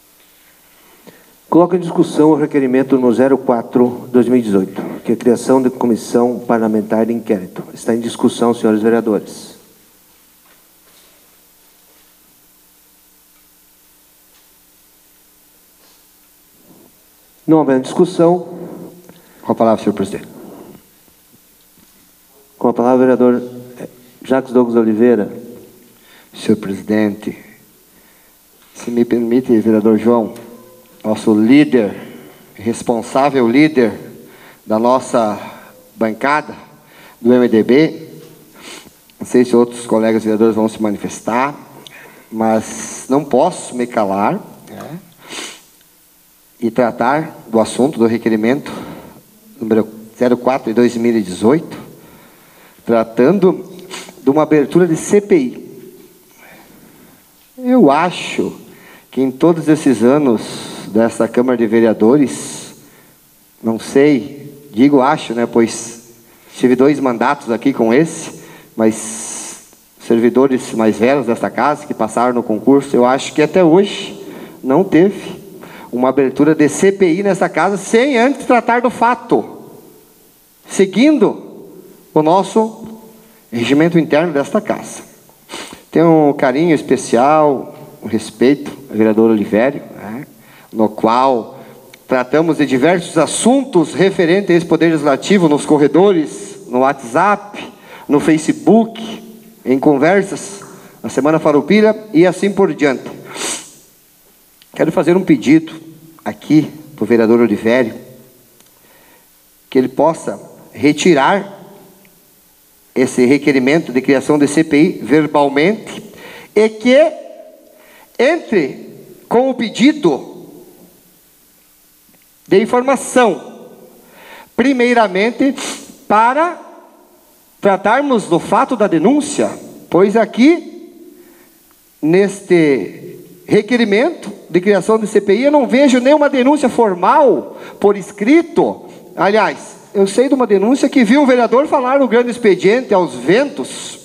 Coloco em discussão o requerimento no zero quatro barra dois mil e dezoito, que é a criação de comissão parlamentar de inquérito. Está em discussão, senhores vereadores. Não havendo discussão. Com a palavra, senhor presidente. Com a palavra, vereador Jacques Douglas Oliveira. Senhor presidente, se me permite, vereador João, nosso líder, responsável líder da nossa bancada do M D B, não sei se outros colegas vereadores vão se manifestar, mas não posso me calar, né, e tratar do assunto do requerimento número zero quatro de dois mil e dezoito, tratando de uma abertura de C P I. Eu acho que em todos esses anos dessa Câmara de Vereadores, não sei, digo acho, né, pois tive dois mandatos aqui com esse, mas servidores mais velhos desta casa que passaram no concurso, eu acho que até hoje não teve uma abertura de C P I nessa casa sem antes tratar do fato, seguindo o nosso regimento interno desta casa. Tenho um carinho especial, um respeito ao vereador Olivério, né, no qual tratamos de diversos assuntos referentes a esse Poder Legislativo nos corredores, no WhatsApp, no Facebook, em conversas, na Semana Farroupilha e assim por diante. Quero fazer um pedido aqui para o vereador Olivério, que ele possa retirar esse requerimento de criação de C P I verbalmente e que entre com o pedido de informação, primeiramente para tratarmos do fato da denúncia, pois aqui, neste requerimento de criação de C P I, eu não vejo nenhuma denúncia formal, por escrito. Aliás, eu sei de uma denúncia que viu o vereador falar no grande expediente aos ventos.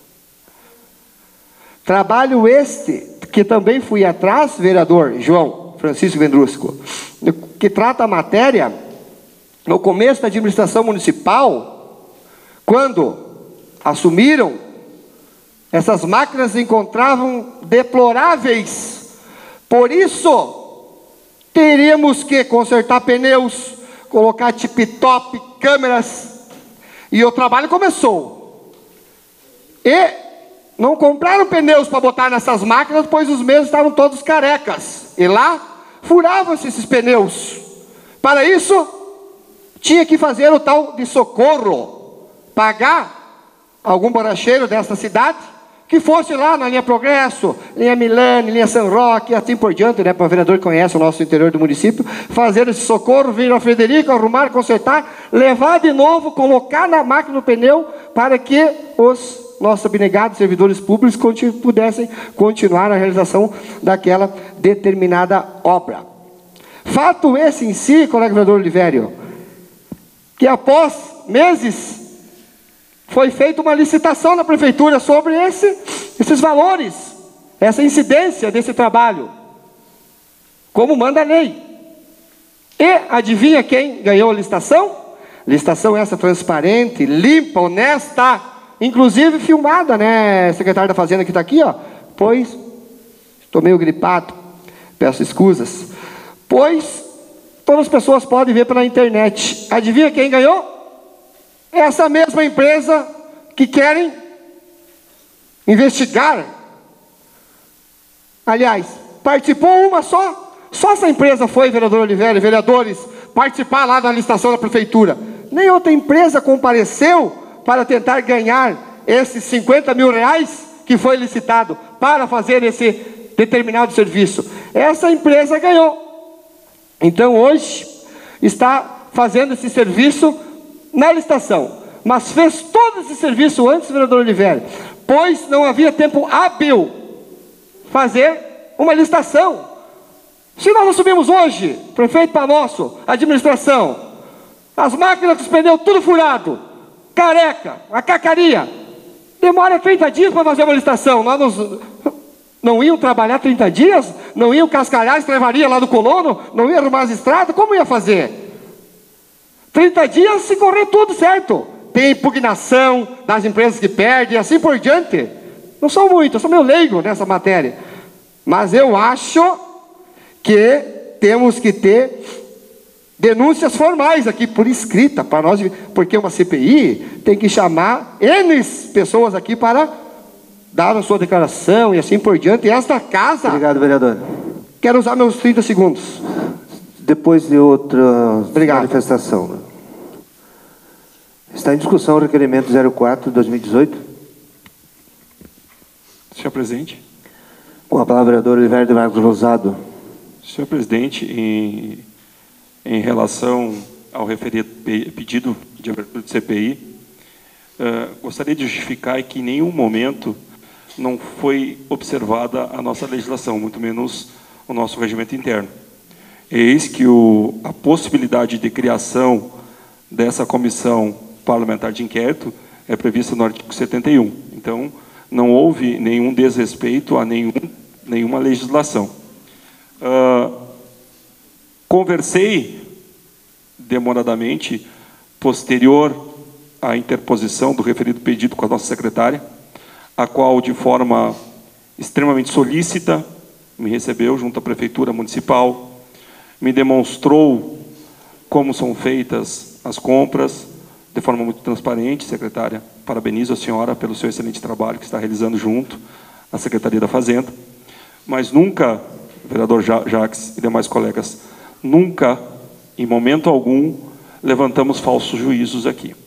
Trabalho este, que também fui atrás, vereador João Francisco Vendrusco, que trata a matéria no começo da administração municipal, quando assumiram, essas máquinas se encontravam deploráveis. Por isso, teríamos que consertar pneus, colocar tip-top, câmeras, e o trabalho começou. E não compraram pneus para botar nessas máquinas, pois os mesmos estavam todos carecas. E lá, furavam-se esses pneus. Para isso, tinha que fazer o tal de socorro, pagar algum borracheiro desta cidade, que fosse lá na linha Progresso, linha Milane, linha São Roque, e assim por diante, né, para o vereador que conhece o nosso interior do município, fazer esse socorro, vir ao Frederico, arrumar, consertar, levar de novo, colocar na máquina no pneu, para que os nossos abnegados servidores públicos continu pudessem continuar a realização daquela determinada obra. Fato esse em si, colega vereador Olivério, que após meses foi feita uma licitação na prefeitura sobre esse, esses valores, essa incidência desse trabalho, como manda a lei. E adivinha quem ganhou a licitação? Licitação essa transparente, limpa, honesta, inclusive filmada, né, secretário da Fazenda que está aqui, ó, pois estou meio gripado, peço escusas, pois todas as pessoas podem ver pela internet. Adivinha quem ganhou? Essa mesma empresa que querem investigar. Aliás, participou uma só, só essa empresa foi, vereador Oliveira, vereadores, participar lá da licitação da prefeitura. Nem outra empresa compareceu para tentar ganhar esses cinquenta mil reais que foi licitado para fazer esse determinado serviço. Essa empresa ganhou. Então hoje está fazendo esse serviço na licitação, mas fez todo esse serviço antes, vereador Oliveira, pois não havia tempo hábil fazer uma licitação. Se nós assumimos hoje, prefeito para nosso, administração, as máquinas dos pneus tudo furado, careca, a cacaria, demora trinta dias para fazer uma licitação. Nós nos, não iam trabalhar trinta dias? Não iam cascalhar a escrevaria lá do colono? Não iam arrumar as estradas? Como ia fazer? trinta dias se correr tudo certo. Tem impugnação das empresas que perdem, assim por diante. Não sou muito, eu sou meio leigo nessa matéria. Mas eu acho que temos que ter denúncias formais aqui, por escrita, para nós, porque uma C P I tem que chamar N pessoas aqui para dar a sua declaração e assim por diante. E esta casa... Obrigado, vereador. Quero usar meus trinta segundos. Depois de outra Obrigado. manifestação. Está em discussão o requerimento zero quatro de dois mil e dezoito. Senhor presidente. Com a palavra, vereador Olivério de Marcos Rosado. Senhor presidente, em, em relação ao referido pedido de abertura de C P I, uh, gostaria de justificar que em nenhum momento não foi observada a nossa legislação, muito menos o nosso regimento interno. Eis que o, a possibilidade de criação dessa comissão parlamentar de inquérito é prevista no artigo setenta e um. Então, não houve nenhum desrespeito a nenhum, nenhuma legislação. Uh, Conversei demoradamente, posterior à interposição do referido pedido com a nossa secretária, a qual, de forma extremamente solícita, me recebeu junto à Prefeitura Municipal, me demonstrou como são feitas as compras, de forma muito transparente. Secretária, parabenizo a senhora pelo seu excelente trabalho que está realizando junto à Secretaria da Fazenda, mas nunca, vereador Jacques e demais colegas, nunca, em momento algum, levantamos falsos juízos aqui.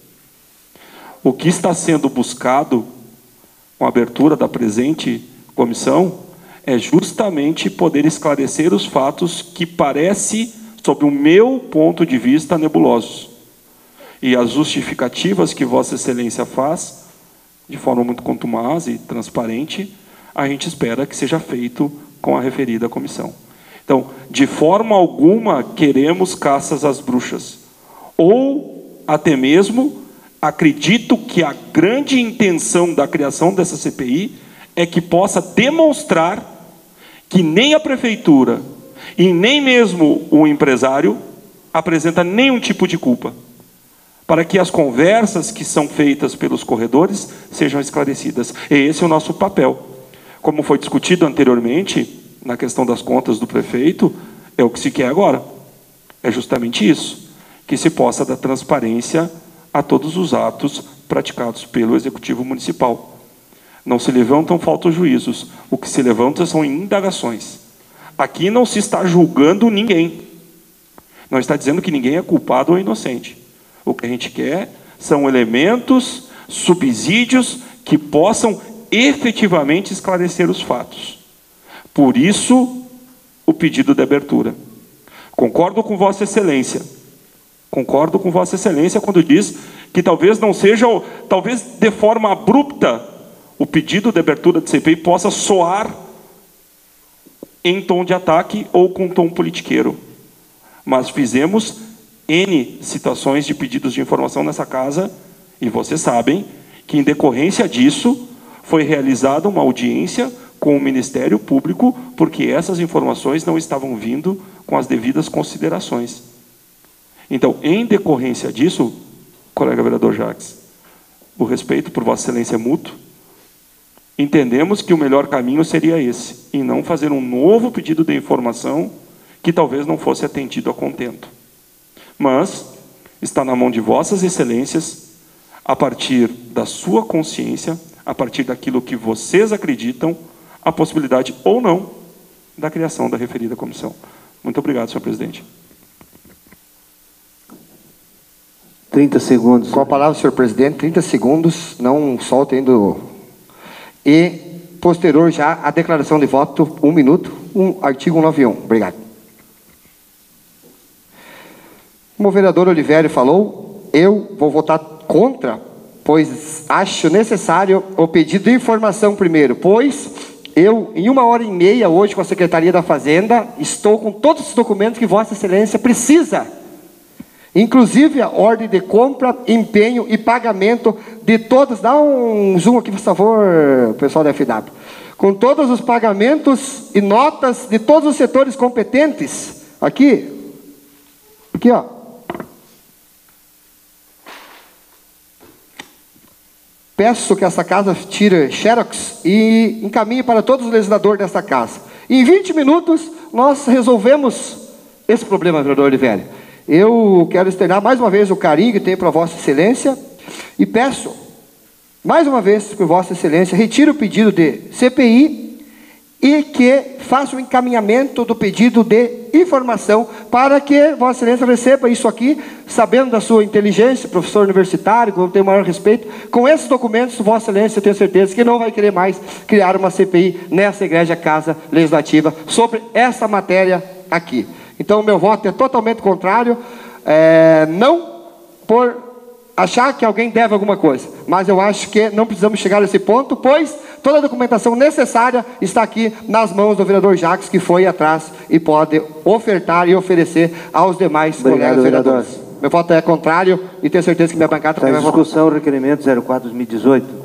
O que está sendo buscado com a abertura da presente comissão é justamente poder esclarecer os fatos que parece, sob o meu ponto de vista, nebulosos. E as justificativas que Vossa Excelência faz, de forma muito contumaz e transparente, a gente espera que seja feito com a referida comissão. Então, de forma alguma queremos caças às bruxas. Ou, até mesmo, acredito que a grande intenção da criação dessa C P I é que possa demonstrar que nem a Prefeitura e nem mesmo o empresário apresenta nenhum tipo de culpa, para que as conversas que são feitas pelos corredores sejam esclarecidas. E esse é o nosso papel. Como foi discutido anteriormente, na questão das contas do prefeito, é o que se quer agora. É justamente isso, que se possa dar transparência a todos os atos praticados pelo Executivo Municipal. Não se levantam faltos juízos, o que se levanta são indagações. Aqui não se está julgando ninguém, não está dizendo que ninguém é culpado ou inocente. O que a gente quer são elementos, subsídios que possam efetivamente esclarecer os fatos. Por isso, o pedido de abertura. Concordo com Vossa Excelência. Concordo com Vossa Excelência quando diz que talvez não seja, talvez de forma abrupta, o pedido de abertura de C P I possa soar em tom de ataque ou com tom politiqueiro. Mas fizemos N situações de pedidos de informação nessa casa, e vocês sabem que, em decorrência disso, foi realizada uma audiência com o Ministério Público, porque essas informações não estavam vindo com as devidas considerações. Então, em decorrência disso, colega vereador Jacques, o respeito por Vossa Excelência é mútuo, entendemos que o melhor caminho seria esse, e não fazer um novo pedido de informação que talvez não fosse atendido a contento. Mas está na mão de Vossas Excelências, a partir da sua consciência, a partir daquilo que vocês acreditam, a possibilidade ou não da criação da referida comissão. Muito obrigado, senhor presidente. trinta segundos. Com a palavra, senhor presidente, trinta segundos, não soltem do... E, posterior já, a declaração de voto, um minuto, um, artigo cento e noventa e um. Obrigado. Como o vereador Olivério falou, eu vou votar contra, pois acho necessário o pedido de informação primeiro, pois eu, em uma hora e meia, hoje, com a Secretaria da Fazenda, estou com todos os documentos que Vossa Excelência precisa, inclusive a ordem de compra, empenho e pagamento de todos. Dá um zoom aqui, por favor, pessoal da F W. Com todos os pagamentos e notas de todos os setores competentes. Aqui. Aqui, ó. Peço que essa casa tire xerox e encaminhe para todos os legisladores dessa casa. Em vinte minutos, nós resolvemos esse problema, vereador Oliveira. Eu quero externar mais uma vez o carinho que tenho para Vossa Excelência e peço, mais uma vez, que Vossa Excelência retire o pedido de C P I e que faça o encaminhamento do pedido de informação para que Vossa Excelência receba isso aqui, sabendo da sua inteligência, professor universitário, que eu tenho o maior respeito. Com esses documentos, Vossa Excelência, eu tenho certeza que não vai querer mais criar uma C P I nessa Igreja Casa Legislativa sobre essa matéria aqui. Então, o meu voto é totalmente contrário, é, não por achar que alguém deve alguma coisa, mas eu acho que não precisamos chegar a esse ponto, pois toda a documentação necessária está aqui nas mãos do vereador Jacques, que foi atrás e pode ofertar e oferecer aos demais colegas vereadores. Meu voto é contrário e tenho certeza que minha bancada também vai votar. Discussão, requerimento zero quatro, dois mil e dezoito.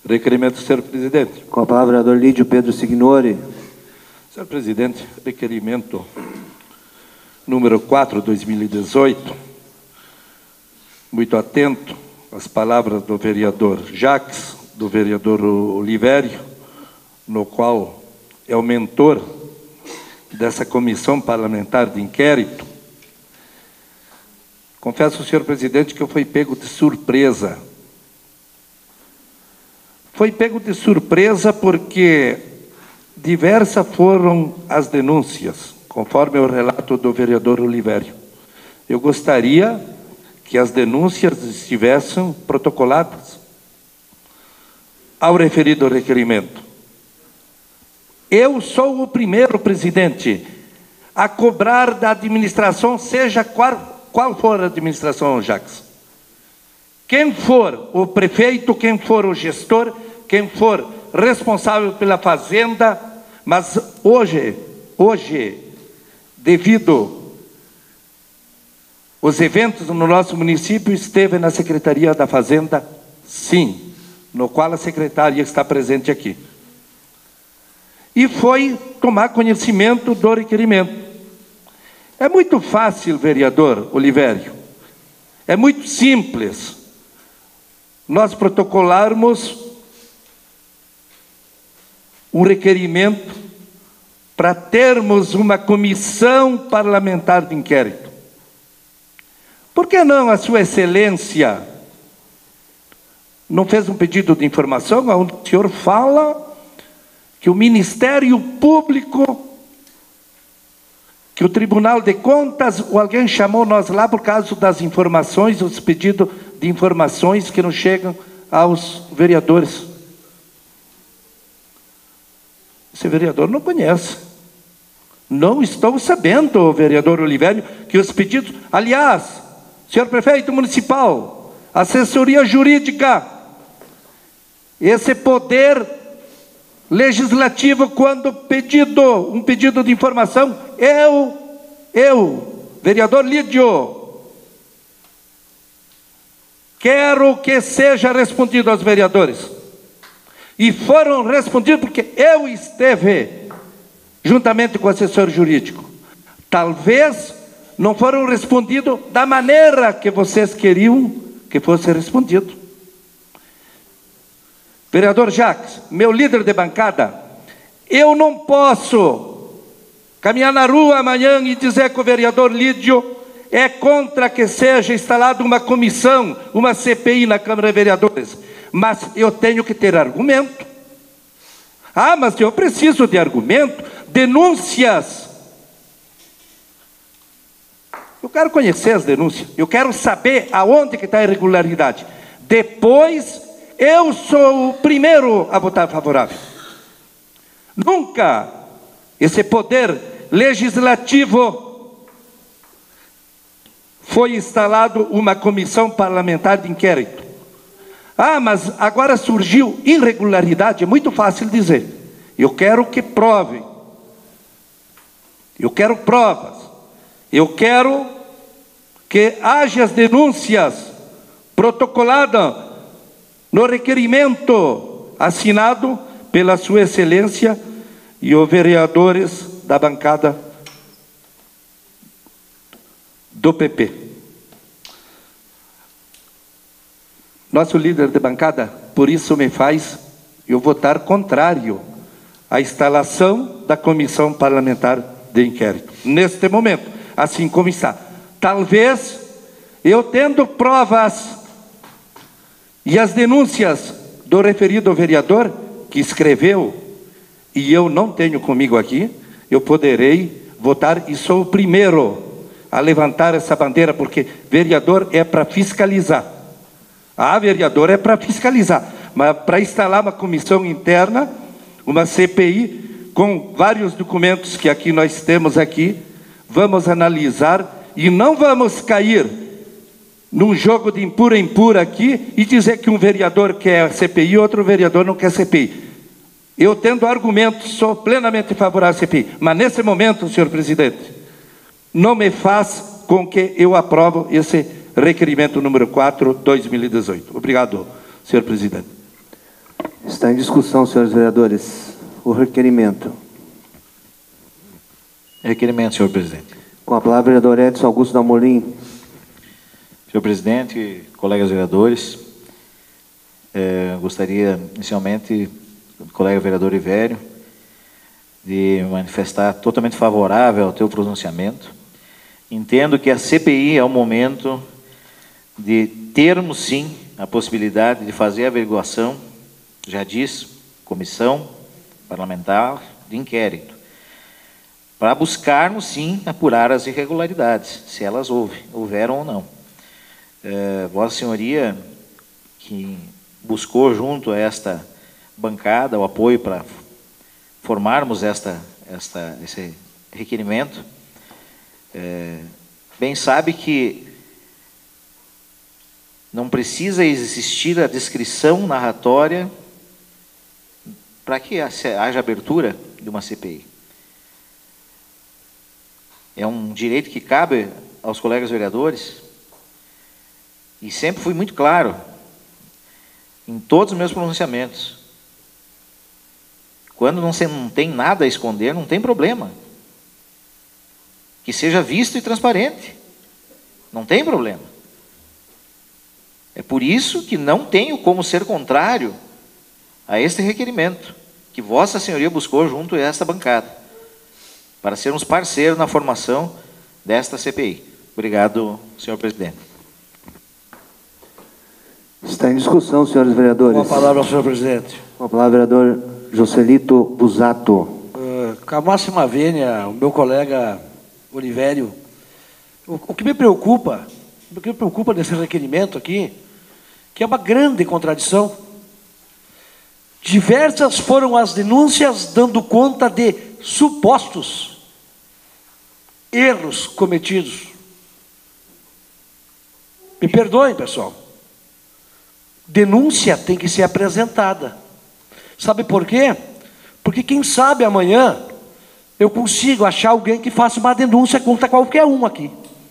Requerimento, senhor presidente. Com a palavra, o vereador Lídio Pedro Signori. Senhor presidente, requerimento número quatro, dois mil e dezoito, muito atento às palavras do vereador Jacques, do vereador Olivério, no qual é o mentor dessa comissão parlamentar de inquérito. Confesso, senhor presidente, que eu fui pego de surpresa. Foi pego de surpresa porque diversas foram as denúncias, conforme o relato do vereador Olivério. Eu gostaria que as denúncias estivessem protocoladas ao referido requerimento. Eu sou o primeiro, presidente, a cobrar da administração, seja qual, qual for a administração, Jacques. Quem for o prefeito, quem for o gestor, quem for responsável pela fazenda, mas hoje, hoje, devido aos eventos no nosso município, esteve na Secretaria da Fazenda, sim, no qual a secretária está presente aqui. E foi tomar conhecimento do requerimento. É muito fácil, vereador Olivério, é muito simples nós protocolarmos um requerimento para termos uma comissão parlamentar de inquérito. Por que não a sua excelência não fez um pedido de informação onde o senhor fala que o Ministério Público, que o Tribunal de Contas, ou alguém chamou nós lá por causa das informações, os pedidos de informações que não chegam aos vereadores. Esse vereador não conhece. Não estou sabendo, vereador Olivério, que os pedidos... Aliás, senhor prefeito municipal, assessoria jurídica, esse poder legislativo, quando pedido, um pedido de informação, eu, eu, vereador Lídio, quero que seja respondido aos vereadores. E foram respondidos porque eu esteve juntamente com o assessor jurídico. Talvez não foram respondidos da maneira que vocês queriam que fosse respondido. Vereador Jacques, meu líder de bancada, eu não posso caminhar na rua amanhã e dizer que o vereador Lídio é contra que seja instalada uma comissão, uma C P I na Câmara de Vereadores. Mas eu tenho que ter argumento. Ah, mas eu preciso de argumento, denúncias. Eu quero conhecer as denúncias, eu quero saber aonde que está a irregularidade. Depois, eu sou o primeiro a votar favorável. Nunca esse poder legislativo foi instalado uma comissão parlamentar de inquérito. Ah, mas agora surgiu irregularidade, é muito fácil dizer. Eu quero que provem. Eu quero provas. Eu quero que haja as denúncias protocoladas no requerimento assinado pela sua excelência e os vereadores da bancada do P P. Nosso líder de bancada, por isso me faz eu votar contrário à instalação da comissão parlamentar de inquérito. Neste momento, assim como está. Talvez, eu tendo provas e as denúncias do referido vereador que escreveu, e eu não tenho comigo aqui, eu poderei votar, e sou o primeiro a levantar essa bandeira, porque vereador é para fiscalizar. Ah, vereador é para fiscalizar, mas para instalar uma comissão interna, uma C P I, com vários documentos que aqui nós temos aqui, vamos analisar e não vamos cair num jogo de impura impura aqui e dizer que um vereador quer C P I e outro vereador não quer C P I. Eu tendo argumentos, sou plenamente favorável à C P I, mas nesse momento, senhor presidente, não me faz com que eu aprovo esse requerimento número quatro, dois mil e dezoito. Obrigado, senhor presidente. Está em discussão, senhores vereadores, o requerimento. Requerimento, senhor presidente. Com a palavra, vereador Edson Augusto Dalmolin. Senhor presidente, colegas vereadores, eh, gostaria, inicialmente, do colega vereador Ivério, de manifestar totalmente favorável ao teu pronunciamento. Entendo que a C P I é o momento de termos, sim, a possibilidade de fazer a averiguação, já disse, comissão parlamentar de inquérito, para buscarmos, sim, apurar as irregularidades, se elas houve, houveram ou não. É, Vossa Senhoria, que buscou junto a esta bancada o apoio para formarmos esta, esta, esse requerimento, é, bem sabe que não precisa existir a descrição narratória para que haja abertura de uma C P I. É um direito que cabe aos colegas vereadores, e sempre fui muito claro em todos os meus pronunciamentos. Quando não, se, não tem nada a esconder, não tem problema. Que seja visto e transparente. Não tem problema. É por isso que não tenho como ser contrário a este requerimento que Vossa Senhoria buscou junto a esta bancada, para sermos parceiros na formação desta C P I. Obrigado, senhor presidente. Está em discussão, senhores vereadores. Com a palavra, senhor presidente. Com a palavra, vereador Joselito Busato. Uh, com a máxima vênia, o meu colega Olivério, o, o que me preocupa, o que me preocupa nesse requerimento aqui, que é uma grande contradição. Diversas foram as denúncias dando conta de supostos erros cometidos. Me perdoem, pessoal. Denúncia tem que ser apresentada. Sabe por quê? Porque quem sabe amanhã eu consigo achar alguém que faça uma denúncia contra qualquer um aqui.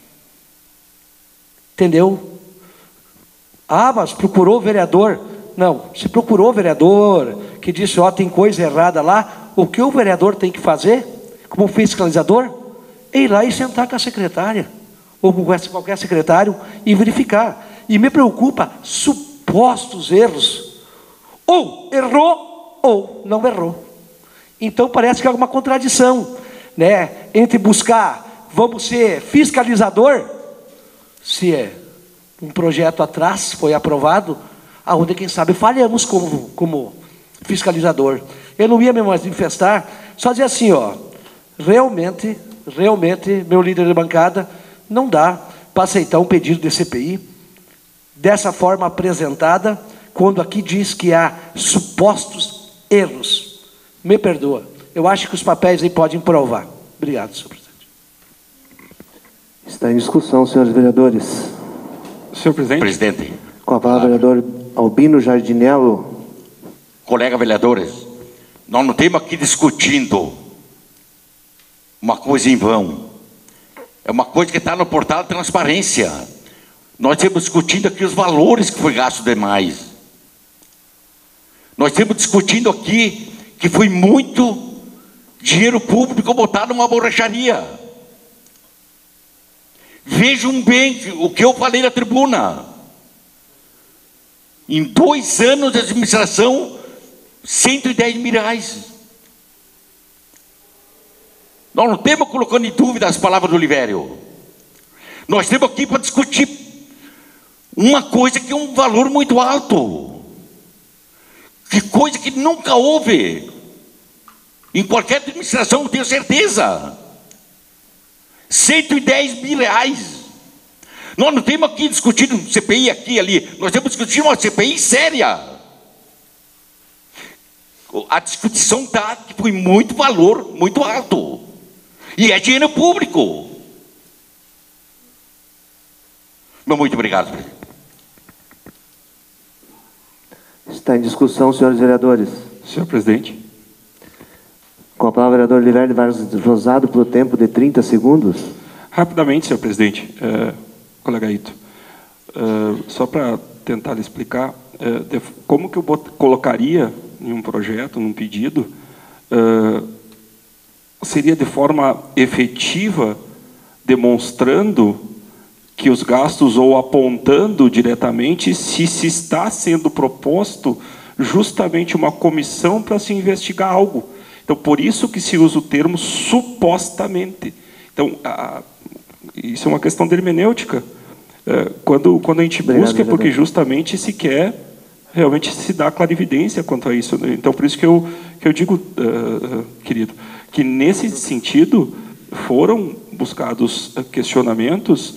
Entendeu? Ah, mas procurou o vereador. Não, se procurou o vereador que disse, ó, tem coisa errada lá, o que o vereador tem que fazer, como fiscalizador, é ir lá e sentar com a secretária, ou com qualquer secretário, e verificar. E me preocupa supostos erros. Ou errou, ou não errou. Então parece que há alguma contradição, né, entre buscar, vamos ser fiscalizador, se é um projeto atrás foi aprovado, aonde quem sabe falhamos como, como fiscalizador. Eu não ia me manifestar, só dizer assim, ó, realmente, realmente, meu líder de bancada, não dá para aceitar um pedido de C P I dessa forma apresentada, quando aqui diz que há supostos erros. Me perdoa. Eu acho que os papéis aí podem provar. Obrigado, senhor presidente. Está em discussão, senhores vereadores. Senhor presidente. Presidente. Com a palavra, vereador Albino Jardinello. Colega vereadores, nós não estamos aqui discutindo uma coisa em vão. É uma coisa que está no portal de transparência. Nós estamos discutindo aqui os valores que foi gasto demais. Nós estamos discutindo aqui que foi muito dinheiro público botado numa borracharia. Vejam bem o que eu falei na tribuna. Em dois anos de administração, cento e dez mil reais. Nós não estamos colocando em dúvida as palavras do Olivério. Nós estamos aqui para discutir uma coisa que é um valor muito alto. Que coisa que nunca houve em qualquer administração, eu tenho certeza. cento e dez mil reais. Nós não estamos aqui discutindo C P I aqui e ali. Nós estamos discutindo uma C P I séria. A discussão está que foi muito valor, muito alto. E é dinheiro público. Muito obrigado, presidente. Está em discussão, senhores vereadores. Senhor presidente. Com a palavra, vereador Liverdo Vargas Rosado, pelo tempo de trinta segundos. Rapidamente, senhor presidente, é, colega Ito, é, só para tentar lhe explicar, é, de, como que eu bot, colocaria em um projeto, num pedido, uh, seria de forma efetiva, demonstrando que os gastos ou apontando diretamente se se está sendo proposto justamente uma comissão para se investigar algo. Então, por isso que se usa o termo supostamente. Então, a, isso é uma questão de hermenêutica. É, quando, quando a gente Obrigado, busca, é porque vereador. justamente se quer realmente se dar clarividência quanto a isso. Então, por isso que eu, que eu digo, uh, querido, que nesse sentido foram buscados questionamentos,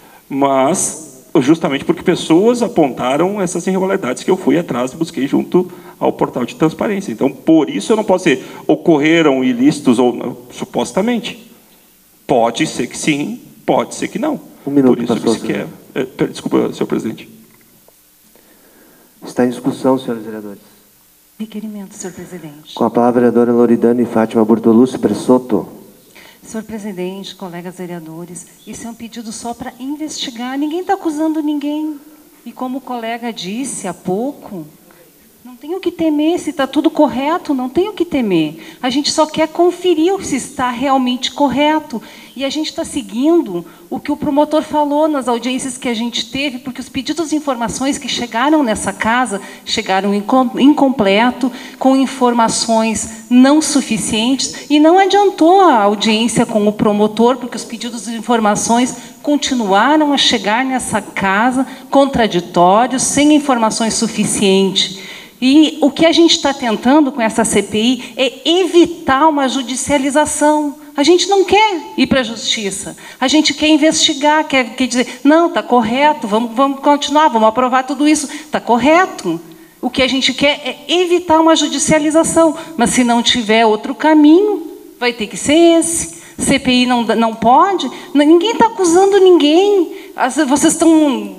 mas justamente porque pessoas apontaram essas irregularidades que eu fui atrás e busquei junto ao portal de transparência. Então, por isso eu não posso dizer ocorreram ilícitos ou não, supostamente. Pode ser que sim, pode ser que não. Um minuto, por isso pastor, que se quer. É, per- desculpa, senhor presidente. Está em discussão, senhores vereadores. Requerimento, senhor presidente. Com a palavra, a vereadora Loridane Fátima Bortolucci Pressoto. Senhor presidente, colegas vereadores, isso é um pedido só para investigar. Ninguém está acusando ninguém. E como o colega disse há pouco, não tem o que temer, se está tudo correto, não tem o que temer. A gente só quer conferir se está realmente correto. E a gente está seguindo o que o promotor falou nas audiências que a gente teve, porque os pedidos de informações que chegaram nessa casa chegaram incom- incompleto, com informações não suficientes, e não adiantou a audiência com o promotor, porque os pedidos de informações continuaram a chegar nessa casa contraditórios, sem informações suficientes. E o que a gente está tentando com essa C P I é evitar uma judicialização. A gente não quer ir para a justiça. A gente quer investigar, quer, quer dizer, não, está correto, vamos, vamos continuar, vamos aprovar tudo isso. Está correto. O que a gente quer é evitar uma judicialização. Mas se não tiver outro caminho, vai ter que ser esse. C P I não, não pode. Ninguém está acusando ninguém. As- Vocês estão...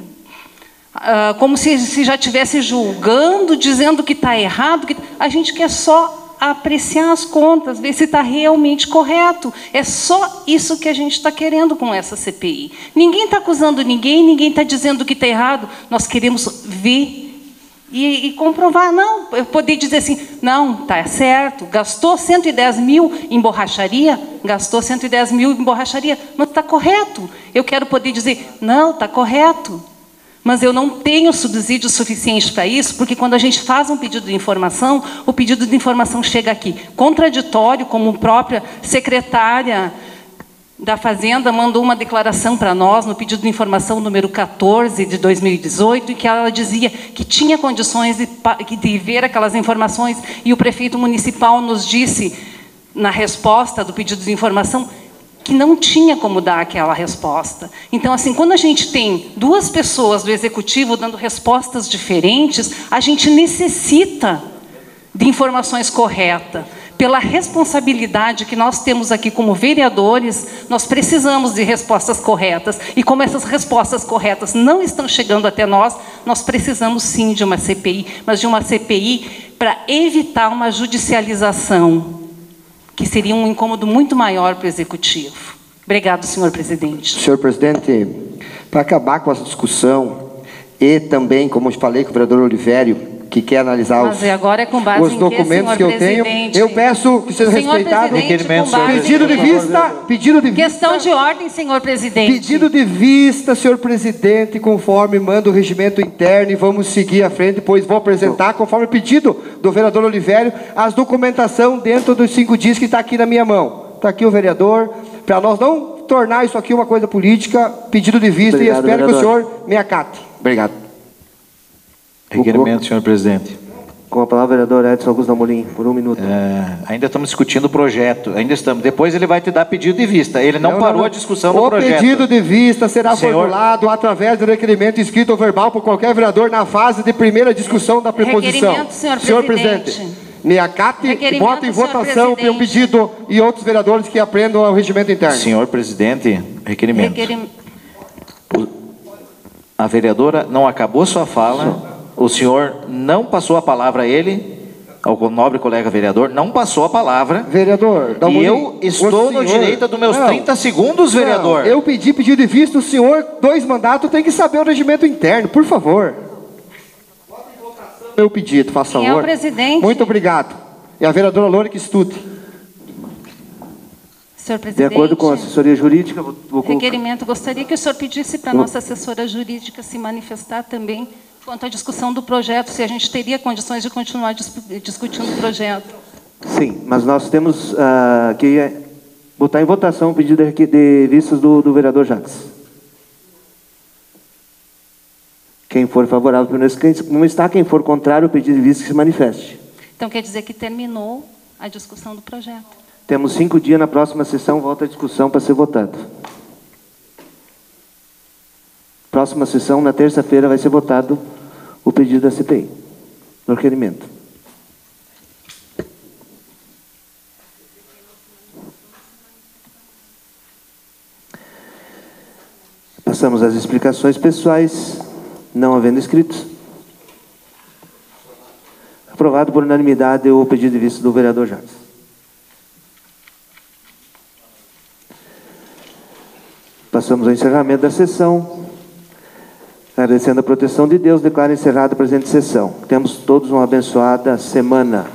Ah, como se, se já estivesse julgando, dizendo que está errado. Que... A gente quer só apreciar as contas, ver se está realmente correto. É só isso que a gente está querendo com essa C P I. Ninguém está acusando ninguém, ninguém está dizendo que está errado. Nós queremos ver e, e comprovar. Não, eu poder dizer assim, não, está certo, gastou cento e dez mil em borracharia, gastou cento e dez mil em borracharia, mas está correto. Eu quero poder dizer, não, está correto. Mas eu não tenho subsídio suficiente para isso, porque quando a gente faz um pedido de informação, o pedido de informação chega aqui contraditório, como a própria secretária da Fazenda mandou uma declaração para nós no pedido de informação número quatorze de dois mil e dezoito, em que ela dizia que tinha condições de, pa- de ver aquelas informações, e o prefeito municipal nos disse, na resposta do pedido de informação, que não tinha como dar aquela resposta. Então, assim, quando a gente tem duas pessoas do executivo dando respostas diferentes, a gente necessita de informações corretas. Pela responsabilidade que nós temos aqui como vereadores, nós precisamos de respostas corretas. E como essas respostas corretas não estão chegando até nós, nós precisamos sim de uma C P I, mas de uma C P I para evitar uma judicialização, que seria um incômodo muito maior para o Executivo. Obrigado, senhor presidente. Senhor presidente, para acabar com essa discussão, e também, como eu falei com o vereador Olivério, que quer analisar Mas os, e agora é com base os em quê, documentos senhor que eu tenho, presidente? eu peço que seja Senhor respeitado. presidente, com base em Pedido de quê? vista, pedido de vista. Questão de ordem, senhor presidente. Pedido de vista, senhor presidente, conforme manda o regimento interno, e vamos seguir à frente, pois vou apresentar, conforme pedido do vereador Olivério, as documentação dentro dos cinco dias que está aqui na minha mão. Está aqui o vereador, para nós não tornar isso aqui uma coisa política, pedido de vista. Obrigado, e espero vereador. que o senhor me acate. Obrigado. Requerimento, senhor presidente. Com a palavra, vereador Edson Augusto Amorim, por um minuto. É, ainda estamos discutindo o projeto, ainda estamos. Depois ele vai te dar pedido de vista. Ele não, Não, parou não, não. a discussão O do projeto. pedido de vista será Senhor- formulado através do requerimento escrito ou verbal por qualquer vereador na fase de primeira discussão da preposição. Requerimento, senhor presidente. presidente, me acate e Requerimento, vote em senhor votação o presidente. pedido e outros vereadores que aprendam o regimento interno. Senhor presidente, requerimento. Requerim- A vereadora não acabou sua fala, o senhor não passou a palavra a ele, ao nobre colega vereador, não passou a palavra. Vereador, dá uma E olhada. eu estou O no senhor- direito dos meus Não. trinta segundos, vereador. Não, eu pedi pedido de vista, o senhor, dois mandatos, tem que saber o regimento interno, por favor. meu pedido, faz favor. Quem é o presidente? Muito obrigado. E a vereadora Lore que estude. Senhor presidente. De acordo com a assessoria jurídica, vou, vou requerimento, gostaria que o senhor pedisse para a nossa assessora jurídica se manifestar também quanto à discussão do projeto, se a gente teria condições de continuar dis discutindo o projeto. Sim, mas nós temos uh, que botar em votação o pedido de, de vistas do, do vereador Jacques. Quem for favorável, não está. Quem for contrário, o pedido de vista que se manifeste. Então, quer dizer que terminou a discussão do projeto. Temos cinco dias, na próxima sessão, volta a discussão para ser votado. Próxima sessão, na terça-feira, vai ser votado o pedido da C P I, no requerimento. Passamos às explicações pessoais. Não havendo inscritos. Aprovado por unanimidade o pedido de vista do vereador Jacques. Passamos ao encerramento da sessão. Agradecendo a proteção de Deus, declaro encerrada a presente sessão. Temos todos uma abençoada semana.